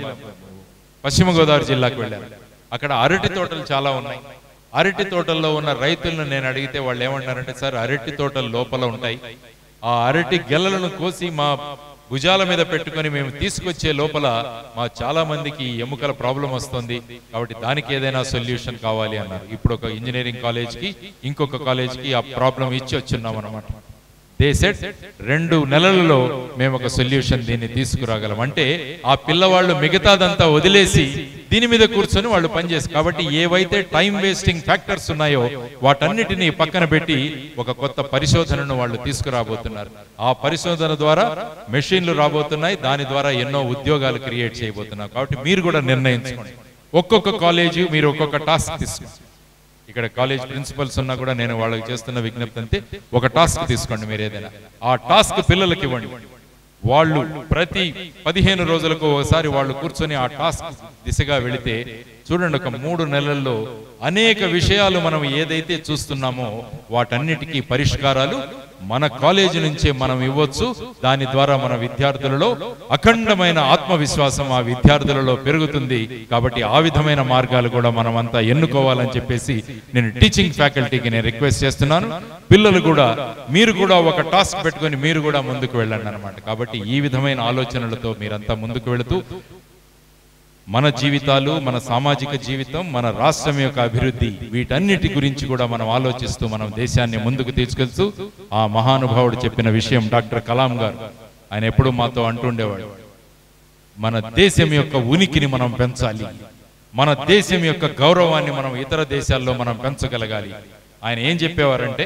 పశ్చిమ గోదావరి జిల్లాకు వెళ్ళాను. అక్కడ అరటి తోటలు చాలా ఉన్నాయి. అరటి తోటల్లో ఉన్న రైతులను నేను అడిగితే వాళ్ళు ఏమంటారంటే, సార్ అరటి తోటలు లోపల ఉంటాయి, ఆ అరటి గెలలను కోసి మా భుజాల మీద పెట్టుకొని మేము తీసుకొచ్చే లోపల మా చాలా మందికి ఎముకల ప్రాబ్లం వస్తుంది, కాబట్టి దానికి ఏదైనా సొల్యూషన్ కావాలి అన్నారు. ఇప్పుడు ఒక ఇంజనీరింగ్ కాలేజ్ కి ఇంకొక కాలేజ్ కి ఆ ప్రాబ్లం ఇచ్చి వచ్చున్నాం అనమాట. దే సెడ్ రెండు నెలలలో మేము ఒక సొల్యూషన్ దీన్ని తీసుకురాగలం. అంటే ఆ పిల్లవాళ్ళు మిగతాదంతా వదిలేసి దీని మీద కూర్చొని వాళ్ళు పనిచేసి, కాబట్టి ఏవైతే టైం వేస్టింగ్ ఫ్యాక్టర్స్ ఉన్నాయో వాటన్నిటినీ పక్కన పెట్టి ఒక కొత్త పరిశోధనను వాళ్ళు తీసుకురాబోతున్నారు. ఆ పరిశోధన ద్వారా మెషిన్లు రాబోతున్నాయి, దాని ద్వారా ఎన్నో ఉద్యోగాలు క్రియేట్ చేయబోతున్నారు. కాబట్టి మీరు కూడా నిర్ణయించుకోండి. ఒక్కొక్క కాలేజీ మీరు ఒక్కొక్క టాస్క్ తీసుకోండి. ఇక్కడ కాలేజ్ ప్రిన్సిపల్స్ ఉన్నా కూడా నేను వాళ్ళకి చేస్తున్న విజ్ఞప్తి అంతే, ఒక టాస్క్ తీసుకోండి మీరు ఏదైనా, ఆ టాస్క్ పిల్లలకి ఇవ్వండి. వాళ్ళు ప్రతి పదిహేను రోజులకు ఒకసారి వాళ్ళు కూర్చొని ఆ టాస్క్ దిశగా వెళితే చూడండి, ఒక మూడు నెలల్లో అనేక విషయాలు మనం ఏదైతే చూస్తున్నామో వాటన్నిటికీ పరిష్కారాలు మన కాలేజీ నుంచే మనం ఇవ్వచ్చు. దాని ద్వారా మన విద్యార్థులలో అఖండమైన ఆత్మవిశ్వాసం ఆ విద్యార్థులలో పెరుగుతుంది. కాబట్టి ఆ విధమైన మార్గాలు కూడా మనం అంతా ఎన్నుకోవాలని చెప్పేసి నేను టీచింగ్ ఫ్యాకల్టీకి నేను రిక్వెస్ట్ చేస్తున్నాను. పిల్లలు కూడా మీరు కూడా ఒక టాస్క్ పెట్టుకొని మీరు కూడా ముందుకు వెళ్ళండి అన్నమాట. కాబట్టి ఈ విధమైన ఆలోచనలతో మీరంతా ముందుకు వెళుతూ మన జీవితాలు, మన సామాజిక జీవితం, మన రాష్ట్రం యొక్క అభివృద్ధి, వీటన్నిటి గురించి కూడా మనం ఆలోచిస్తూ మనం దేశాన్ని ముందుకు తీసుకెళ్తూ ఆ మహానుభావుడు చెప్పిన విషయం డాక్టర్ కలాం గారు ఆయన ఎప్పుడూ మాతో అంటుండేవాడు, మన దేశం యొక్క ఉనికిని మనం పెంచాలి, మన దేశం యొక్క గౌరవాన్ని మనం ఇతర దేశాల్లో మనం పెంచగలగాలి. ఆయన ఏం చెప్పేవారంటే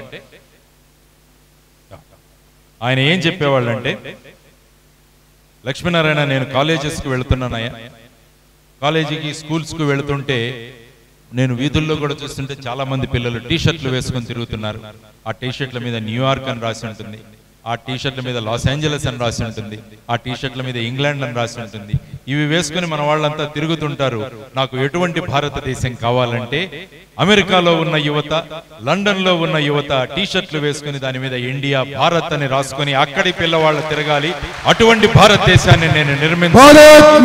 ఆయన ఏం చెప్పేవాళ్ళంటే లక్ష్మీనారాయణ, నేను కాలేజెస్కి వెళుతున్నానయ్యా, కాలేజీకి స్కూల్స్కి వెళుతుంటే నేను వీధుల్లో కూడా చూస్తుంటే చాలా మంది పిల్లలు టీ షర్ట్లు వేసుకొని తిరుగుతున్నారు. ఆ టీ షర్ట్ల మీద న్యూయార్క్ అని రాసి ఉంటుంది, ఆ టీ షర్ట్ల మీద లాస్ ఏంజలస్ అని రాసి ఉంటుంది, ఆ టీ షర్ట్ల మీద ఇంగ్లాండ్ అని రాసి ఉంటుంది. ఇవి వేసుకుని మన వాళ్ళంతా తిరుగుతుంటారు. నాకు ఎటువంటి భారతదేశం కావాలంటే అమెరికాలో ఉన్న యువత, లండన్ లో ఉన్న యువత టీ షర్ట్లు వేసుకుని దాని మీద ఇండియా, భారత్ అని రాసుకొని అక్కడి పిల్లవాళ్ళు తిరగాలి. అటువంటి భారతదేశాన్ని నేను నిర్మించాలి.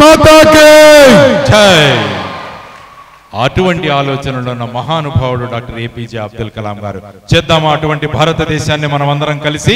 అటువంటి ఆలోచనలో ఉన్న మహానుభావుడు డాక్టర్ ఏపీజే అబ్దుల్ కలాం గారు. చేద్దామా అటువంటి భారతదేశాన్ని మనం అందరం కలిసి?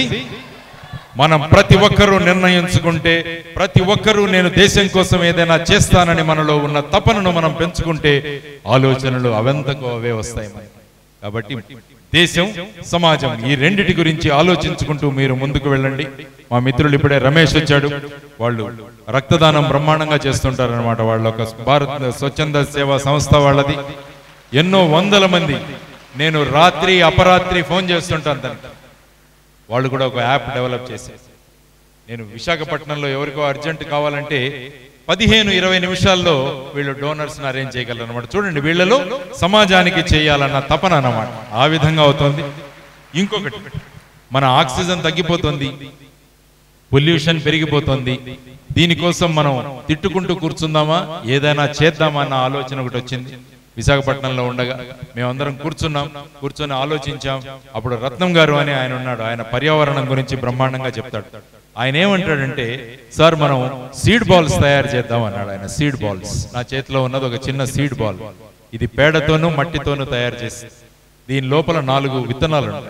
మనం ప్రతి ఒక్కరూ నిర్ణయించుకుంటే, ప్రతి ఒక్కరూ నేను దేశం కోసం ఏదైనా చేస్తానని మనలో ఉన్న తపనను మనం పెంచుకుంటే ఆలోచనలు అవంతకు అవే వస్తాయి. కాబట్టి దేశం, సమాజం ఈ రెండిటి గురించి ఆలోచించుకుంటూ మీరు ముందుకు వెళ్ళండి. మా మిత్రులు ఇప్పుడే రమేష్ వచ్చాడు, వాళ్ళు రక్తదానం బ్రహ్మాండంగా చేస్తుంటారు అనమాట. వాళ్ళ ఒక భారత్ స్వచ్ఛంద సేవా సంస్థ వాళ్ళది. ఎన్నో వందల మంది, నేను రాత్రి అపరాత్రి ఫోన్ చేస్తుంటాను దానికి. వాళ్ళు కూడా ఒక యాప్ డెవలప్ చేశారు. నేను విశాఖపట్నంలో ఎవరికో అర్జెంట్ కావాలంటే పదిహేను ఇరవై నిమిషాల్లో వీళ్ళు డోనర్స్ అరేంజ్ చేయగలరు అనమాట. చూడండి, వీళ్ళలో సమాజానికి చేయాలన్న తపన అన్నమాట. ఆ విధంగా అవుతుంది. ఇంకొకటి, మన ఆక్సిజన్ తగ్గిపోతుంది, పొల్యూషన్ పెరిగిపోతుంది. దీనికోసం మనం తిట్టుకుంటూ కూర్చుందామా, ఏదైనా చేద్దామా అన్న ఆలోచన ఒకటి వచ్చింది. విశాఖపట్నంలో ఉండగా మేమందరం కూర్చున్నాం, కూర్చొని ఆలోచించాం. అప్పుడు రత్నం గారు అని ఆయన ఉన్నాడు, ఆయన పర్యావరణం గురించి బ్రహ్మాండంగా చెప్తాడు. ఆయన ఏమంటాడంటే, సార్ మనం సీడ్ బాల్స్ తయారు చేద్దాం అన్నాడు ఆయన. సీడ్ బాల్స్, నా చేతిలో ఉన్నది ఒక చిన్న సీడ్ బాల్. ఇది పేడతోనూ మట్టితోనూ తయారు చేసి దీని లోపల నాలుగు విత్తనాలు ఉంటాయి.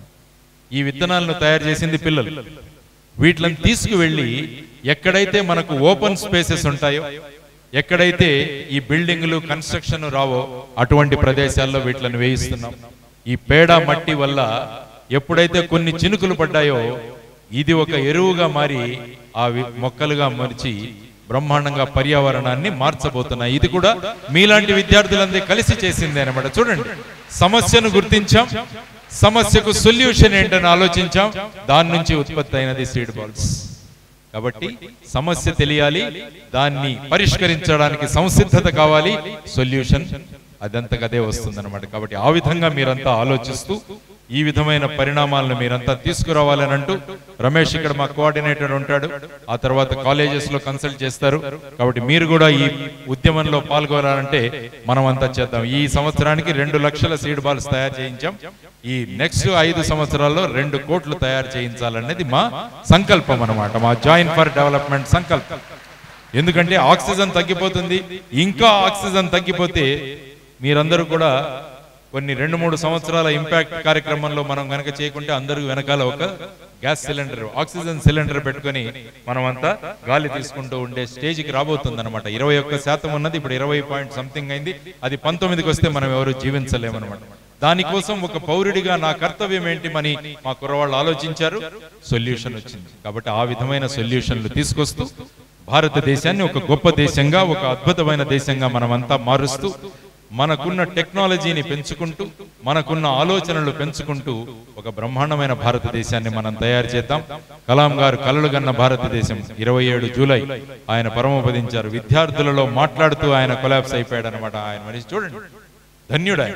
ఈ విత్తనాలను తయారు చేసింది పిల్లలు. వీటిని తీసుకువెళ్ళి ఎక్కడైతే మనకు ఓపెన్ స్పేసెస్ ఉంటాయో, ఎక్కడైతే ఈ బిల్డింగ్లు కన్స్ట్రక్షన్ రావో అటువంటి ప్రదేశాల్లో వీటిని వేయిస్తున్నాం. ఈ పేడ మట్టి వల్ల ఎప్పుడైతే కొన్ని చినుకులు పడ్డాయో ఇది ఒక ఎరువుగా మారి ఆ మొక్కలుగా మరిచి బ్రహ్మాండంగా పర్యావరణాన్ని మార్చబోతున్నాయి. ఇది కూడా మీలాంటి విద్యార్థులందరూ కలిసి చేసిందే అనమాట. చూడండి, సమస్యను గుర్తించాం, సమస్యకు సొల్యూషన్ ఏంటని ఆలోచించాం, దాని నుంచి ఉత్పత్తి అయినది సీడ్ బాల్స్. కాబట్టి సమస్య తెలియాలి, దాన్ని పరిష్కరించడానికి సంసిద్ధత కావాలి, సొల్యూషన్ అదంతకదే వస్తుందన్నమాట. కాబట్టి ఆ విధంగా మీరంతా ఆలోచిస్తూ ఈ విధమైన పరిణామాలను మీరంతా తీసుకురావాలని అంటూ, రమేష్ ఇక్కడ మా కోఆర్డినేటర్ ఉంటాడు, ఆ తర్వాత కాలేజెస్ లో కన్సల్ట్ చేస్తారు. కాబట్టి మీరు కూడా ఈ ఉద్యమంలో పాల్గొనాలంటే మనం అంతా చేద్దాం. ఈ సంవత్సరానికి రెండు లక్షల సీడ్ బాల్స్ తయారు చేయించాం. ఈ నెక్స్ట్ ఐదు సంవత్సరాల్లో రెండు కోట్లు తయారు చేయించాలనేది మా సంకల్పం అన్నమాట, మా జాయిన్ ఫర్ డెవలప్మెంట్ సంకల్పం. ఎందుకంటే ఆక్సిజన్ తగ్గిపోతుంది, ఇంకా ఆక్సిజన్ తగ్గిపోతే మీరందరూ కూడా కొన్ని రెండు మూడు సంవత్సరాల ఇంపాక్ట్ కార్యక్రమంలో మనం కనుక చేయకుంటే అందరూ వెనకాల ఒక గ్యాస్ సిలిండర్, ఆక్సిజన్ సిలిండర్ పెట్టుకొని మనం అంతా గాలి తీసుకుంటూ ఉండే స్టేజ్కి రాబోతుంది అనమాట. ఇరవై ఒక్క శాతం ఉన్నది, ఇప్పుడు ఇరవై పాయింట్ సంథింగ్ అయింది. అది పంతొమ్మిదికి వస్తే మనం ఎవరు జీవించలేమన్నమాట. దానికోసం ఒక పౌరుడిగా నా కర్తవ్యం ఏంటి అని మా కుర్రవాళ్ళు ఆలోచించారు, సొల్యూషన్ వచ్చింది. కాబట్టి ఆ విధమైన సొల్యూషన్లు తీసుకొస్తూ భారతదేశాన్ని ఒక గొప్ప దేశంగా, ఒక అద్భుతమైన దేశంగా మనమంతా మారుస్తూ, మనకున్న టెక్నాలజీని పెంచుకుంటూ, మనకున్న ఆలోచనలు పెంచుకుంటూ ఒక బ్రహ్మాండమైన భారతదేశాన్ని మనం తయారు చేద్దాం. కలాం గారు కలలు గన్న భారతదేశం ఇరవై ఏడు జూలై ఆయన పరమపదించారు. విద్యార్థులలో మాట్లాడుతూ ఆయన కొలాప్స్ అయిపోయాడు అనమాట. ఆయన మనిషి చూడండి, ధన్యుడు.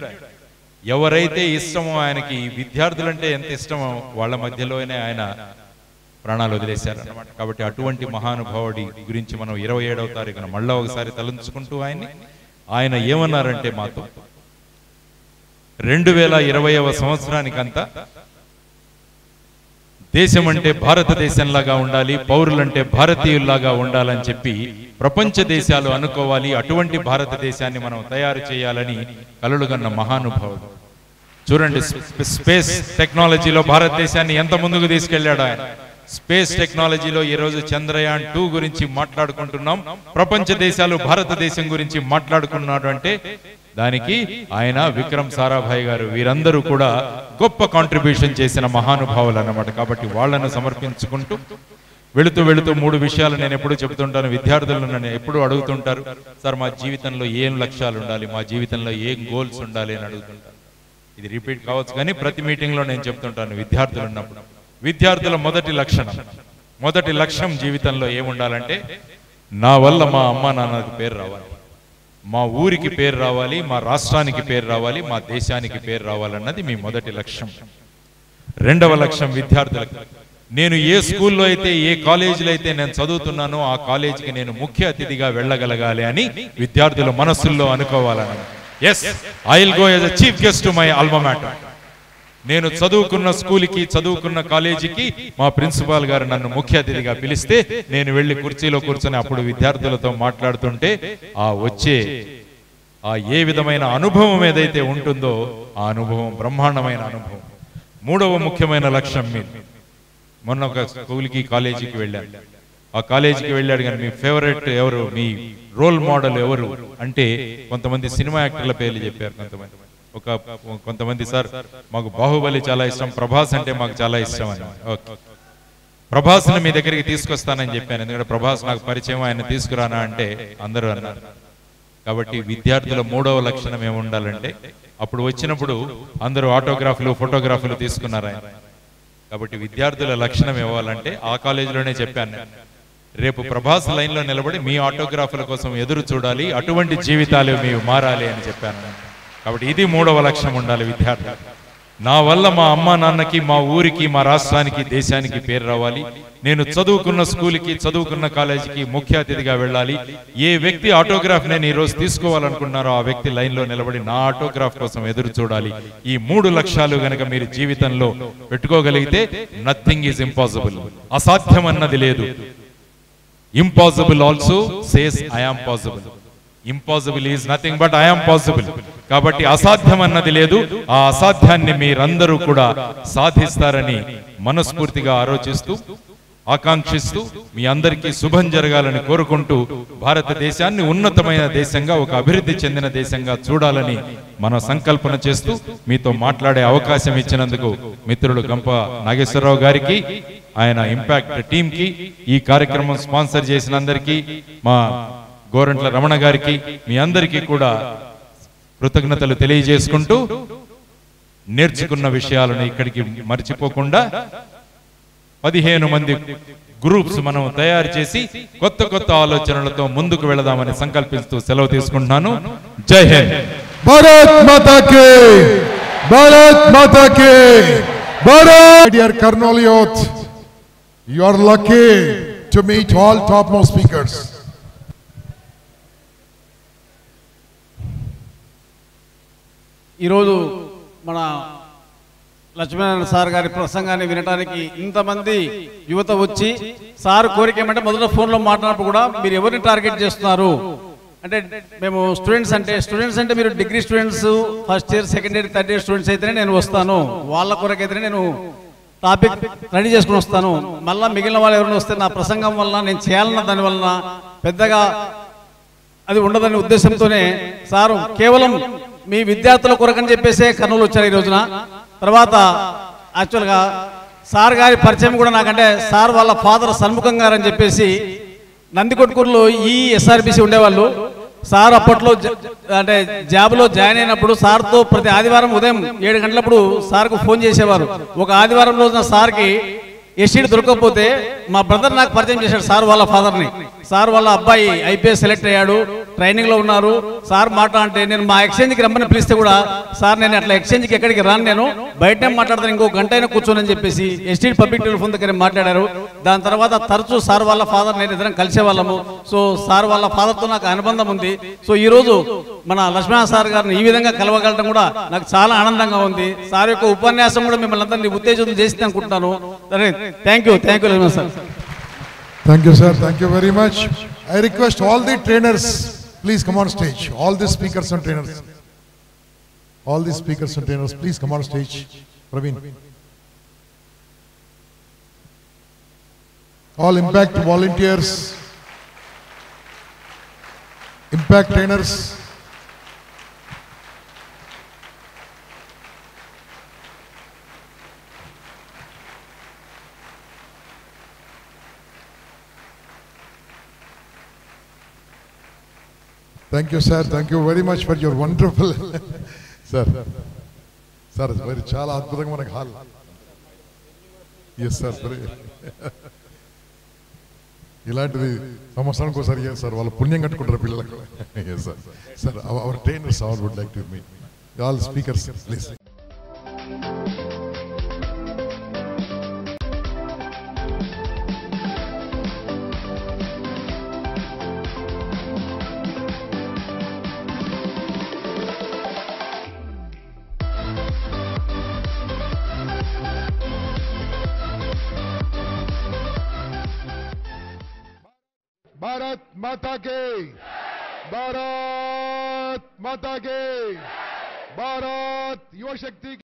ఎవరైతే ఇష్టమో ఆయనకి, విద్యార్థులంటే ఎంత ఇష్టమో వాళ్ళ మధ్యలోనే ఆయన ప్రాణాలు వదిలేశారు అనమాట. కాబట్టి అటువంటి మహానుభావుడి గురించి మనం ఇరవై ఏడవ తారీఖున మళ్ళా ఒకసారి తలంచుకుంటూ ఆయన్ని, ఆయన ఏమన్నారంటే మాతో, రెండు వేల ఇరవైవ సంవత్సరానికంతా దేశం అంటే భారతదేశంలాగా ఉండాలి, పౌరులంటే భారతీయుల్లాగా ఉండాలని చెప్పి ప్రపంచ దేశాలు అనుకోవాలి. అటువంటి భారతదేశాన్ని మనం తయారు చేయాలని కలలుగన్న మహానుభావుడు. చూడండి, స్పేస్ టెక్నాలజీలో భారతదేశాన్ని ఎంత ముందుకు తీసుకెళ్లాడు ఆయన. స్పేస్ టెక్నాలజీలో ఈరోజు చంద్రయాన్ టూ గురించి మాట్లాడుకుంటున్నాం. ప్రపంచ దేశాలు భారతదేశం గురించి మాట్లాడుకున్నాడు అంటే దానికి ఆయన, విక్రమ్ సారాభాయ్ గారు, వీరందరూ కూడా గొప్ప కాంట్రిబ్యూషన్ చేసిన మహానుభావులు అన్నమాట. కాబట్టి వాళ్లను సమర్పించుకుంటూ వెళుతూ వెళుతూ మూడు విషయాలు నేను ఎప్పుడు చెబుతుంటాను. విద్యార్థులను నన్ను ఎప్పుడు అడుగుతుంటారు, సార్ మా జీవితంలో ఏం లక్ష్యాలు ఉండాలి, మా జీవితంలో ఏం గోల్స్ ఉండాలి అని అడుగుతుంటారు. ఇది రిపీట్ కావచ్చు కానీ ప్రతి మీటింగ్లో నేను చెప్తుంటాను విద్యార్థులు ఉన్నప్పుడు. విద్యార్థుల మొదటి లక్షణం, మొదటి లక్ష్యం జీవితంలో ఏముండాలంటే, నా వల్ల మా అమ్మ నాన్నకి పేరు రావాలి, మా ఊరికి పేరు రావాలి, మా రాష్ట్రానికి పేరు రావాలి, మా దేశానికి పేరు రావాలన్నది మీ మొదటి లక్ష్యం. రెండవ లక్ష్యం విద్యార్థులకు, నేను ఏ స్కూల్లో అయితే, ఏ కాలేజీలో అయితే నేను చదువుతున్నానో ఆ కాలేజీకి నేను ముఖ్య అతిథిగా వెళ్ళగలగాలి అని విద్యార్థుల మనస్సుల్లో అనుకోవాలని. Yes, I will go as a chief guest to my alma mater. నేను చదువుకున్న స్కూల్కి, చదువుకున్న కాలేజీకి మా ప్రిన్సిపాల్ గారు నన్ను ముఖ్య అతిథిగా పిలిస్తే నేను వెళ్ళి కుర్చీలో కూర్చొని అప్పుడు విద్యార్థులతో మాట్లాడుతుంటే ఆ వచ్చే ఆ ఏ విధమైన అనుభవం ఏదైతే ఉంటుందో ఆ అనుభవం బ్రహ్మాండమైన అనుభవం. మూడవ ముఖ్యమైన లక్ష్యం మీరు, మొన్న ఒక స్కూల్కి, కాలేజీకి వెళ్ళాను. ఆ కాలేజీకి వెళ్ళాడు కానీ మీ ఫేవరెట్ ఎవరు, మీ రోల్ మోడల్ ఎవరు అంటే కొంతమంది సినిమా యాక్టర్ల పేర్లు చెప్పారు. కొంతమంది ఒక కొంతమంది సార్ మాకు బాహుబలి చాలా ఇష్టం, ప్రభాస్ అంటే మాకు చాలా ఇష్టం అని. ఓకే, ప్రభాస్ని మీ దగ్గరికి తీసుకొస్తానని చెప్పాను, ఎందుకంటే ప్రభాస్ నాకు పరిచయం, ఆయన తీసుకురానా అంటే అందరూ అన్నారు. కాబట్టి విద్యార్థుల మూడవ లక్షణం ఏముండాలంటే, అప్పుడు వచ్చినప్పుడు అందరూ ఆటోగ్రాఫ్లు, ఫోటోగ్రాఫ్లు తీసుకున్నారు ఆయన. కాబట్టి విద్యార్థుల లక్షణం ఇవ్వాలంటే ఆ కాలేజీలోనే చెప్పాను, రేపు ప్రభాస్ లైన్లో నిలబడి మీ ఆటోగ్రాఫ్ల కోసం ఎదురు చూడాలి, అటువంటి జీవితాలు మీరు మారాలి అని చెప్పాను. కాబట్టి ఇది మూడవ లక్ష్యం ఉండాలి విద్యార్థులు. నా వల్ల మా అమ్మ నాన్నకి, మా ఊరికి, మా రాష్ట్రానికి, దేశానికి పేరు రావాలి. నేను చదువుకున్న స్కూల్కి, చదువుకున్న కాలేజీకి ముఖ్య అతిథిగా వెళ్ళాలి. ఏ వ్యక్తి ఆటోగ్రాఫ్ నేను ఈరోజు తీసుకోవాలనుకున్నారో ఆ వ్యక్తి లైన్లో నిలబడి నా ఆటోగ్రాఫ్ కోసం ఎదురు చూడాలి. ఈ మూడు లక్ష్యాలు గనక మీరు జీవితంలో పెట్టుకోగలిగితే నథింగ్ ఈజ్ ఇంపాసిబుల్. అసాధ్యం అన్నది లేదు. Impossible also says I am possible. Impossible is nothing but I am possible. కాబట్టి అసాధ్యం అన్నది లేదు. ఆ అసాధ్యాన్ని మీరందరూ కూడా సాధిస్తారని మనస్ఫూర్తిగా ఆలోచిస్తూ, ఆకాంక్షిస్తూ, మీ అందరికీ శుభం జరగాలని కోరుకుంటూ, భారతదేశాన్ని ఉన్నతమైన దేశంగా, ఒక అభివృద్ధి చెందిన దేశంగా చూడాలని మనం సంకల్పన చేస్తూ మీతో మాట్లాడే అవకాశం ఇచ్చినందుకు మిత్రులు గంప నాగేశ్వరరావు గారికి, ఆయన ఇంపాక్ట్ టీంకి, ఈ కార్యక్రమం స్పాన్సర్ చేసిన అందరికీ, మా గోరంట్ల రమణ గారికి, మీ అందరికీ కూడా కృతజ్ఞతలు తెలియజేసుకుంటూ, నేర్చుకున్న విషయాలను ఇక్కడికి మర్చిపోకుండా పదిహేను మంది గ్రూప్స్ మనం తయారు చేసి కొత్త కొత్త ఆలోచనలతో ముందుకు వెళదామని సంకల్పిస్తూ సెలవు తీసుకుంటున్నాను. జై హింద్. భారత్ మాతా కీ, భారత్ మాతా కీ, Bharat. Dear Kurnool youth, you are lucky to meet all topmost speakers. ఈరోజు మన లక్ష్మీనారాయణ సార్ గారి ప్రసంగాన్ని వినడానికి ఇంతమంది యువత వచ్చి, సార్ కోరిక ఏమంటే మొదట ఫోన్లో మాట్లాడినప్పుడు కూడా మీరు ఎవరిని టార్గెట్ చేస్తున్నారు అంటే, మేము స్టూడెంట్స్ అంటే స్టూడెంట్స్ అంటే మీరు degree students, first year, second year, third year students అయితేనే నేను వస్తాను, వాళ్ళ కొరకు అయితేనే నేను టాపిక్ రెడీ చేసుకుని వస్తాను, మళ్ళీ మిగిలిన వాళ్ళు ఎవరైనా వస్తే నా ప్రసంగం వల్ల నేను చేయాలన్న దాని వలన పెద్దగా అది ఉండదనే ఉద్దేశంతోనే సారు కేవలం మీ విద్యార్థుల కొరకని చెప్పేసే కర్నూలు వచ్చారు ఈ రోజున. తర్వాత యాక్చువల్గా సార్ గారి పరిచయం కూడా నాకంటే, సార్ వాళ్ళ ఫాదర్ సన్ముఖం గారు అని చెప్పేసి నందికొట్కూరులో ఈ ఎస్ఆర్బిసి ఉండేవాళ్ళు. సార్ అప్పట్లో అంటే జాబ్లో జాయిన్ అయినప్పుడు సార్తో ప్రతి ఆదివారం ఉదయం ఏడు గంటలప్పుడు సార్కు ఫోన్ చేసేవారు. ఒక ఆదివారం రోజున సార్కి ఎస్సీడ్ దొరకకపోతే మా బ్రదర్ నాకు పరిచయం చేశాడు సార్ వాళ్ళ ఫాదర్ని. సార్ వాళ్ళ అబ్బాయి ఐపీఎస్ సెలెక్ట్ అయ్యాడు, ట్రైనింగ్లో ఉన్నారు. సార్ మాట అంటే నేను మా ఎక్స్చేంజ్కి రమ్మని పిలిస్తే కూడా సార్ నేను అట్లా ఎక్స్చేంజ్కి ఎక్కడికి రాను, నేను బయటనే మాట్లాడతాను, ఇంకో గంట అయినా కూర్చోనని చెప్పేసి ఎస్టీ పబ్లిక్ టెలిఫోన్ దగ్గర మాట్లాడారు. దాని తర్వాత తరచూ సార్ వాళ్ళ ఫాదర్ నేను ఇద్దరం కలిసే వాళ్ళము. సో సార్ వాళ్ళ ఫాదర్తో నాకు అనుబంధం ఉంది. సో ఈరోజు మన లక్ష్మణ సార్ గారిని ఈ విధంగా కలవగలటం కూడా నాకు చాలా ఆనందంగా ఉంది. సార్ యొక్క ఉపన్యాసం కూడా మిమ్మల్ని అందరినీ ఉత్తేజం చేసింది అనుకుంటున్నాను. సరే, thank you thank you Lakshmana sir. Thank you, sir. Thank you very much. I request all the trainers, please come on stage. All the speakers and trainers. All the speakers and trainers, please come on stage. Praveen. All impact volunteers, impact trainers. Thank you, sir. Thank you very much for your wonderful, sir. Sir, it's very chala adbhutanga manaku hall. Yes, sir. ఇలాంటిది సంవత్సరానికి ఒకసారి sir వాళ్ళ పుణ్యం కట్టుకుంటారు పిల్లలకు. Yes, sir. Sir, our, our trainers all would like to meet. All speakers, please. Bharat माता के, भारत माता के, भारत युवा शक्ति